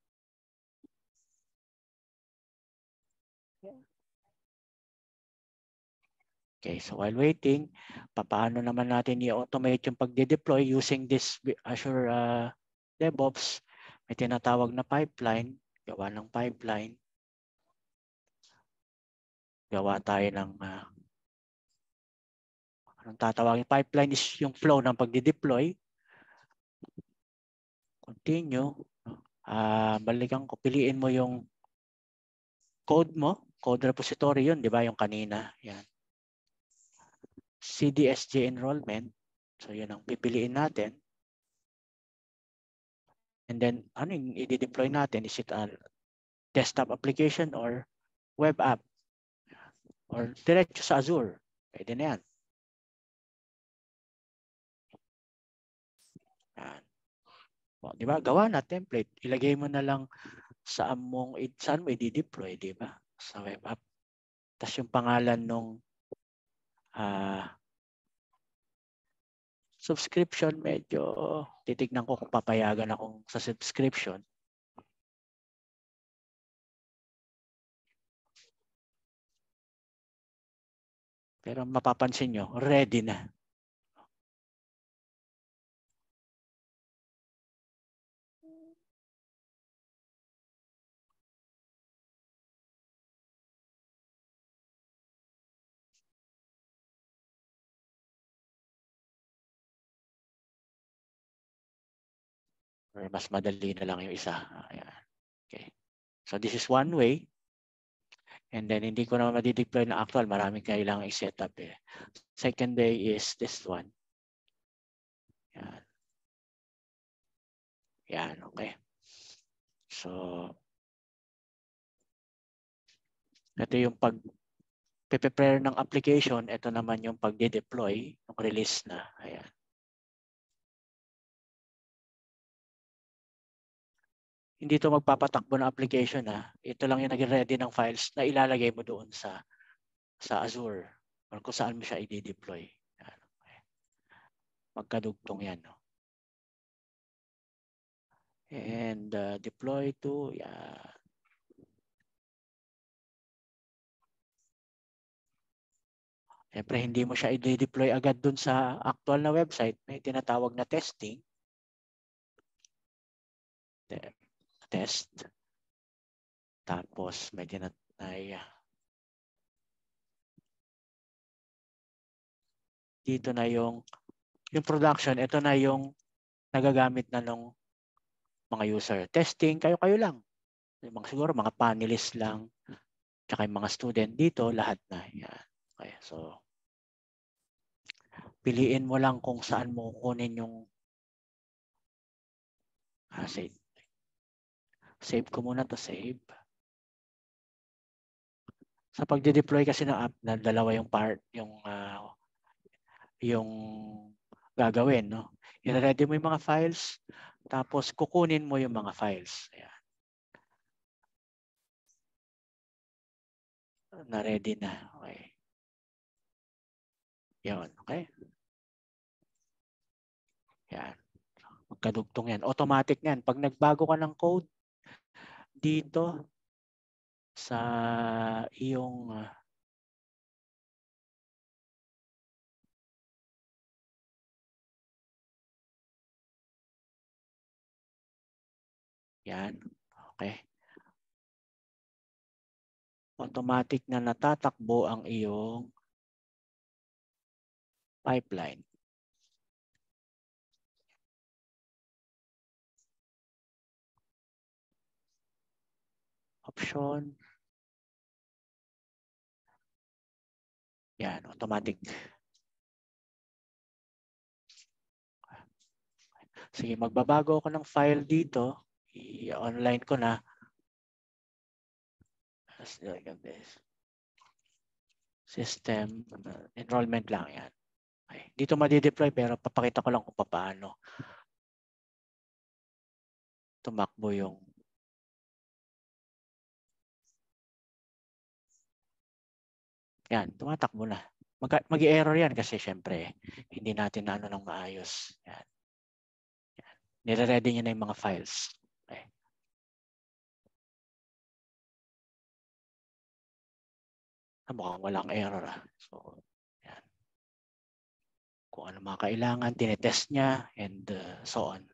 Okay, so while waiting, paano naman natin i-automate yung pagde-deploy using this Azure uh, DevOps? May tinatawag na pipeline. Gawa ng pipeline. Gawa tayo ng uh, anong tatawagin? Pipeline is yung flow ng pagde-deploy. Continue. Uh, balikan ko, piliin mo yung code mo. Code repository yun, di ba? Yung kanina. Yan. C D S J enrollment. So yun ang pipiliin natin. And then ano yung i-deploy natin? Is it a desktop application or web app? Or diretso sa Azure? Pwede na yan. Yan. O, di ba? Gawa na template. Ilagay mo na lang saan mong saan mo i-deploy, di ba? Sa web app. Tapos yung pangalan nung uh, subscription, medyo titignan ko kung papayagan akong sa subscription. Pero mapapansin nyo, ready na. Or mas madali na lang yung isa. Ayan. Okay. So this is one way. And then hindi ko na ma-deploy na actual. Maraming kailangan i-set up eh. Second way is this one. Yan. Yan, okay. So, ito yung pag prepare ng application. Ito naman yung pag-deploy, yung release na. Ayan. Hindi ito magpapatakbo ng application ha. Ito lang yung naging ready ng files na ilalagay mo doon sa sa Azure or kung saan mo siya i-deploy. Okay. Magkadugtong yan. No? And uh, deploy to, yeah. Siyempre, hindi mo siya i-deploy agad dun sa actual na website. May tinatawag na testing. Test. Tapos, may tinatawag. Dito na yung, yung production, ito na yung nagagamit na ng mga user. Testing, kayo-kayo lang. Yung mga, siguro, mga panelists lang. Tsaka yung mga student dito, lahat na. Yan. Okay, so, piliin mo lang kung saan mo kunin yung ah, save. Save ko muna to save. Sa pagde-deploy kasi ng app, na dalawa yung part, yung uh, yung gagawin, no? I-ready mo yung mga files, tapos kukunin mo yung mga files. Ayan. Na-ready na. Okay. Yan, okay? Yan. Magkadugtong yan. Automatic yan. Pag nagbago ka ng code dito sa iyong uh, yan. Okay. Automatic na natatakbo ang iyong pipeline. Option. Yan, automatic. Sige, magbabago ako ng file dito. I-online ko na. Let's look at this. system, uh, enrollment lang yan. Okay. Dito madi-deploy pero papakita ko lang kung paano tumakbo yung yan, tumatakbo na. Mag- mag-error yan kasi syempre hindi natin na ano nang maayos. Yan. Yan. Nire-ready niya na yung mga files. Okay. Ah, mukhang walang error. Ah. So, yan. Kung ano mga kailangan, tinetest niya and uh, so on.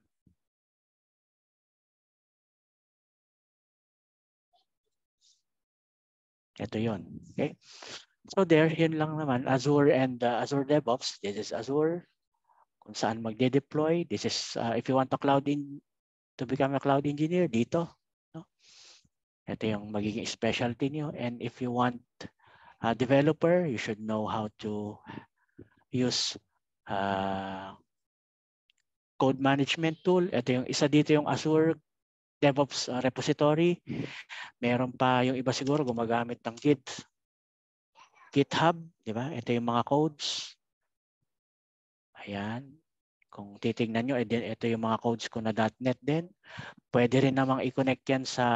Ito yun. Okay. So there, yun lang naman. Azure and uh, Azure DevOps. This is Azure. Kung saan magde-deploy. This is, uh, if you want to cloud in, to become a cloud engineer, dito. No? Ito yung magiging specialty niyo. And if you want a developer, you should know how to use uh, code management tool. Ito yung isa dito yung Azure DevOps uh, repository. Meron pa yung iba siguro gumagamit ng Git. GitHub, di ba? Ito yung mga codes. Ayan. Kung titignan nyo, ito yung mga codes ko na .NET din. Pwede rin namang i-connect yan sa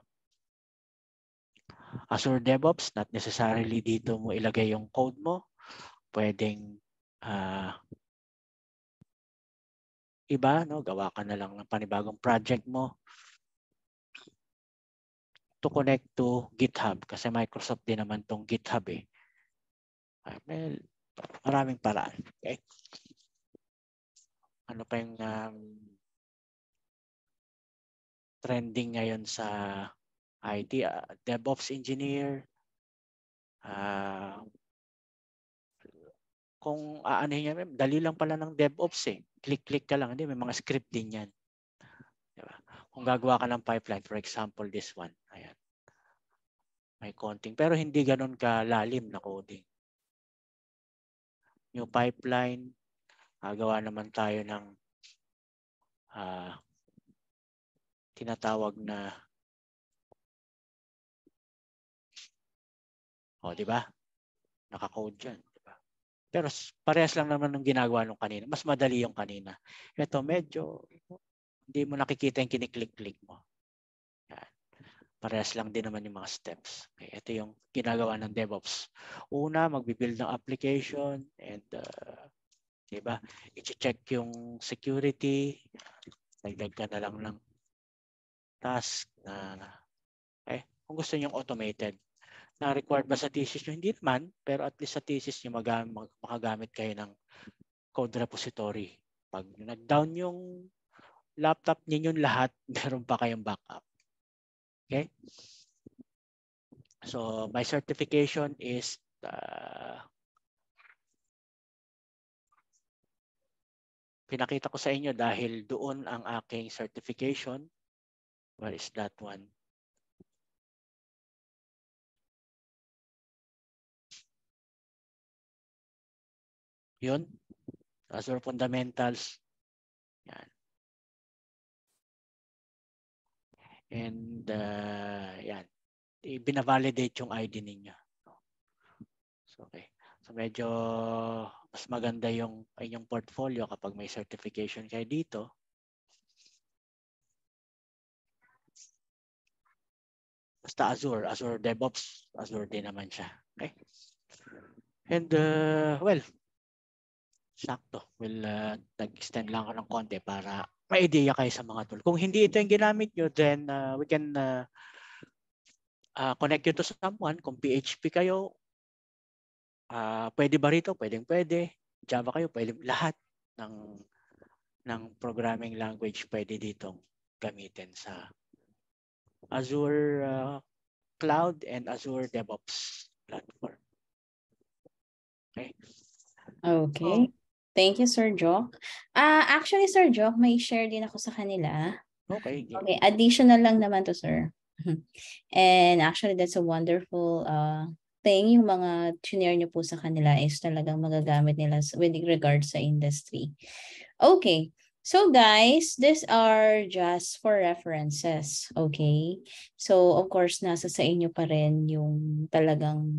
Azure DevOps. Not necessarily dito mo ilagay yung code mo. Pwedeng uh, iba, no? Gawa ka na lang ng panibagong project mo to connect to GitHub. Kasi Microsoft din naman tong GitHub eh. Well, maraming paraan. Okay? Ano pa yung um, trending ngayon sa I T? Uh, DevOps engineer. Uh, kung aanhin niya, dali lang pala ng DevOps eh. Click-click ka lang. Hindi, may mga script din yan. Diba? Kung gagawa ka ng pipeline, for example, this one. Ayan. May konting, pero hindi ganun kalalim na coding. New pipeline, gagawa naman tayo ng uh, tinatawag na o, di ba? Naka-code dyan. Diba? Pero parehas lang naman ng ginagawa nung kanina. Mas madali yung kanina. Ito medyo hindi mo nakikita yung kiniklik-click mo. Yan. Parehas lang din naman yung mga steps. Okay, ito yung ginagawa ng DevOps. Una, magbibuild ng application and uh, diba? I-check yung security. Dagdag ka na lang ng task na eh, kung gusto niyo automated. Na required ba sa thesis nyo? Hindi naman, pero at least sa thesis nyo mag makagamit kayo ng code repository. Pag nag-down yung laptop ninyo lahat, meron pa kayong backup. Okay? So, my certification is uh, pinakita ko sa inyo dahil doon ang aking certification. Where is that one? Yun. Azure Fundamentals. Yan. And uh, yan. Binavalidate yung I D ninyo. So, okay. So medyo mas maganda yung inyong portfolio kapag may certification kayo dito. Basta Azure, Azure DevOps, Azure din naman siya. Okay? And uh, well, sakto. We'll uh, nag-extend lang ako ng konti para may idea kayo sa mga tool. Kung hindi ito yung ginamit nyo, then uh, we can uh, uh, connect you to someone. Kung P H P kayo, uh, pwede ba rito? Pwedeng pwede. Java kayo, pwede lahat ng ng programming language pwede ditong gamitin sa Azure uh, Cloud and Azure DevOps platform. Okay. Okay. Oh. Thank you, Sir Jock. Uh, actually, Sir Jock, may share din ako sa kanila. Okay. Yeah. Okay. Additional lang naman to, sir. And actually, that's a wonderful uh, thing. Yung mga tuner nyo po sa kanila is talagang magagamit nila with regard sa industry. Okay. So guys, these are just for references. Okay. So of course, nasa sa inyo pa rin yung talagang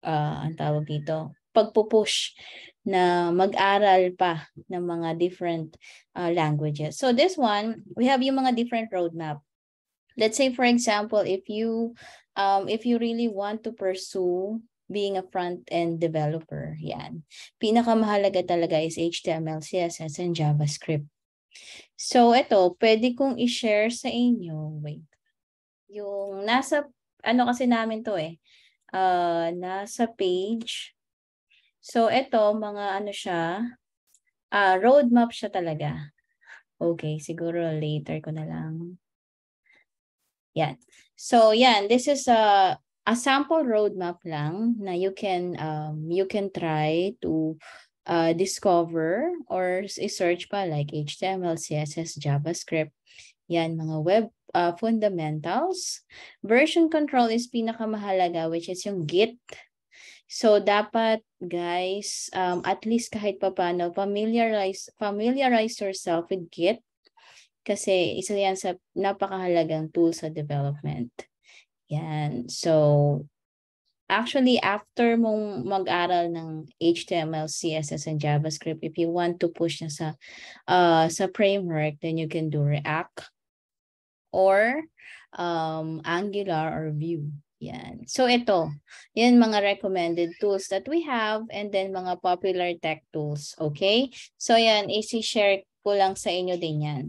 uh, ang tawag dito, pagpupush na mag-aral pa ng mga different uh, languages. So this one, we have yung mga different roadmap. Let's say, for example, if you um, if you really want to pursue being a front-end developer, yan. Pinakamahalaga talaga is H T M L, C S S, and JavaScript. So, ito, pwede kong i-share sa inyo. Wait. Yung nasa, ano kasi namin to eh. Uh, nasa page. So, ito, mga ano siya. Uh, roadmap siya talaga. Okay, siguro later ko na lang. Yan. So, yan. This is a a sample roadmap lang na you can um you can try to uh, discover or i-search pa like H T M L, C S S, JavaScript. Yan, mga web uh, fundamentals. Version control is pinakamahalaga, which is yung Git. So, dapat, guys, um, at least kahit papano, familiarize, familiarize yourself with Git. Kasi isa yan sa napakahalagang tool sa development. Yan. So, actually, after mong mag-aral ng H T M L, C S S, and JavaScript, if you want to push na sa, uh, sa framework, then you can do React or um, Angular or Vue. Yan. So, ito. Yan mga recommended tools that we have and then mga popular tech tools. Okay? So, yan. I-share ko lang sa inyo din yan.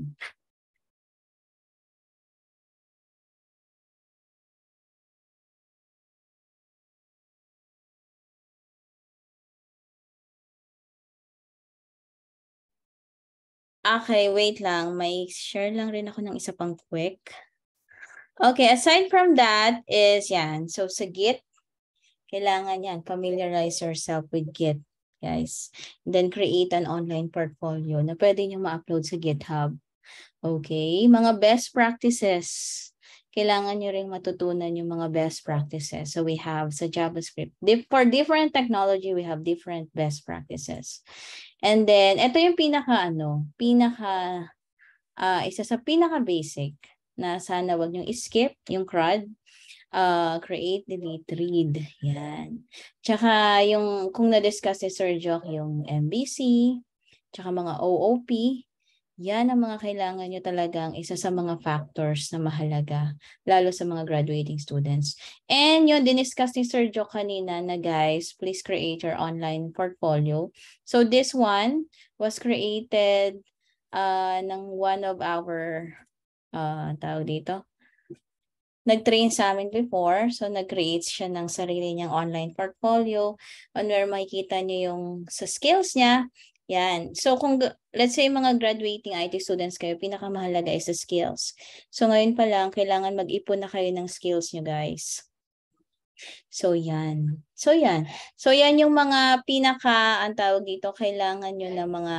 Okay, wait lang. May share lang rin ako ng isa pang quick. Okay, aside from that is yan. So sa Git, kailangan yan. Familiarize yourself with Git, guys. And then create an online portfolio na pwede nyo ma-upload sa GitHub. Okay, mga best practices. Kailangan nyo rin matutunan yung mga best practices. So we have sa JavaScript. For different technology, we have different best practices. And then, ito yung pinaka, ano, pinaka, uh, isa sa pinaka basic na sana wag nyo skip yung C R U D, uh, create, delete, read. Yan. Tsaka yung, kung na-discuss si Sir Jock, yung M B C, tsaka mga O O P, yan ang mga kailangan nyo talagang isa sa mga factors na mahalaga, lalo sa mga graduating students. And yun, diniscuss ni Sir Joe kanina na guys, please create your online portfolio. So this one was created uh, ng one of our, uh, tawag dito, nag-train sa amin before. So nag-create siya ng sarili niyang online portfolio on where makikita niyo yung sa skills niya. Yan. So kung let's say mga graduating I T students kayo, pinakamahalaga is the skills. So ngayon pa lang, kailangan mag-ipon na kayo ng skills nyo, guys. So yan. So yan. So yan yung mga pinaka, ang tawag dito, kailangan nyo na mga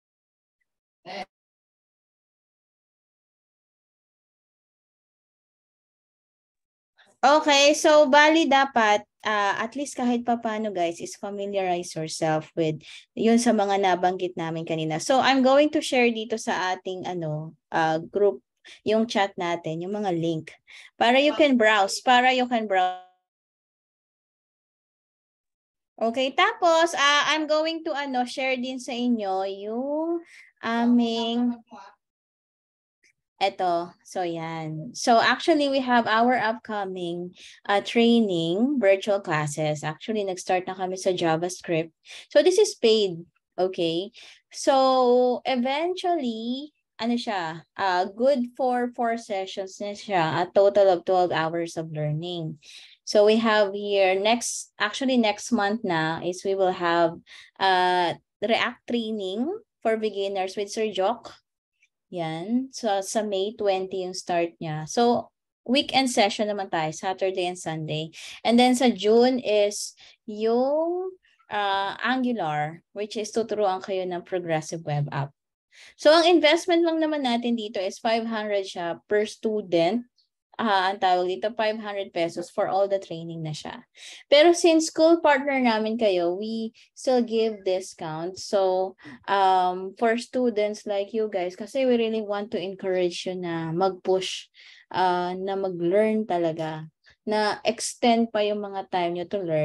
okay, so bali dapat uh, at least kahit papano guys is familiarize yourself with yun sa mga nabanggit namin kanina. So I'm going to share dito sa ating ano uh, group yung chat natin, yung mga link para you can browse, para you can browse. Okay, tapos uh, I'm going to ano share din sa inyo yung aming Eto, so yan. So actually, we have our upcoming uh, training, virtual classes. Actually, nag-start na kami sa JavaScript. So this is paid, okay? So eventually, ano siya, uh, good for four sessions na siya, a total of twelve hours of learning. So we have here, next, actually next month na, is we will have uh, React training for beginners with Sir Jock. Yan. So, sa May twentieth yung start niya. So, weekend session naman tayo, Saturday and Sunday. And then sa June is yung uh, Angular, which is tuturuan kayo ng progressive web app. So, ang investment lang naman natin dito is five hundred siya per student. Ah, ang tawag dito, five hundred pesos for all the training na siya. Pero since school partner namin kayo, we still give discount. So, um, for students like you guys, kasi we really want to encourage you na mag-push, uh, na mag-learn talaga, na extend pa yung mga time nyo to learn.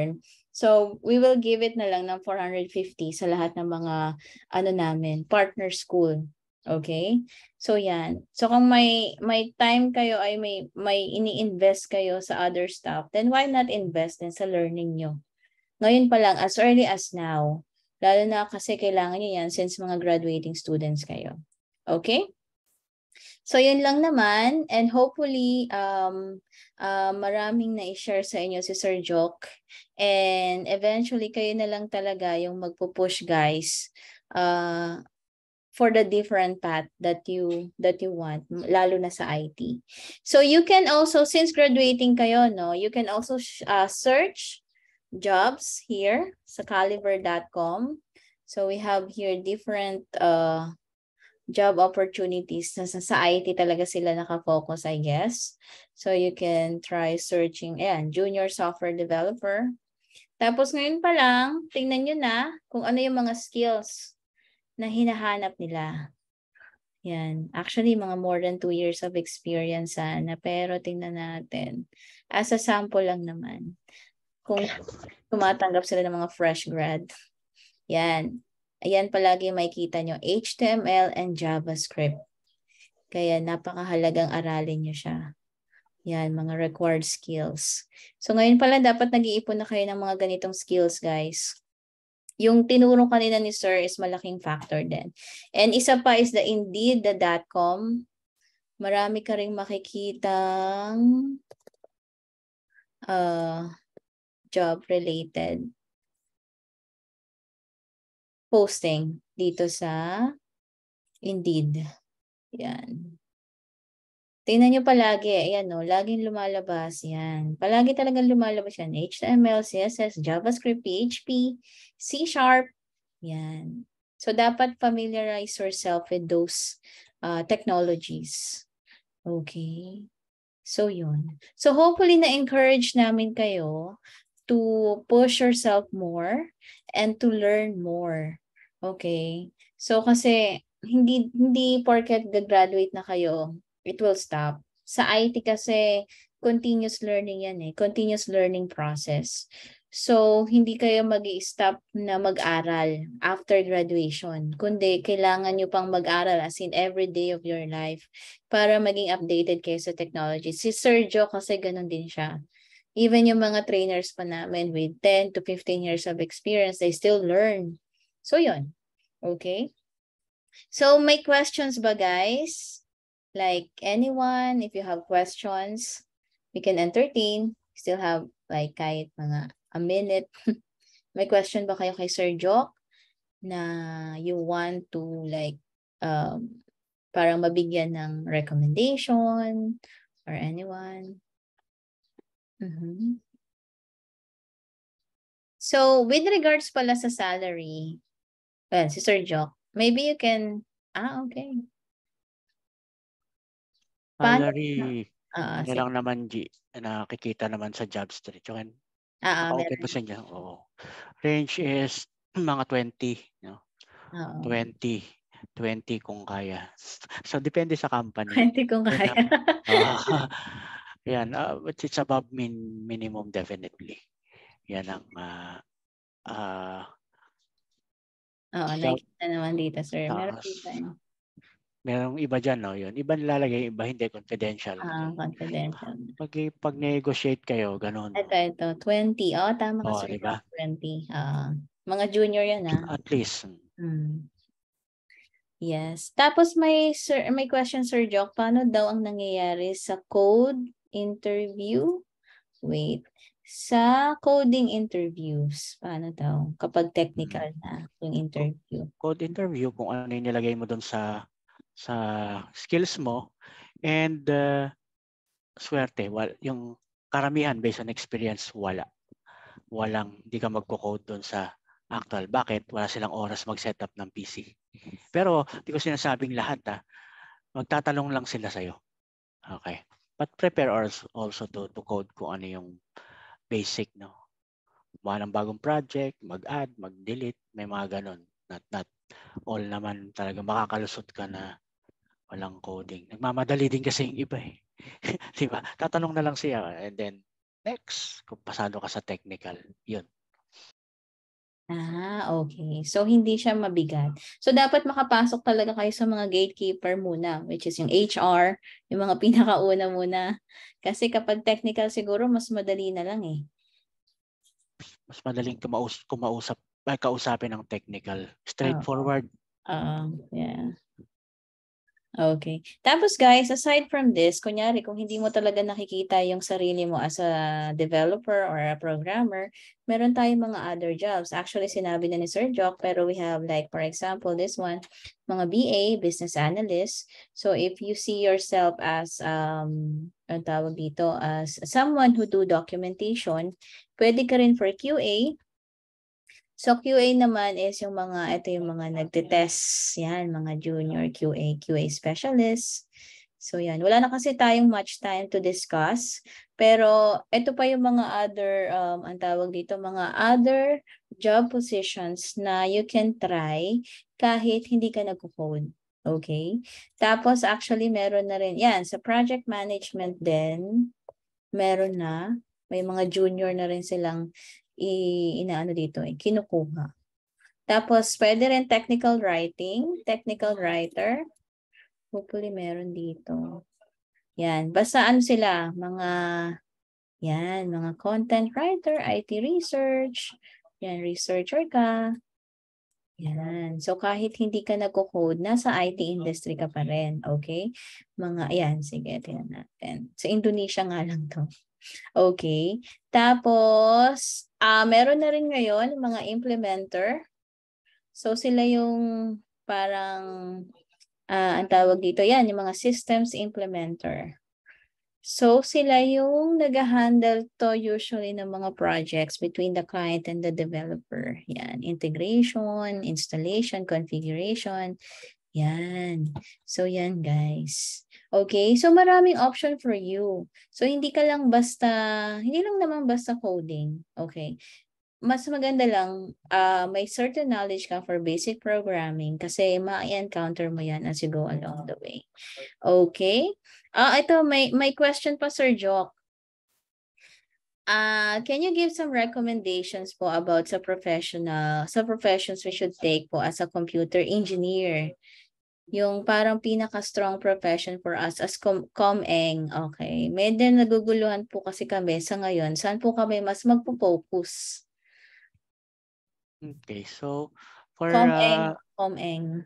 So, we will give it na lang ng four hundred fifty sa lahat ng mga ano namin, partner school. Okay? So, yan. So, kung may may time kayo ay may may ini-invest kayo sa other stuff, then why not invest din sa learning nyo? Ngayon pa lang, as early as now. Lalo na kasi kailangan nyo yan since mga graduating students kayo. Okay? So, yun lang naman. And hopefully, um, uh, maraming na-share sa inyo si Sir Joke. And eventually, kayo na lang talaga yung magpo-push, guys, uh, for the different path that you that you want, lalo na sa I T. So, you can also, since graduating kayo, no, you can also uh, search jobs here sa caliber dot com. So, we have here different uh, job opportunities. Sa, sa I T talaga sila nakafocus, I guess. So, you can try searching, ayan, junior software developer. Tapos ngayon pa lang, tingnan nyo na kung ano yung mga skills na hinahanap nila. Yan. Actually, mga more than two years of experience sana. Pero tingnan natin. As a sample lang naman. Kung tumatanggap sila ng mga fresh grad. Yan. Ayan palagi makikita nyo, H T M L and JavaScript. Kaya napakahalagang aralin nyo siya. Yan, mga required skills. So ngayon pala dapat nag-iipon na kayo ng mga ganitong skills, guys. Yung tinuro kanina ni Sir is malaking factor din. And isa pa is the Indeed, the .com. Marami ka rin makikitang uh, job-related posting dito sa Indeed. Yan. Tingnan nyo palagi. Ayan o, laging lumalabas. Yan. Palagi talagang lumalabas yan. H T M L, C S S, JavaScript, P H P, C Sharp. Yan. So, dapat familiarize yourself with those uh, technologies. Okay. So, yun. So, hopefully, na-encourage namin kayo to push yourself more and to learn more. Okay. So, kasi hindi hindi porket graduate na kayo, it will stop. Sa I T kasi, continuous learning yan eh. Continuous learning process. So, hindi kayo mag-i-stop na mag-aral after graduation. Kundi, kailangan nyo pang mag-aral as in every day of your life para maging updated kayo sa technology. Si Sir Joe kasi ganun din siya. Even yung mga trainers pa namin with ten to fifteen years of experience, they still learn. So, yun. Okay? So, may questions ba, guys? Like anyone, if you have questions, we can entertain. Still have like kahit mga a minute. May question ba kayo kay Sir Joke na you want to like um, parang mabigyan ng recommendation or anyone? Mm-hmm. So, with regards pala sa salary, well, si Sir Joke, maybe you can, ah, okay. Salary, Ah, ano lang naman, G, nakikita naman sa job street. Yung ah, naka-open po sa inyo. Oo. Range is mga twenty. No? Oo. twenty. twenty kung kaya. So, depende sa company. twenty kung kaya. Uh, yan. Uh, but it's above min minimum definitely. Yan ang uh, uh, Oo, so, nakikita naman dito, sir. Meron tapos, dito eh. merong iba dyan, no? Yun. Iba nilalagay, iba hindi, confidential. Ah, confidential. Pag, pag negotiate kayo, ganun. Ito, ito, twenty. Oh, tama ka, Oh, sir. diba? twenty. Uh, mga junior yan, ah. At least. Hmm. Yes. Tapos may, sir, may question, Sir Joke. Paano daw ang nangyayari sa code interview? Wait. Sa coding interviews, paano daw? Kapag technical na yung interview. Code interview, kung ano yung nilagay mo doon sa sa skills mo, and uh, swerte, well, yung karamihan based on experience, wala. Walang, hindi ka magko-code doon sa actual. Bakit? Wala silang oras mag-setup ng P C. Pero, di ko sinasabing lahat ha. Magtatanong lang sila sa'yo. Okay. But prepare also to, to code kung ano yung basic, no? Mga ng bagong project, mag-add, mag-delete, may mga ganun. Not, not all naman talaga makakalusot ka na walang coding. Nagmamadali din kasi yung iba eh. Diba? Tatanong na lang siya and then next, kung pasado ka sa technical, yun. Ah, okay. So, hindi siya mabigat. So, dapat makapasok talaga kayo sa mga gatekeeper muna, which is yung H R, yung mga pinakauna muna. Kasi kapag technical siguro, mas madali na lang eh. Mas madaling kumaus kumausap, ay, kausapin ng technical. Oo. Straightforward. Oo, yeah. Okay. Tapos guys, aside from this, kunyari kung hindi mo talaga nakikita yung sarili mo as a developer or a programmer, meron tayong mga other jobs. Actually, sinabi na ni Sir Jock, pero we have like, for example, this one, mga B A, business analyst. So if you see yourself as, um, ang tawag dito, as someone who do documentation, pwede ka rin for Q A. So Q A naman is yung mga, ito yung mga nagte-test, yan, mga junior Q A, Q A specialists. So yan, wala na kasi tayong much time to discuss. Pero ito pa yung mga other, um, ang tawag dito, mga other job positions na you can try kahit hindi ka nag-code. Okay? Tapos actually meron na rin, yan, sa project management din, meron na, may mga junior na rin silang i inaano dito eh, kinukuha. Tapos, pwede rin technical writing, technical writer. Hopefully, meron dito. Yan. Basta ano sila, mga, yan, mga content writer, I T research, yan, researcher ka. Yan. So, kahit hindi ka nagko-code, nasa I T industry ka pa rin. Okay? Mga, yan, sige, tingnan natin. Sa Indonesia nga lang to. Okay. Tapos, ah meron na rin ngayon mga implementer. So, sila yung parang, ah ang tawag dito, yan, yung mga systems implementer. So, sila yung nag-handle to usually ng mga projects between the client and the developer. Yan, integration, installation, configuration. Yan. So, yan guys. Okay, so maraming option for you. So, hindi ka lang basta, hindi lang naman basta coding. Okay. Mas maganda lang, uh, may certain knowledge ka for basic programming kasi ma-encounter mo yan as you go along the way. Okay? Ah, ito, may, may question pa, Sir Jock. Uh, can you give some recommendations po about sa professional, sa professions we should take po as a computer engineer? Yung parang pinaka-strong profession for us as com comeng. Okay. Medyo naguguluhan po kasi kami sa ngayon. Saan po kami mas magpo-focus? Okay, so for Comeng, uh, comeng.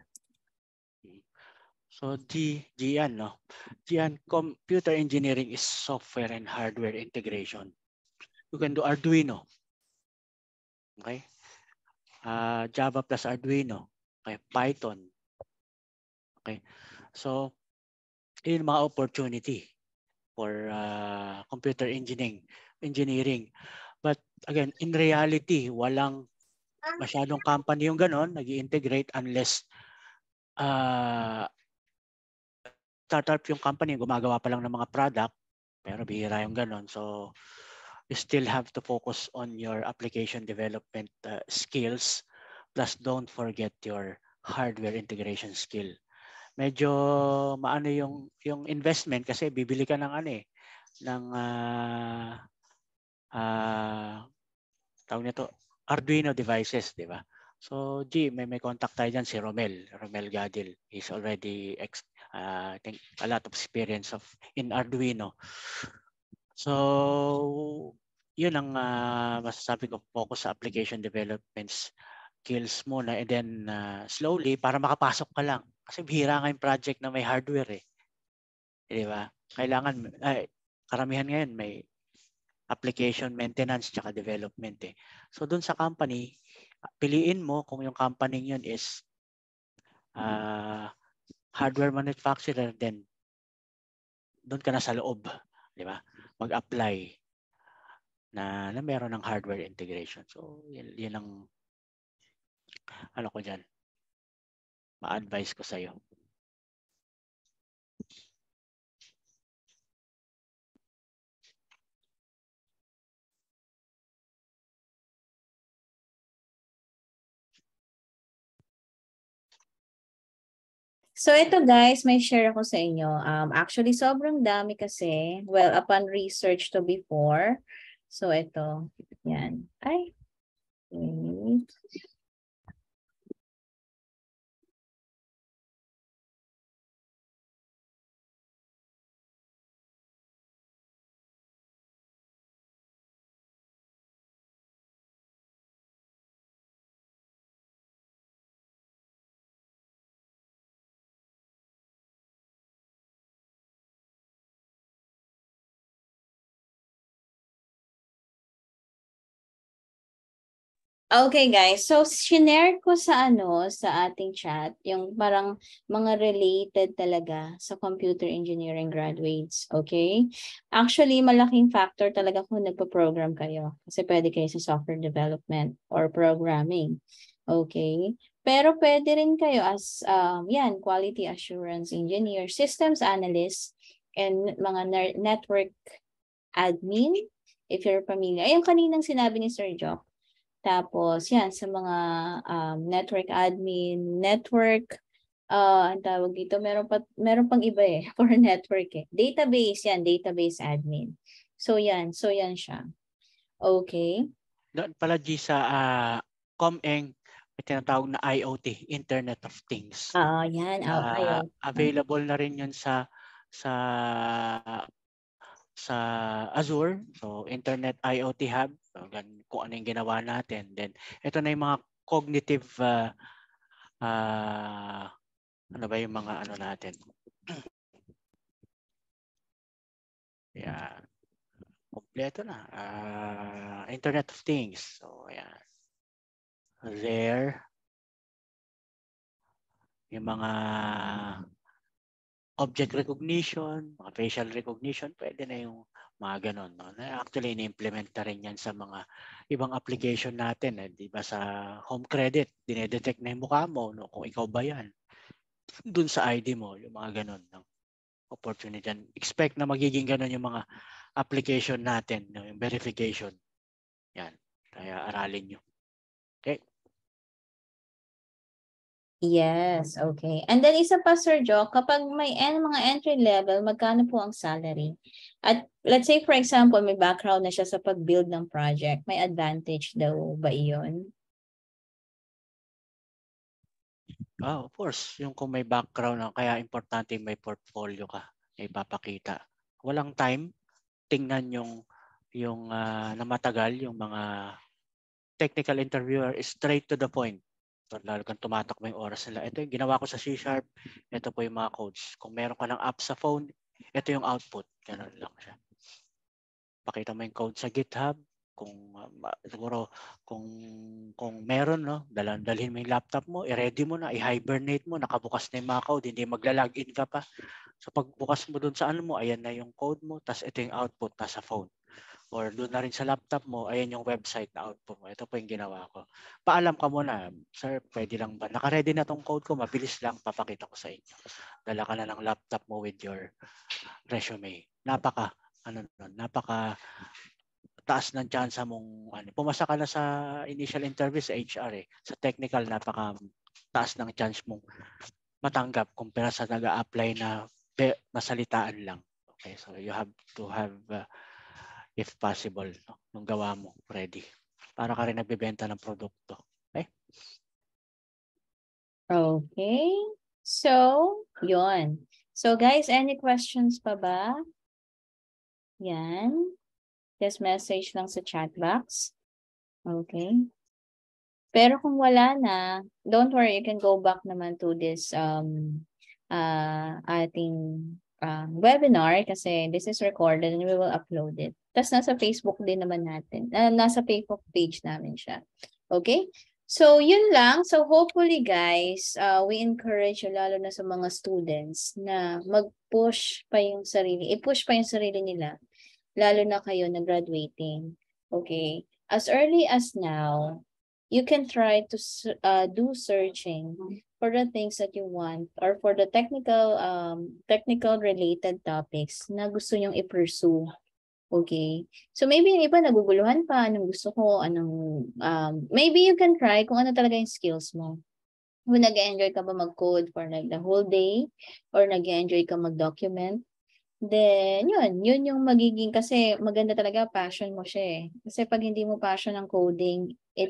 so G Gian, no? Gian, computer engineering is software and hardware integration. You can do Arduino. Okay? Uh, Java plus Arduino. Okay, Python. Okay. So, yun yung mga opportunity for uh, computer engineering, engineering. But again, in reality, walang masyadong company yung ganon, nag-integrate unless uh, startup yung company, gumagawa pa lang ng mga product, pero bihira yung ganon. So, you still have to focus on your application development uh, skills, plus don't forget your hardware integration skill. Medyo maano yung yung investment kasi bibili ka ng ano eh ng uh, uh, tawag nito Arduino devices, di ba? So G, may may contact tayo dyan si Romel, Romel Gadil. He's already ex, uh, I think a lot of experience of in Arduino. So yun ang uh, masasabi ko, focus sa application developments skills muna and then uh, slowly para makapasok ka lang. Kasi bihira nga yung project na may hardware eh. Di ba? Kailangan, ay, karamihan ngayon may application maintenance tsaka development eh. So dun sa company, piliin mo kung yung company yun is uh, hardware manufacturer, then doon ka na sa loob. Di ba? Mag-apply na, na meron ng hardware integration. So yun, yun ang ano ko dyan, ma-advise ko sa'yo. So ito guys, may share ako sa inyo. Um, actually, sobrang dami kasi. Well, upon research to before. So ito, yan. Ay, Okay. Okay guys, so shinare ko sa ano, sa ating chat, yung parang mga related talaga sa computer engineering graduates, okay? Actually, malaking factor talaga kung nagpo-program kayo kasi pwede kayo sa software development or programming, okay? Pero pwede rin kayo as, um, yan, quality assurance engineer, systems analyst, and mga network admin, if you're familiar. Ayun, kaninang sinabi ni Sir Jock. Tapos, yan, sa mga um, network admin, network, uh, ang tawag dito, meron, pa, meron pang iba eh, for network eh. Database, yan, database admin. So, yan, so yan siya. Okay. Doon pala, G, sa uh, ComEng, may tinatawag na I O T, Internet of Things. Ah, uh, yan, uh, uh, available na rin yun sa sa sa Azure, so Internet I O T Hub, so, kung ano yung ginawa natin. Then, ito na yung mga cognitive, uh, uh, ano ba yung mga ano natin? Yeah. Kompleto na. Uh, Internet of Things. So, yeah. There. Yung mga object recognition, mga facial recognition, pwede na yung mga ganon. No? Actually, ini-implement na rin yan sa mga ibang application natin. Eh. Di ba sa home credit, dinedetect na yung mukha mo no? Kung ikaw ba yan. Dun sa I D mo, yung mga ganon. No? Opportunity yan. Expect na magiging ganon yung mga application natin, no? Yung verification. Yan. Kaya aralin nyo. Okay. Yes, okay. And then isa pa, Sir Joe, kapag may en, mga entry level, magkano po ang salary? At let's say, for example, may background na siya sa pag-build ng project, may advantage daw ba iyon? Oh, of course. Yung kung may background, kaya importante may portfolio ka, may papakita. Walang time, tingnan yung, yung uh, na matagal, yung mga technical interviewer is straight to the point. So, lalo kang tumatak mo yung oras nila. Ito yung ginawa ko sa C Sharp. Ito po yung mga codes. Kung meron ka ng app sa phone, ito yung output. Ganun lang siya. Pakita mo yung code sa GitHub. Kung uh, siguro kung kung meron, no, dalhin, dalhin mo yung laptop mo, i-ready mo na, i-hibernate mo, nakabukas na yung mga code, hindi magla-login ka pa. So pagbukas mo dun sa ano mo, ayan na yung code mo, tas ito yung output nasa phone. Or doon na rin sa laptop mo, ayan yung website na output mo. Ito po yung ginawa ko. Paalam ka muna, sir, pwede lang ba? Naka-ready na tong code ko, mabilis lang, papakita ko sa inyo. Dala ka na ng laptop mo with your resume. Napaka, ano nun, napaka taas ng chance mong, ano, pumasa ka na sa initial interview sa H R eh. Sa technical, napaka taas ng chance mong matanggap kumpara sa nag-a-apply na masalitaan lang. Okay, so you have to have uh, if possible, no? Nung gawa mo, ready. Para ka rin nagbebenta ng produkto. Okay? Okay. So, yun. So, guys, any questions pa ba? Yan. Just message lang sa chat box. Okay. Pero kung wala na, don't worry, you can go back naman to this um uh, ating uh, webinar kasi this is recorded and we will upload it. Tapos nasa Facebook din naman natin. Uh, nasa Facebook page namin siya. Okay? So, yun lang. So, hopefully guys, uh, we encourage you, lalo na sa mga students, na mag-push pa yung sarili, i-push pa yung sarili nila, lalo na kayo na graduating. Okay? As early as now, you can try to uh, do searching for the things that you want or for the technical um technical related topics na gusto nyong i-pursue. Okay? So maybe yung iba naguguluhan pa, anong gusto ko, anong um maybe you can try kung ano talaga yung skills mo. Kung nag-enjoy ka ba mag-code for like the whole day or nag-enjoy ka mag-document, then yun, yun yung magiging, kasi maganda talaga passion mo siya eh. Kasi pag hindi mo passion ang coding, it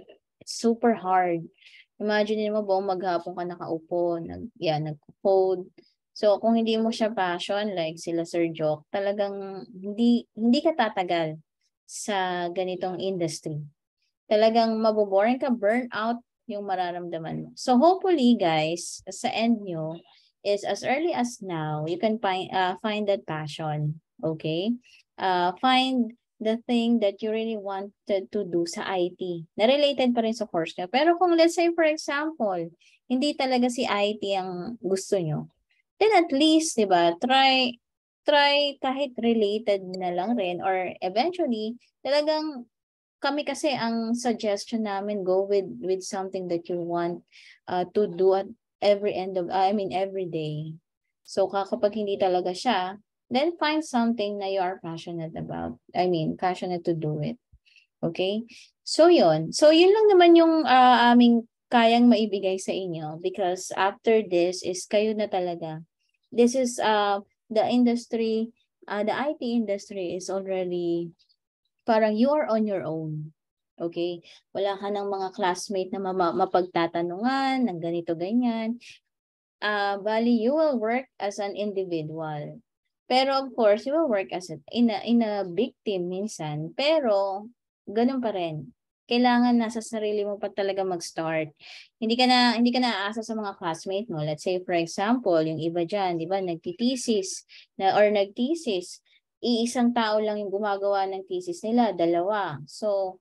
super hard. Imagine mo buong maghapon ka nakaupo, nag, yeah, nag-code. So, kung hindi mo siya passion, like sila Sir Jock, talagang hindi, hindi ka tatagal sa ganitong industry. Talagang maboboring ka, burnout yung mararamdaman mo. So, hopefully, guys, sa end nyo, is as early as now, you can find, uh, find that passion. Okay? Uh, find the thing that you really wanted to do sa I T na related pa rin sa course nyo. Pero kung let's say, for example, hindi talaga si I T ang gusto nyo, then at least, di ba, try, try kahit related na lang rin or eventually, talagang kami kasi ang suggestion namin, go with with something that you want uh, to do at every end of, uh, I mean, every day. So kapag hindi talaga siya, then find something na you are passionate about. I mean, passionate to do it. Okay? So yun. So yun lang naman yung uh, aming kayang maibigay sa inyo because after this is kayo na talaga. This is uh, the industry, uh, the I T industry is already parang you are on your own. Okay? Wala ka ng mga classmate na mapagtatanungan ng ganito, ganyan. Uh, bali, you will work as an individual. Pero of course, you will work as a, in, a, in a big team minsan. Pero, ganun pa rin. Kailangan nasa sarili mo pa talaga mag-start. Hindi ka na hindi ka na aasa sa mga classmate mo. Let's say for example, yung iba diyan, 'di ba, nagti-thesis na or nag-thesis. Iisang tao lang yung gumagawa ng thesis nila, dalawa. So,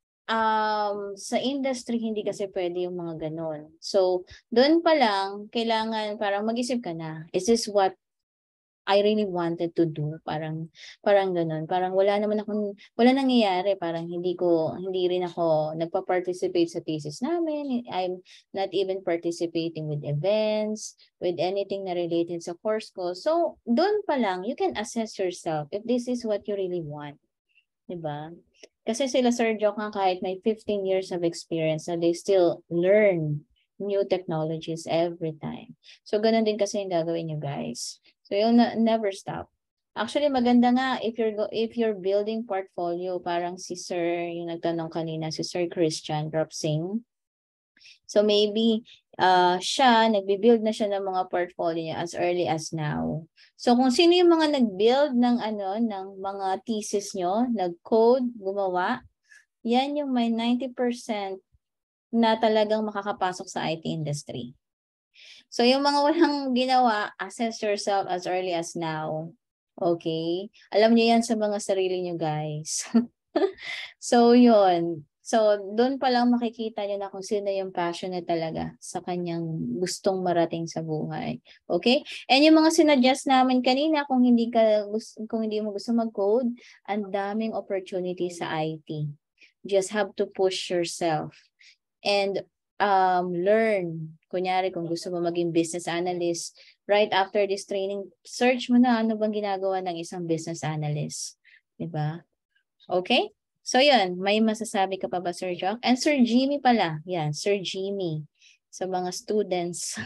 um, sa industry, hindi kasi pwede yung mga ganon. So, doon pa lang, kailangan parang mag-isip ka na, is this what I really wanted to do? Parang, parang ganon. Parang wala naman akong, wala nangyayari. Parang hindi ko, hindi rin ako nagpa-participate sa thesis namin. I'm not even participating with events, with anything na related sa course ko. So, doon pa lang, you can assess yourself if this is what you really want. Diba? Kasi sila Sir Jock nga kahit may fifteen years of experience na they still learn new technologies every time. So, ganun din kasi yung gagawin nyo, guys. So, you'll never stop. Actually, maganda nga if you're if you're building portfolio, parang si Sir, yung nagtanong kanina, si Sir Christian Dropsing. So, maybe uh, siya, nagbi-build na siya ng mga portfolio niya as early as now. So, kung sino yung mga nag-build ng ano, ng mga thesis nyo, nag-code, gumawa, yan yung may ninety percent na talagang makakapasok sa I T industry. So, yung mga walang ginawa, assess yourself as early as now. Okay? Alam niyo yan sa mga sarili niyo, guys. So, yun. So, doon pa lang makikita niyo na kung sino yung passionate talaga sa kanyang gustong marating sa buhay. Okay? And yung mga sinuggest namin kanina, kung hindi ka kung hindi mo gusto mag-code, ang daming opportunity sa I T. Just have to push yourself and um, learn. Kunyari, kung gusto mo maging business analyst, right after this training, search mo na ano bang ginagawa ng isang business analyst. Diba? Okay? So, yun. May masasabi ka pa ba, Sir Jock? And Sir Jimmy pala. Yan, Sir Jimmy. Sa mga students.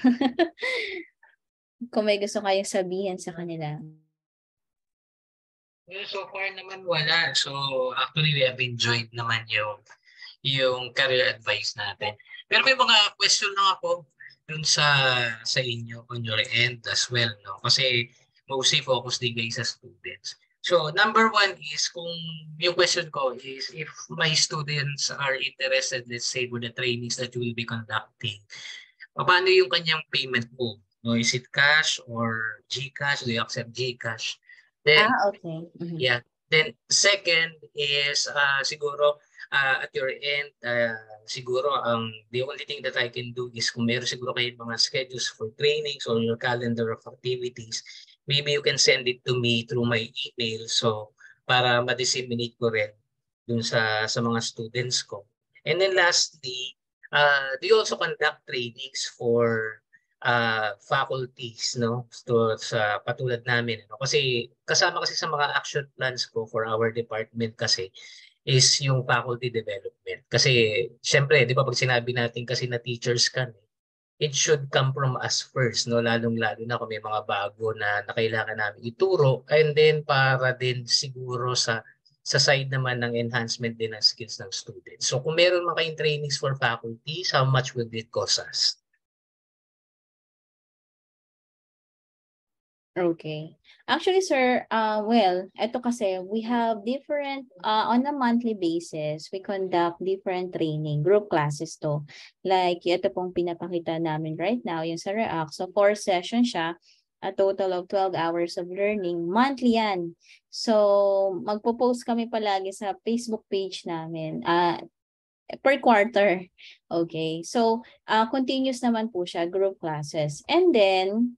Kung may gusto kayong sabihin sa kanila. Well, so far naman wala. So, actually, we have enjoyed naman yung yung career advice natin. Pero may mga question lang ako dun sa sa inyo on your end as well, no? Kasi mostly focus din guys sa students. So, number one is kung yung question ko is if my students are interested, let's say, with the trainings that you will be conducting, paano yung kanyang payment mo? No, is it cash or GCash? Do you accept GCash? Then, ah, okay. Mm-hmm. Yeah. Then, second is uh, siguro uh, at your end, uh, siguro ang um, the only thing that I can do is kung meron siguro kayo mga schedules for trainings or your calendar of activities, maybe you can send it to me through my email so para ma-disseminate ko rin dun sa, sa mga students ko. And then lastly, uh, do you also conduct trainings for uh, faculties, no? So, sa patulad namin, no? Kasi kasama kasi sa mga action plans ko for our department kasi is yung faculty development. Kasi syempre, di ba pag sinabi natin kasi na teachers kami, it should come from us first, no? Lalong-lalo na kung may mga bago na, na kailangan namin ituro and then para din siguro sa sa side naman ng enhancement din ng skills ng students. So kung meron man kayong trainings for faculties, how much would it cost us? Okay. Actually, sir, uh, well, ito kasi, we have different, uh, on a monthly basis, we conduct different training, group classes to. Like, ito pong pinapakita namin right now, yung sa React. So, four sessions siya, a total of twelve hours of learning. Monthly yan. So, magpo-post kami palagi sa Facebook page namin. Uh, per quarter. Okay. So, uh, continuous naman po siya, group classes. And then,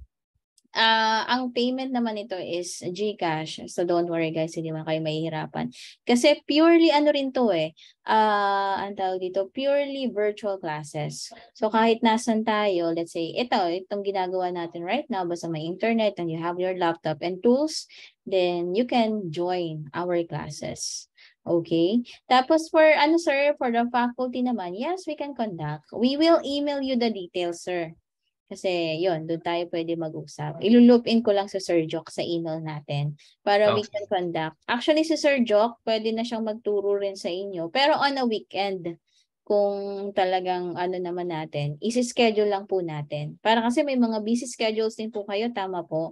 Uh, ang payment naman ito is GCash. So don't worry guys, hindi man kayo mahihirapan. Kasi purely ano rin to eh. Uh, ang tawag dito, purely virtual classes. So kahit nasan tayo, let's say, ito, itong ginagawa natin right now, basta may internet and you have your laptop and tools, then you can join our classes. Okay. Tapos for ano sir, for the faculty naman, yes, we can conduct. We will email you the details, sir. Kasi yun, doon tayo pwede mag-usap. Iluloop in ko lang si Sir Jock sa email natin para Okay. we can conduct. Actually, si Sir Jock, pwede na siyang magturo rin sa inyo. Pero on a weekend, kung talagang ano naman natin, isi-schedule lang po natin. Para kasi may mga busy schedules din po kayo, tama po?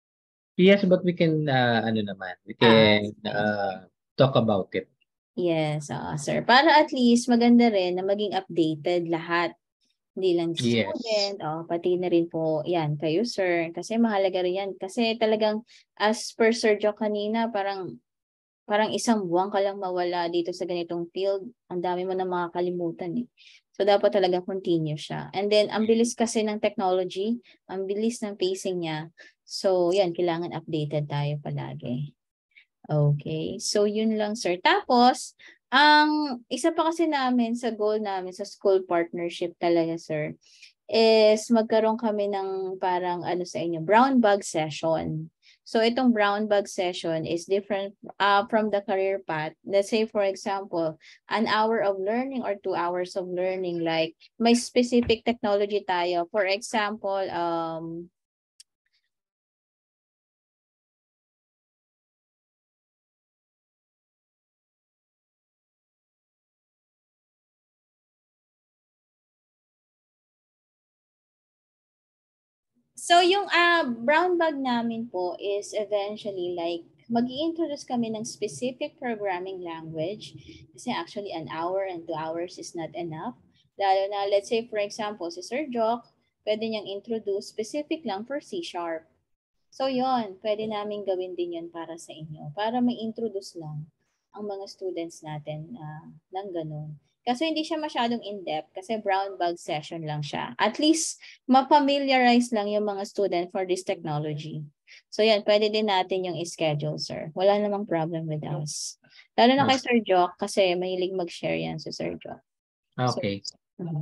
Yes, but we can, uh, ano naman, we can uh, talk about it. Yes, uh, sir. Para at least maganda rin na maging updated lahat. Hindi lang Yes. student, oh, pati na rin po yan kayo sir. Kasi mahalaga rin yan. Kasi talagang as per Sir Joe kanina, parang parang isang buwan ka lang mawala dito sa ganitong field. Ang dami mo na makakalimutan eh. So dapat talaga continue siya. And then ang bilis kasi ng technology, ang bilis ng pacing niya. So yan, kailangan updated tayo palagi. Okay, so yun lang sir. Tapos, ang isa pa kasi namin sa goal namin sa school partnership talaga sir, is magkaroon kami ng parang ano sa inyo, brown bag session. So itong brown bag session is different uh, from the career path. Let's say for example, an hour of learning or two hours of learning, like may specific technology tayo. For example, um, so yung uh, brown bag namin po is eventually like mag-i-introduce kami ng specific programming language kasi actually an hour and two hours is not enough. Lalo na let's say for example si Sir Jock, pwede niyang introduce specific lang for C Sharp. So yon, pwede namin gawin din yun para sa inyo para may introduce lang ang mga students natin uh, ng ganun. Kasi hindi siya masyadong in-depth kasi brown bag session lang siya. At least, ma-familiarize lang yung mga student for this technology. So yan, pwede din natin yung schedule, sir. Wala namang problem with us. Lalo na kay Sir Jock kasi mahilig mag-share yan si Sir Jock. Okay. So,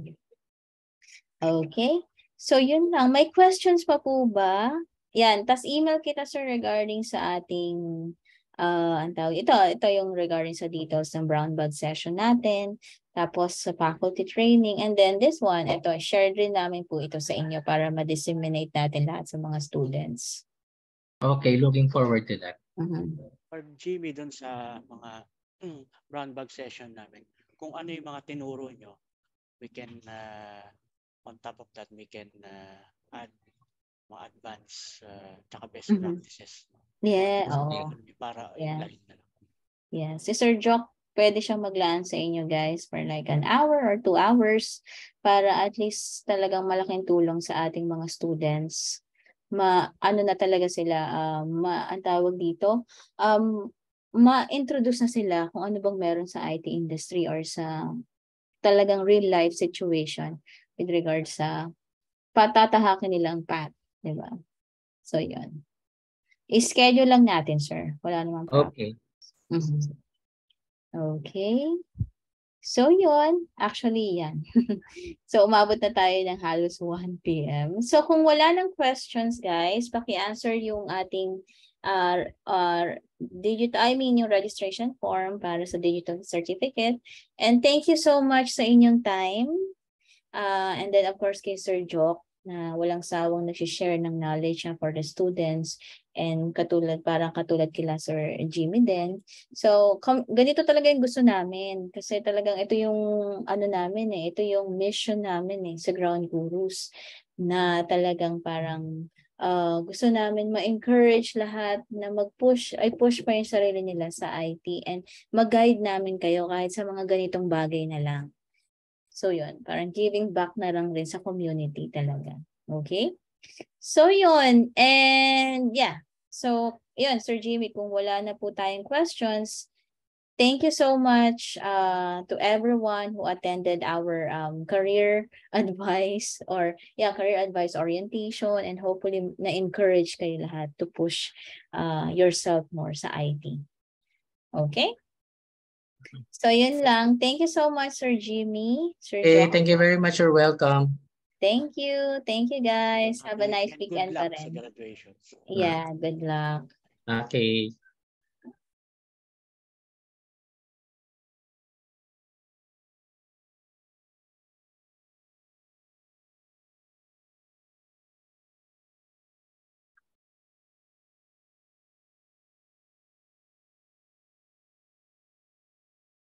okay. So yun lang. May questions pa po ba? Yan, tas email kita sir regarding sa ating uh, ang tawag, ito, ito yung regarding sa details ng brown bag session natin. Tapos sa faculty training. And then this one, ito, share rin namin po ito sa inyo para ma-disseminate natin lahat sa mga students. Okay, looking forward to that. Uh-huh. Or Jimmy, dun sa mga mm, brown bag session namin, kung ano yung mga tinuro nyo, we can, uh, on top of that, we can uh, add mga advanced uh, tsaka best Uh-huh. practices. Yeah, oo. Para Yeah. ilalim na lang. Yeah, si Sir Jock, pwede siyang maglaan sa inyo guys for like an hour or two hours para at least talagang malaking tulong sa ating mga students. Ma, ano na talaga sila, um, ma, ang tawag dito, um, ma-introduce na sila kung ano bang meron sa I T industry or sa talagang real life situation with regard sa patatahakin nilang path, di ba? So, yun. I-schedule lang natin, sir. Wala namang problem. Okay. Mm-hmm. Okay. So, yun. Actually, yan. So, umabot na tayo ng halos one P M So, kung wala ng questions, guys, paki-answer yung ating uh, uh, digital, I mean, yung registration form para sa digital certificate. And thank you so much sa inyong time. Uh, and then, of course, kay Sir Jock. na walang sawang nag-share ng knowledge niya for the students, and katulad, parang katulad kila Sir Jimmy din. So, ganito talaga yung gusto namin kasi talagang ito yung ano namin eh, ito yung mission namin eh sa Ground Gurus, na talagang parang uh, gusto namin ma-encourage lahat na mag-push, ay push pa yung sarili nila sa I T, and mag-guide namin kayo kahit sa mga ganitong bagay na lang. So yun, parang giving back na lang rin sa community talaga. Okay? So yun, and yeah. So yun, Sir Jimmy, kung wala na po tayong questions, thank you so much uh, to everyone who attended our um, career advice or yeah, career advice orientation, and hopefully na-encourage kayo lahat to push uh, yourself more sa I T. Okay? So yun lang. Thank you so much, Sir Jimmy. Sir Hey, John. thank you very much. You're welcome. Thank you. Thank you, guys. Have a nice And weekend good pa luck sa rin. graduation. Yeah, good luck. Okay.